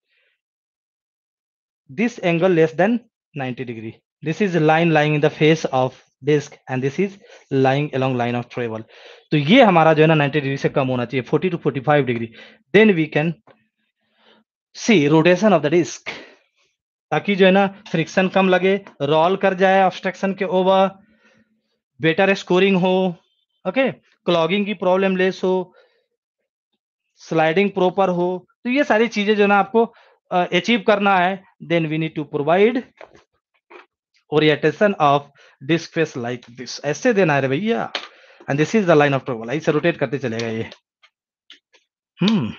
this angle less than ninety degree. This is a line lying in the face of disc and this is lying along line of travel. तो ये हमारा जो है ना ninety degree से कम होना चाहिए, forty to forty-five degree. Then we can see rotation of the disc. ताकि जो है ना फ्रिक्शन कम लगे, रोल कर जाए ऑब्स्ट्रक्शन के ओवर, बेटर स्कोरिंग हो, ओके, क्लॉगिंग की प्रॉब्लम लेस हो, स्लाइडिंग प्रॉपर हो। तो ये सारी चीजें जो ना आपको अचीव करना है, then we need to provide orientation of disc face like this. ऐसे देना है रे भैया, and this is the line of travel. ऐसे रोटेट करते चलेगा ये। हम्म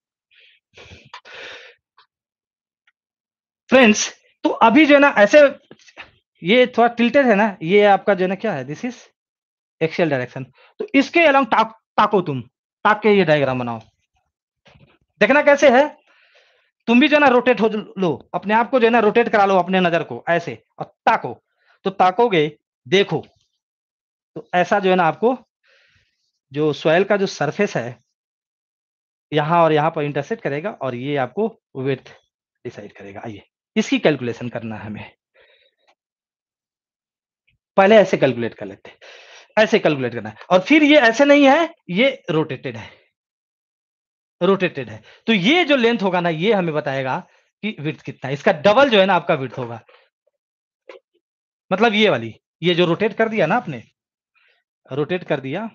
फ्रेंड्स, तो अभी जो है ना ऐसे ये थोड़ा टिल्टेड है ना, ये आपका जो है ना क्या है? This is axial direction. तो इसके अलोंग टाक ताको तुम ताक के ये डायग्राम बनाओ। देखना कैसे है, तुम भी जो है ना रोटेट हो लो, अपने आप को जो है ना रोटेट करा लो, अपने नजर को ऐसे और ताको, तो ताकोगे देखो, तो ऐसा जो है ना आपको जो सॉइल का जो सरफेस है यहां और यहां पर इंटरसेक्ट करेगा और ये आपको विड्थ डिसाइड करेगा। आइए इसकी कैलकुलेशन करना है हमें, पहले ऐसे कैलकुलेट कर लेते हैं, ऐसे कैलकुलेट करना है और फिर ये ऐसे नहीं है, ये रोटेटेड है, रोटेटेड है, तो ये जो लेंथ होगा ना ये हमें बताएगा कि विड्थ कितना है, इसका डबल जो है ना आपका विड्थ होगा, मतलब ये वाली, ये जो रोटेट कर दिया ना आपने, रोटेट कर दिया,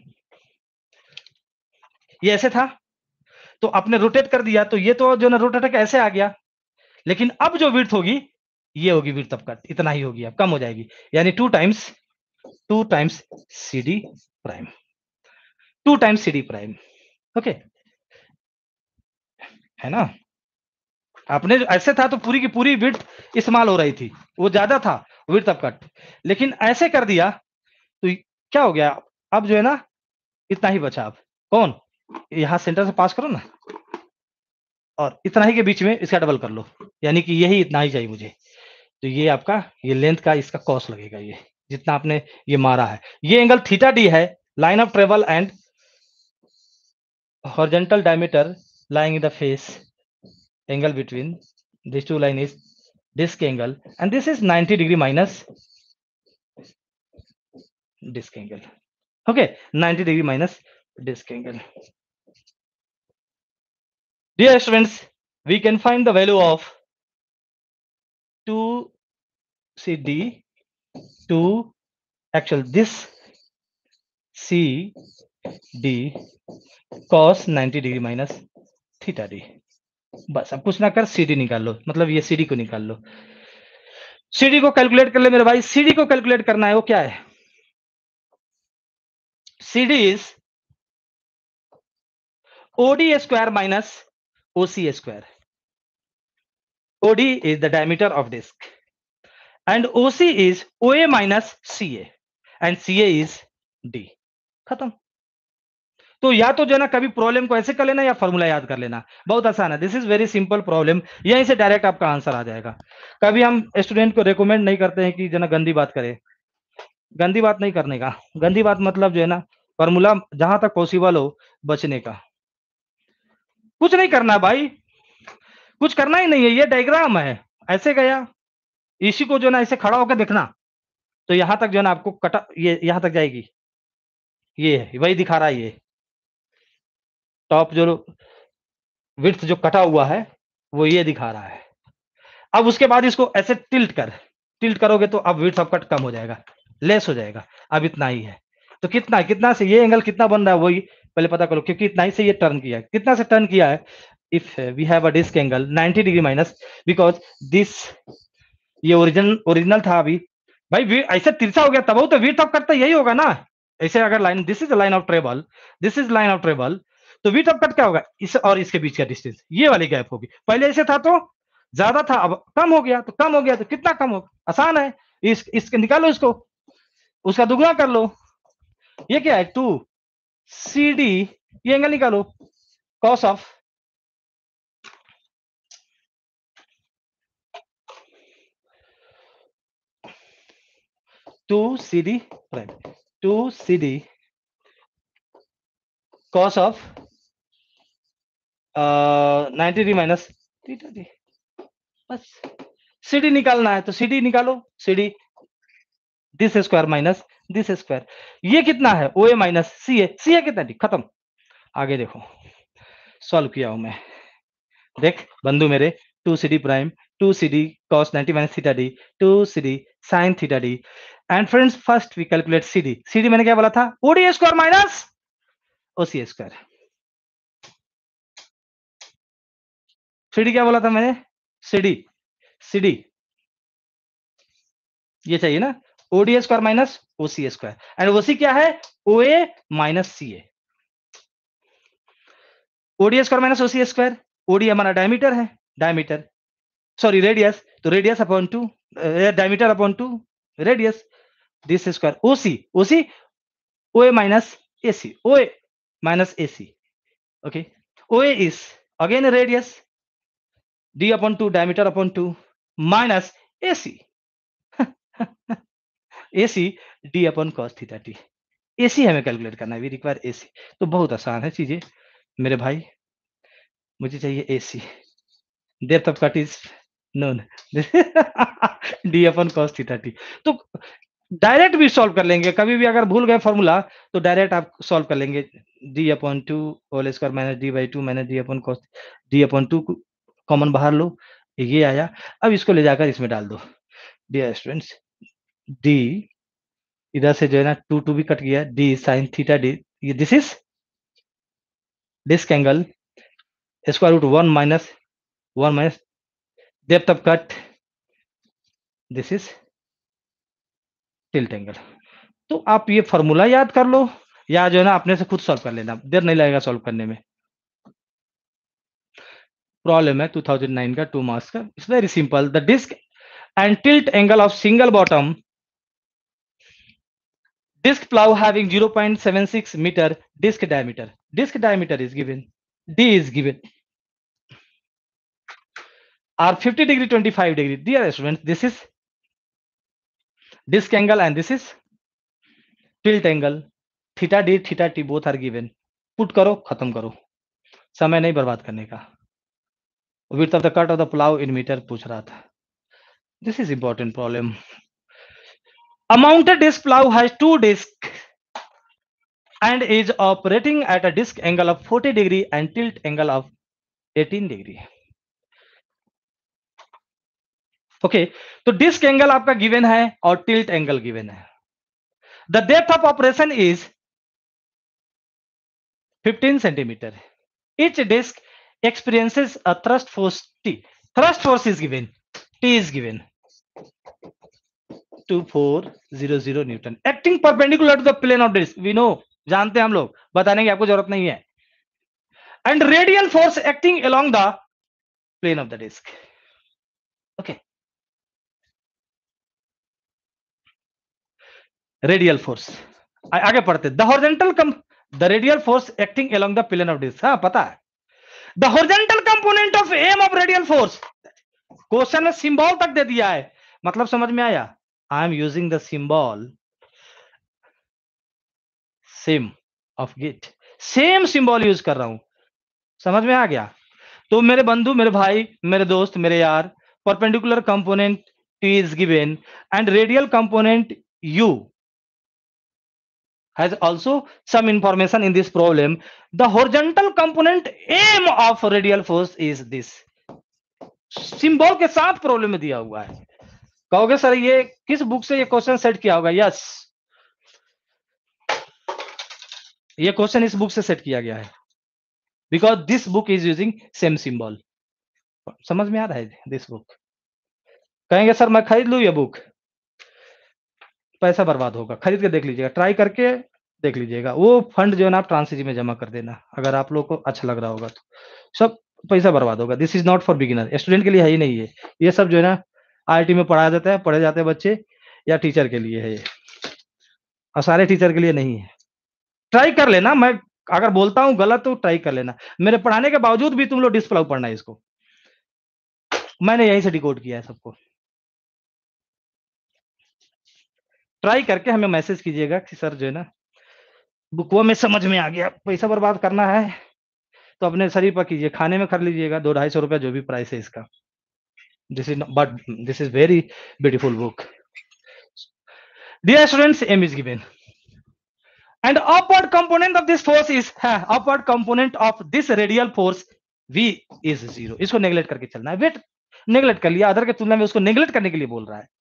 ये ऐसे था तो आपने रोटेट कर दिया, तो ये तो जो ना रोटेट ऐसे आ गया, लेकिन अब जो विड्थ होगी ये होगी विड्थ ऑफ कट, इतना ही होगी, अब कम हो जाएगी, यानी two times two times C D prime, two times C D prime, okay, है ना। आपने जो ऐसे था तो पूरी की पूरी विड्थ इस्तेमाल हो रही थी, वो ज्यादा था विड्थ ऑफ कट, लेकिन ऐसे कर दिया तो क्या हो गया, अब जो है ना इतना ही बचा, अब कौन, यहां सेंटर से पास करो ना और इतना ही के बीच में इसका डबल कर लो, यानी कि यही इतना ही चाहिए मुझे, तो ये आपका ये लेंथ का इसका कॉस लगेगा, ये जितना आपने ये मारा है, ये एंगल थीटा डी है, line of travel and horizontal diameter lying in the face, angle between these two line is disk angle, and this is ninety degree minus disk angle, okay, ninety degree minus disk angle. Dear students, we can find the value of two C D to actual this C D cos ninety degree minus theta D, बस अब कुछ ना कर CD निकाल लो, मतलब ये CD को निकाल लो, सीडी को कैलकुलेट कर ले मेरे भाई, सीडी को कैलकुलेट करना है, वो क्या है, CD is OD square minus OC square, OD is the diameter of disc and OC is OA minus CA and CA is D, खत्म। तो या तो जो है ना कभी प्रॉब्लम को ऐसे कर लेना या फॉर्मूला याद कर लेना, बहुत आसान है, this is very simple problem, यहीं से डायरेक्ट आपका आंसर आ जाएगा। कभी हम स्टूडेंट को रेकमेंड नहीं करते हैं कि जो ना गंदी बात करे, गंदी बात नहीं करने का, गंदी बात मतलब जो है ना फॉर्मूला जहां तक पॉसिबल हो बचने का, कुछ नहीं करना भाई, कुछ करना ही नहीं है, ये डायग्राम है, ऐसे गया, इसी को जो ना ऐसे खड़ा होकर देखना, तो यहां तक जो है ना आपको कटा, ये यहां तक जाएगी, ये है वही दिखा रहा है, ये टॉप जो विड्थ जो कटा हुआ है वो ये दिखा रहा है। अब उसके बाद इसको ऐसे टिल्ट कर, टिल्ट करोगे तो अब विड्थ ऑफ कट कम हो जाएगा, लेस हो जाएगा, अब इतना ही है, तो कितना कितना से ये एंगल कितना बन रहा है वही पहले पता करो, क्योंकि इतना ही से ये टर्न किया है, कितना से टर्न किया है, if we have a disc angle ninety degree minus, because this ये ओरिजिनल ओरिजिनल था, अभी भाई ऐसे तिरछा हो गया तब तो विड्थ ऑफ कट तो यही होगा ना, ऐसे अगर line, this is line of travel, this is line of travel, तो विड्थ ऑफ कट क्या होगा, इस और इसके बीच का डिस्टेंस, ये वाली गैप होगी, पहले ऐसे था तो ज्यादा था, अब कम हो गया, तो कम हो गया तो कितना कम होगा, आसान है, इस इसके निकालो, इसको उसका दुगना कर लो, ये क्या है टू सी डी, ये एंगल निकालो, cos of two C D prime, two C D cos of ninety D minus theta D, बस सीडी निकालना है तो सीडी निकालो, CD this square minus this square, ये कितना है ओ ए माइनस सी ए, सी ए कितना डी, खत्म। आगे देखो सॉल्व किया हूं मैं, देख बंधु मेरे, two C D prime, two C D cos ninety minus theta D, two C D sine theta D, and friends first we calculate C D, सी डी मैंने क्या बोला था, OD square minus OC square, CD क्या बोला था मैंने, सीडी सीडी ये चाहिए ना, OD square minus OC square, and OC क्या है, OA minus C A, OD square minus OC square, OD हमारा डायमीटर है, डायमीटर सॉरी रेडियस, तो radius upon two, diameter upon two radius, this square, OC OC OA minus AC, OA minus AC, okay, OA is again radius d upon two diameter upon two minus AC AC d upon cos theta t। AC हमें calculate करना है, we require AC. तो बहुत आसान है चीजें मेरे भाई, मुझे चाहिए AC. Depth of cut is known D upon cos theta T. तो डायरेक्ट भी सॉल्व कर लेंगे, कभी भी अगर भूल गए फॉर्मूला तो डायरेक्ट आप सॉल्व कर लेंगे। D upon two whole square minus D by two minus D upon cos, D upon two common बाहर लो, ये आया। अब इसको ले जाकर इसमें डाल दो। डियर स्टूडेंट्स, डी इधर से जो है ना टू टू भी कट गया, डी साइन थीटा डी, ये this is disc angle square root one minus one minus depth of cut, this is tilt angle. तो आप ये फॉर्मूला याद कर लो या जो है ना अपने से खुद सॉल्व कर लेना, देर नहीं लगेगा सॉल्व करने में। प्रॉब्लम है टू थाउजेंड नाइन का, टू मार्क्स का। It's very simple. The disc and tilt angle of single bottom disc plow having zero point seven six meter disc diameter, disc diameter is given, d is given, are fifty degree twenty-five degree। dear students, this is disc angle and this is tilt angle, theta d theta t both are given। Put करो, खत्म करो, समय नहीं बर्बाद करने का। width of the cut of the plow in meter पूछ रहा था। this is important problem। a mounted disc plow has two discs and is operating at a disc angle of forty degree and tilt angle of eighteen degree। Okay okay, तो disc angle आपका given है और tilt angle given है। The depth of operation is fifteen centimetre. Each disc experiences a thrust force T, thrust force is given, T is given two four zero zero newton, acting perpendicular to the plane of disc. We know, जानते हैं हम लोग, बताने की आपको जरूरत नहीं है। And radial force acting along the plane of the disc. Okay, radial force आगे पढ़ते। The horizontal cum the radial force acting along the plane of disc, हाँ पता है। The horizontal component of M of radial force, question में symbol तक दे दिया है, मतलब समझ में आया। I am using the symbol same of gate, same symbol use कर रहा हूं, समझ में आ गया। तो मेरे बंधु, मेरे भाई, मेरे दोस्त, मेरे यार, perpendicular component T is given and radial component you has also some information in this problem। the horizontal component m of radial force is this। Symbol के साथ प्रॉब्लम में दिया हुआ है। कहोगे सर ये किस बुक से ये क्वेश्चन सेट किया होगा? यस, ये क्वेश्चन इस बुक से सेट किया गया है, because this book is using same symbol. समझ में आ रहा है दिस बुक? कहेंगे सर मैं खरीद लूं ये बुक, पैसा बर्बाद होगा। खरीद के देख लीजिएगा, ट्राई करके देख लीजिएगा। वो फंड जो है ना आप ट्रांसजी में जमा कर देना, अगर आप लोग को अच्छा लग रहा होगा तो। सब पैसा बर्बाद होगा। This is not for beginner, student के लिए है ही नहीं है ये सब जो है ना। आईआईटी में पढ़ाया जाता है, पढ़े जाते हैं बच्चे, या टीचर के लिए है ये, और सारे टीचर के लिए नहीं है। ट्राई कर लेना, मैं अगर बोलता हूं गलत तो ट्राई कर लेना। मेरे पढ़ाने के बावजूद भी तुम लोग डिस्प्लाउ पढ़ना है इसको, मैंने यहीं से डिकोड किया है सबको। ट्राई करके हमें मैसेज कीजिएगा कि सर जो है ना बुकवा में समझ में आ गया। पैसा बर्बाद करना है तो अपने शरीर पर कीजिए, खाने में कर लीजिएगा, दो ढाई सौ रुपया जो भी प्राइस है इसका। This is but this is very beautiful book. Dear students, M is given and upward component of this force is हाँ, upward component of this radial force v is zero। इसको नेगलेक्ट करके चलना है। Wait, neglect कर लिया, other के तुलना में उसको नेगलेक्ट करने के लिए बोल रहा है।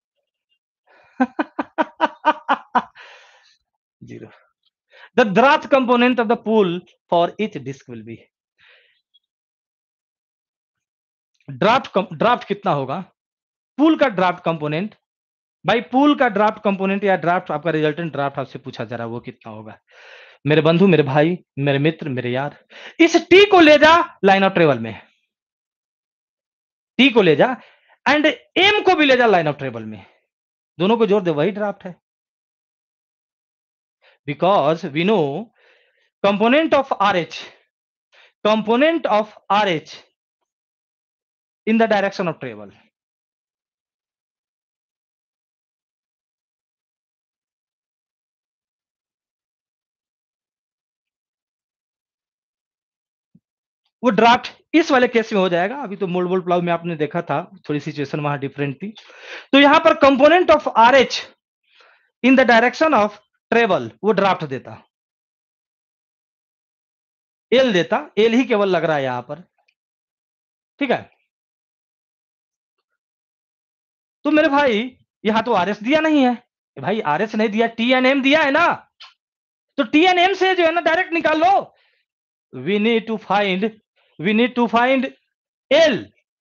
Zero. The draft component of the pull for each disc will be, draft draft कितना होगा? पूल का ड्राफ्ट कंपोनेंट, भाई पूल का ड्राफ्ट कंपोनेंट या ड्राफ्ट आपका रिजल्टेंट ड्राफ्ट आपसे पूछा जा रहा है, वो कितना होगा? मेरे बंधु, मेरे भाई, मेरे मित्र, मेरे यार, इस टी को ले जा लाइन ऑफ ट्रेवल में, टी को ले जा एंड एम को भी ले जा लाइन ऑफ ट्रेवल में, दोनों को जोड़ दे, वही ड्राफ्ट है। Because we know component of R H, component of R H in the direction of travel. वो ड्राफ्ट इस वाले केस में हो जाएगा। अभी तो मोल्ड बोल्ड प्लाव में आपने देखा था, थोड़ी सिचुएशन वहां डिफरेंट थी। तो यहां पर component of RH in the direction of travel वो ड्राफ्ट देता, एल देता, एल ही केवल लग रहा है यहां पर, ठीक है। तो मेरे भाई यहां तो आरएस दिया नहीं है भाई, आरएस नहीं दिया, टी एन एम दिया है ना, तो टी एन एम से जो है ना डायरेक्ट निकाल लो। We need to find we need to find L,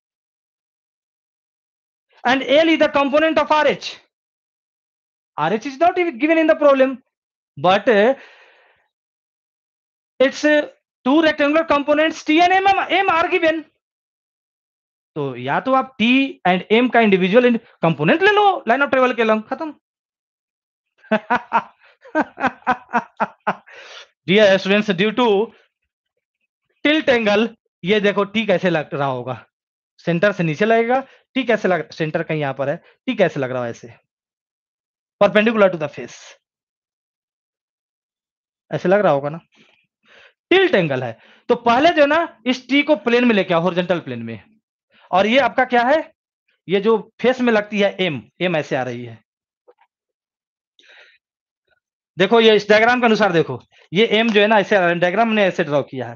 and L is the component of R H. R H is not even given in the problem, but uh, its uh, two rectangular components T and M, M are given. तो या तो आप T and M का individual component ले लो line of travel के लंग, खत्म। Dear students, due to tilt angle, ये देखो T कैसे लग रहा होगा, सेंटर से नीचे लगेगा, T कैसे लग, सेंटर कहीं यहां पर है, T कैसे लग रहा है ऐसे, परपेंडिकुलर टू द फेस, ऐसे लग रहा होगा ना, टिल्ट एंगल है। तो पहले जो है ना इस टी को प्लेन में लेके आओ, हॉरिजॉन्टल प्लेन में, और ये आपका क्या है, ये जो फेस में लगती है एम, एम ऐसे आ रही है, देखो ये इस डायग्राम के अनुसार देखो, ये एम जो है ना ऐसे आ रहा है, डायग्राम ने ऐसे ड्रॉ किया है,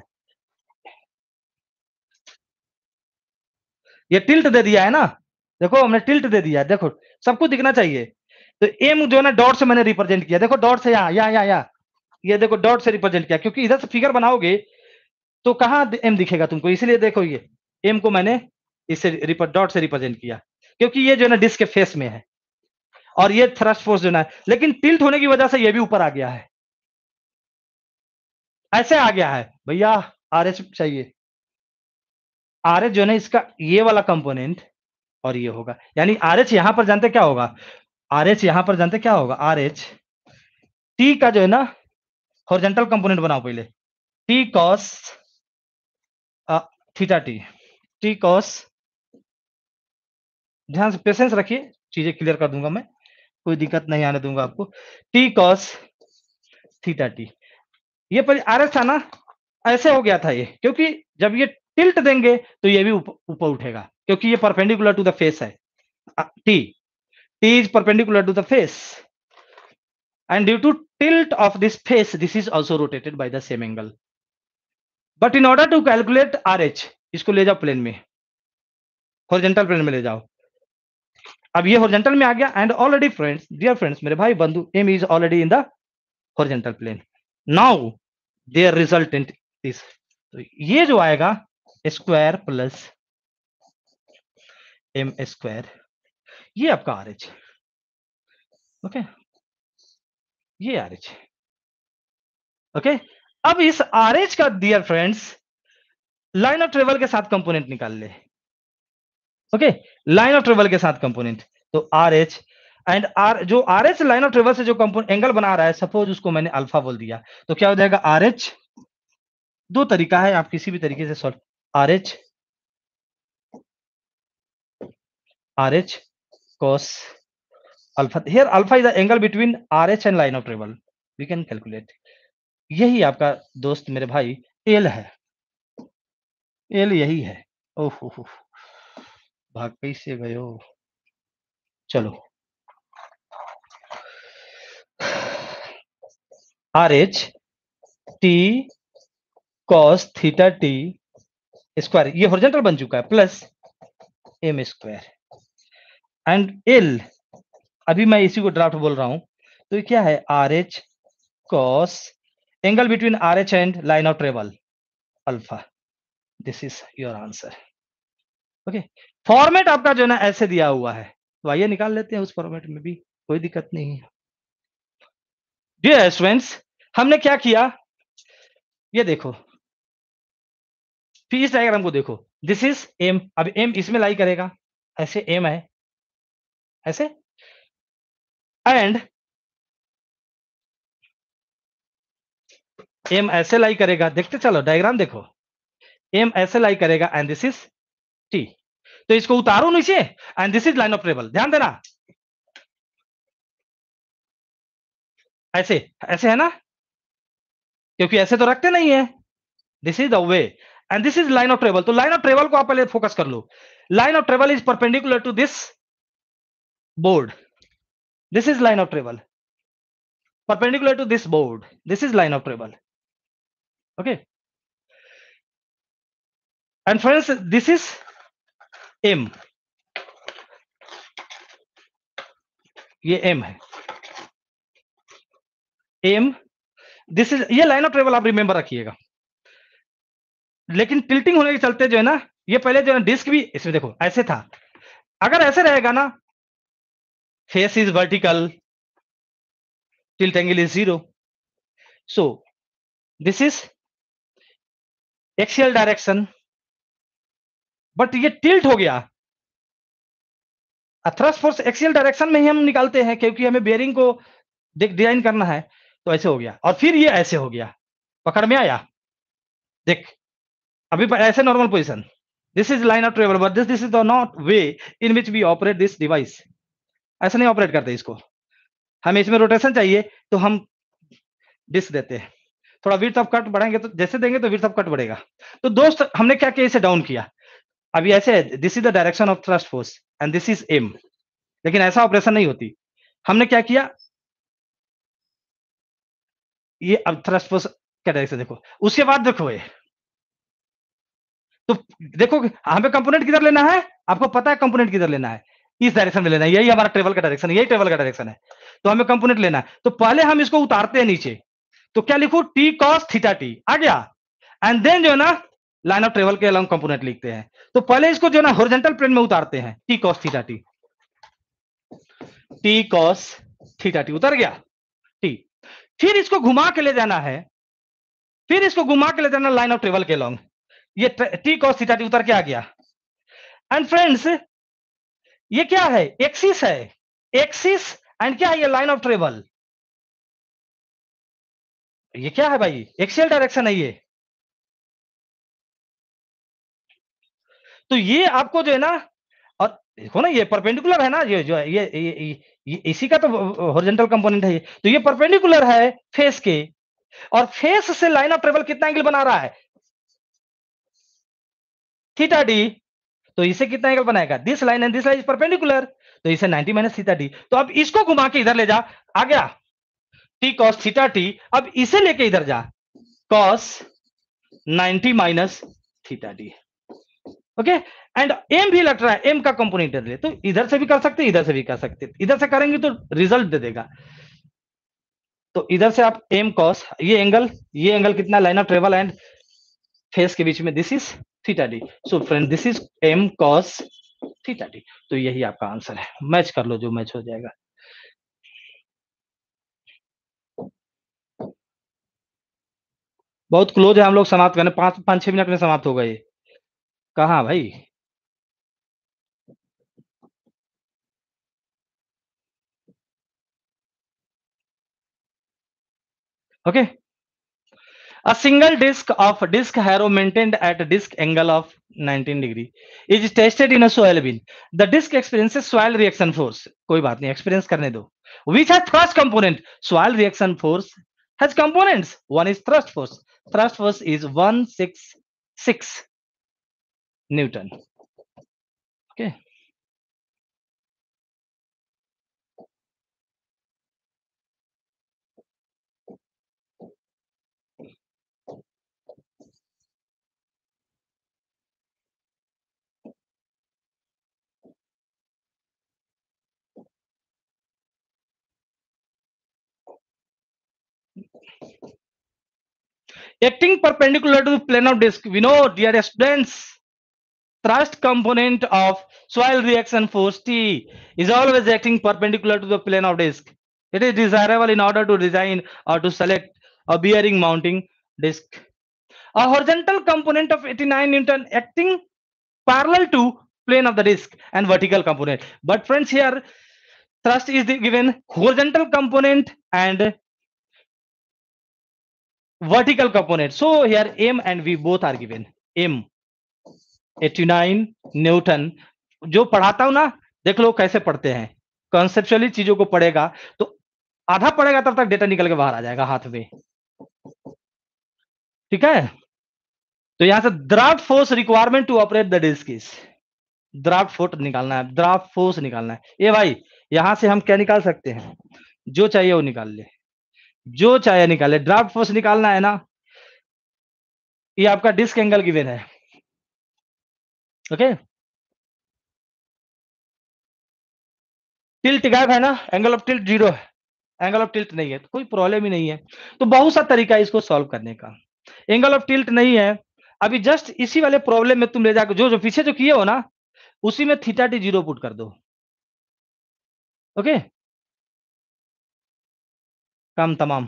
ये टिल्ट दे दिया है ना, देखो हमने टिल्ट दे दिया है, देखो सबको दिखना चाहिए। तो एम जो है ना डॉट से मैंने रिप्रेजेंट किया, देखो डॉट से यहाँ यहाँ यहाँ यहाँ, ये देखो डॉट से रिप्रेजेंट किया, क्योंकि इधर से फिगर बनाओगे तो कहां एम दिखेगा तुमको, इसलिए देखो ये एम को मैंने इसे डॉट से रिप्रेजेंट किया, क्योंकि ये जो है ना डिस्क के फेस में है, और ये थ्रस्ट फोर्स जो है, लेकिन टिल्ट होने की वजह से ये भी ऊपर आ गया है, ऐसे आ गया है भैया, आरएच चाहिए, आरएच जो है ना इसका ये वाला कंपोनेंट और ये होगा, यानी आरएच यहां पर जानते क्या होगा, आरएच यहां पर जानते क्या होगा, आरएच टी का जो है ना हॉरिजॉन्टल कंपोनेंट बनाओ पहले, T cos theta T, T cos, ध्यान से पेशेंस रखिए, चीजें क्लियर कर दूंगा मैं, कोई दिक्कत नहीं आने दूंगा आपको, टी कॉस थीटा टी, ये पर आरएच था ना, ऐसे हो गया था ये, क्योंकि जब ये टिल्ट देंगे तो ये भी ऊपर उठेगा, क्योंकि ये परपेंडिकुलर टू द फेस है, T T is perpendicular to the face, and due to tilt of this face this is also rotated by the same angle, but in order to calculate R H इसको ले जाओ plane में, horizontal plane में ले जाओ, अब ये horizontal में आ गया, and already friends, dear friends, मेरे भाई बंधु, M is already in the horizontal plane, now there resultant is, तो ये जो आएगा स्क्वायर प्लस एम स्क्वायर, ये आपका आर एच, ओके, ये आर एच, ओके। अब इस आर एच का dear friends line of travel के साथ कंपोनेंट निकाल ले, ओके, लाइन ऑफ ट्रेवल के साथ कंपोनेंट, तो आर एच एंड आर, जो R H line of travel से जो कंपोनेंट एंगल बना रहा है, सपोज उसको मैंने अल्फा बोल दिया, तो क्या हो जाएगा, आर एच, दो तरीका है, आप किसी भी तरीके से solve, R H R H cos alpha, here alpha is the angle between R H and line of travel, we can calculate, यही आपका दोस्त मेरे भाई एल है, एल यही है, ओहो हो, भाग कैसे गए हो, चलो R H T cos theta T square, ये हॉरिजॉन्टल बन चुका है, plus M square, and L, अभी मैं इसी को ड्राफ्ट बोल रहा हूं, तो ये क्या है, R H cos angle between R H and line of travel alpha, this is your answer, okay. Format आपका जो है ना ऐसे दिया हुआ है, तो आइए निकाल लेते हैं उस फॉर्मेट में भी, कोई दिक्कत नहीं है। डियर स्टूडेंट्स, हमने क्या किया, ये देखो, फिर इस डायग्राम को देखो, दिस इज एम, अब एम इसमें लाई करेगा, ऐसे एम है, ऐसे, एंड एम ऐसे लाई करेगा, देखते चलो डायग्राम देखो, एम ऐसे लाई करेगा एंड दिस इज टी। तो इसको उतारो नीचे and this is line of travel. ध्यान देना, ऐसे ऐसे है ना, क्योंकि ऐसे तो रखते नहीं है। This is the way and this is line of travel. तो लाइन ऑफ ट्रेवल को आप पहले फोकस कर लो। Line of travel is perpendicular to this board. This is line of travel perpendicular to this board. This is line of travel. Okay, and friends, this is M. ये M है, M, this is, ये line of travel आप remember रखिएगा। लेकिन tilting होने के चलते जो है ना, ये पहले जो है डिस्क भी इसमें देखो ऐसे था, अगर ऐसे रहेगा ना, face is vertical, tilt angle is zero, so this is axial direction, but ये टिल्ट हो गया। थ्रस्ट फोर्स एक्सियल डायरेक्शन में ही हम निकालते हैं, क्योंकि हमें बेयरिंग को डिजाइन करना है। तो ऐसे हो गया, और फिर ये ऐसे हो गया, पकड़ में आया। देख अभी ऐसे normal position, this is line of travel, but this this is the not way in which we operate this device. ऐसा नहीं ऑपरेट करते इसको, हमें इसमें रोटेशन चाहिए तो हम डिस्क देते हैं। थोड़ा विड्थ ऑफ कट बढ़ाएंगे तो जैसे देंगे तो विड्थ ऑफ कट बढ़ेगा। तो दोस्त हमने क्या किया, इसे डाउन किया। अभी ऐसे है, this is the direction of thrust force and this is M, लेकिन ऐसा ऑपरेशन नहीं होती। हमने क्या किया, ये अब थ्रस्ट फोर्स क्या डायरेक्शन देखो, उसके बाद देखो ये, तो देखो हमें कंपोनेंट किधर लेना है, आपको पता है कंपोनेंट किधर लेना है, इस डायरेक्शन में लेना है। यही हमारा ट्रेवल का डायरेक्शन है, यही ट्रेवल का डायरेक्शन है। तो हमें कंपोनेंट लेना है, तो पहले हम इसको उतारते हैं नीचे। तो क्या लिखू, टी कॉस थीटा टी आ गया, एंड देन जो है ना लाइन ऑफ ट्रेवल के अलॉन्ग कंपोनेंट लिखते हैं। तो पहले इसको जो है ना हॉरिजॉन्टल प्लेन में उतारते हैं, T cos theta T, T cos theta T उतर गया टी। फिर इसको घुमा के ले जाना है, फिर इसको घुमा के ले जाना लाइन ऑफ ट्रेवल के अलॉन्ग, ये टी कॉस थीटा टी उतर के आ गया। एंड फ्रेंड्स ये क्या है, एक्सिस है, एक्सिस, एंड क्या है ये लाइन ऑफ ट्रेवल। ये क्या है भाई, एक्सियल डायरेक्शन है ये। तो ये आपको जो है ना, और देखो ना ये परपेंडिकुलर है ना, ये जो है ये, ये, ये, ये इसी का तो हॉरिजॉन्टल कंपोनेंट है ये। तो ये परपेंडिकुलर है फेस के, और फेस से लाइन ऑफ ट्रेवल कितना एंगल बना रहा है, थीटा डी। तो इसे कितना एंगल बनाएगा, this line and this line is perpendicular, तो इसे नाइंटी माइनस थीटा डी। तो अब इसको घुमा के इधर ले जा, आ गया टी कॉस थीटा टी। अब इसे लेके इधर जा, cos ninety minus theta D. Okay, and M भी लग रहा है, एम का कंपोनेंट ले, तो इधर से भी कर सकते, इधर से भी कर सकते, इधर से करेंगे तो रिजल्ट दे देगा। तो इधर से आप एम कॉस, ये एंगल, ये एंगल कितना, line of travel and face के बीच में, this is theta D. So friend this is M cos theta D. तो यही आपका आंसर है, मैच कर लो, जो मैच हो जाएगा। बहुत क्लोज है, हम लोग समाप्त करने, पांच पांच छह मिनट में समाप्त हो गए। कहाँ भाई, okay. A single disc of disc harrow maintained at a disc angle of nineteen degree is tested in a soil bin. The disc experiences soil reaction force. कोई बात नहीं, experience करने दो. Which has thrust component? Soil reaction force has components. One is thrust force. Thrust force is one sixty-six Newton. Okay. Acting perpendicular to the plane of disc, we know, dear students, thrust component of soil reaction force T is always acting perpendicular to the plane of disc. It is desirable in order to design or to select a bearing mounting disc. A horizontal component of eighty-nine Newton acting parallel to plane of the disc, and vertical component. But friends, here thrust is given horizontal component and vertical component. So here M and V both are given. M eighty nine newton. जो पढ़ाता हूं ना, देख लो कैसे पढ़ते हैं, conceptually चीजों को पढ़ेगा तो आधा पढ़ेगा तब तक डेटा निकल के बाहर आ जाएगा हाथ में। ठीक है, तो यहां से draft force requirement to operate the disc is, draft force निकालना है, ड्राफ्ट फोर्स निकालना है। ये भाई यहां से हम क्या निकाल सकते हैं, जो चाहिए वो निकाल ले, जो चाहिए निकाले। ड्राफ्ट फोर्स निकालना है ना, ये आपका डिस्क एंगल गिवन है। ओके, टिल्ट गायब है ना, एंगल ऑफ टिल्ट जीरो है, एंगल ऑफ टिल्ट नहीं है तो कोई प्रॉब्लम ही नहीं है। तो बहुत सा तरीका है इसको सॉल्व करने का। एंगल ऑफ टिल्ट नहीं है, अभी जस्ट इसी वाले प्रॉब्लम में तुम ले जाकर जो जो पीछे जो किए हो ना, उसी में थीटा टी जीरो पुट कर दो। ओके, काम तमाम।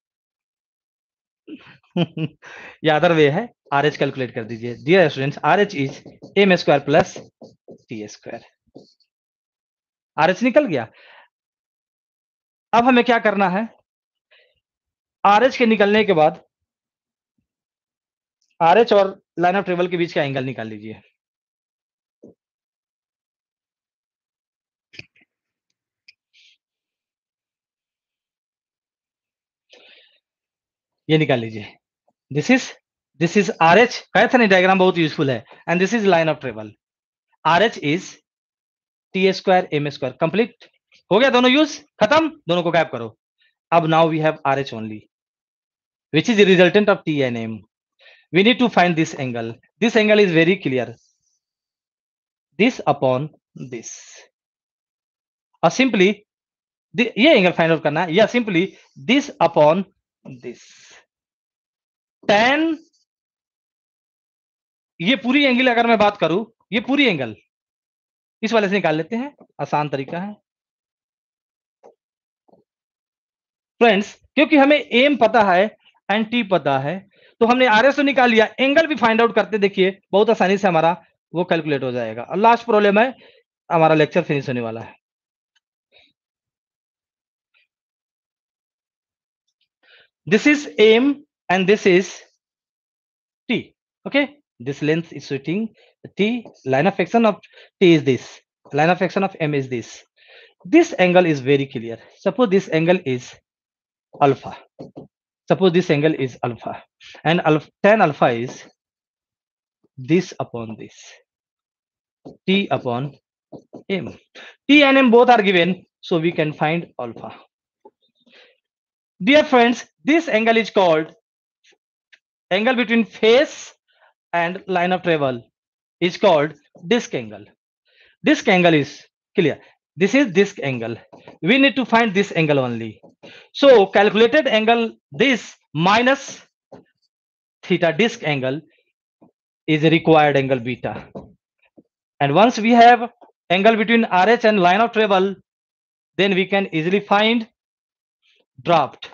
ये अदर वे है, आर एच कैलकुलेट कर दीजिए। Dear students, R H is M square plus T square. R H निकल गया। अब हमें क्या करना है, आर एच के निकलने के बाद आर एच और लाइन ऑफ ट्रेवल के बीच का एंगल निकाल लीजिए। ये निकाल लीजिए। This is this is R H, कहा था नहीं डायग्राम बहुत यूजफुल है, and this is line of travel. R H is T square M square. Complete हो गया, दोनों यूज खत्म, दोनों को गायब करो। अब now we have R H only which is the resultant of T and M. We need to find this angle. This angle is very clear. This upon this. Or simply, the, ये angle find out करना है, या simply this upon this. tan, ये पूरी angle अगर मैं बात करूं, ये पूरी एंगल इस वाले से निकाल लेते हैं, आसान तरीका है फ्रेंड्स। क्योंकि हमें एम पता है एंड टी पता है, तो हमने आर एस तो निकाल लिया, एंगल भी फाइंड आउट करते देखिए बहुत आसानी से हमारा वो कैलकुलेट हो जाएगा। और लास्ट प्रॉब्लम है, हमारा लेक्चर फिनिश होने वाला है। This is M and this is T. Okay, this length is shooting T. Line of action of T is this. Line of action of M is this. This angle is very clear. Suppose this angle is alpha. Suppose this angle is alpha, and alpha, tan alpha is this upon this. T upon M. T and M both are given, so we can find alpha. Dear friends, this angle is called angle between face and line of travel is called disk angle. Disk angle is clear. This is disk angle. We need to find this angle only. So calculated angle this minus theta disk angle is a required angle beta. And once we have angle between R H and line of travel, then we can easily find draft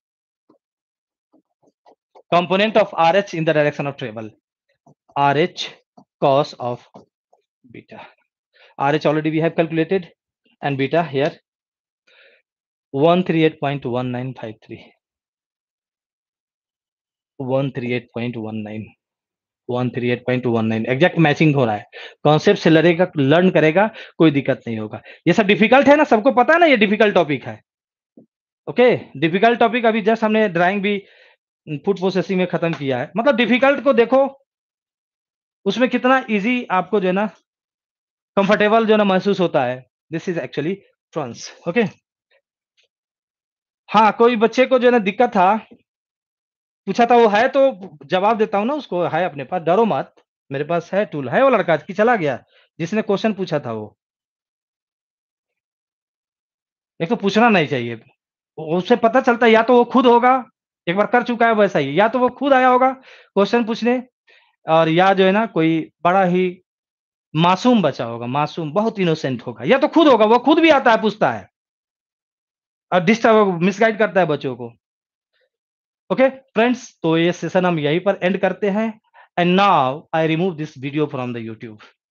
component of R H in the direction of travel. R H cos of beta. R H already we have calculated, and beta here one thirty-eight point one nine five three. one thirty-eight point one nine. one thirty-eight point one nine exact matching हो रहा है। Concept से लड़ेगा, learn करेगा, कोई दिक्कत नहीं होगा। ये सब डिफिकल्ट है ना, सबको पता है ना ये डिफिकल्ट टॉपिक है। ओके, डिफिकल्ट टॉपिक अभी जस्ट हमने ड्राइंग भी फूड प्रोसेसिंग में खत्म किया है। मतलब डिफिकल्ट को देखो, उसमें कितना इजी आपको जो है ना कंफर्टेबल जो है ना महसूस होता है। This is actually trans. Okay, हाँ कोई बच्चे को जो है ना दिक्कत था, पूछा था, वो है तो जवाब देता हूं ना उसको, है अपने पास, डरो मत, मेरे पास है टूल। है वो लड़का कि चला गया जिसने क्वेश्चन पूछा था? वो एक तो पूछना नहीं चाहिए, उससे पता चलता है या तो वो खुद होगा, एक बार कर चुका है वैसा ही, या तो वो खुद आया होगा क्वेश्चन पूछने, और या जो है ना कोई बड़ा ही मासूम बच्चा होगा, मासूम बहुत इनोसेंट होगा, या तो खुद होगा, वो खुद भी आता है पूछता है और डिस्टर्ब मिसगाइड करता है बच्चों को। ओके फ्रेंड्स, तो ये सेशन हम यहीं पर एंड करते हैं, and now I remove this video from the YouTube.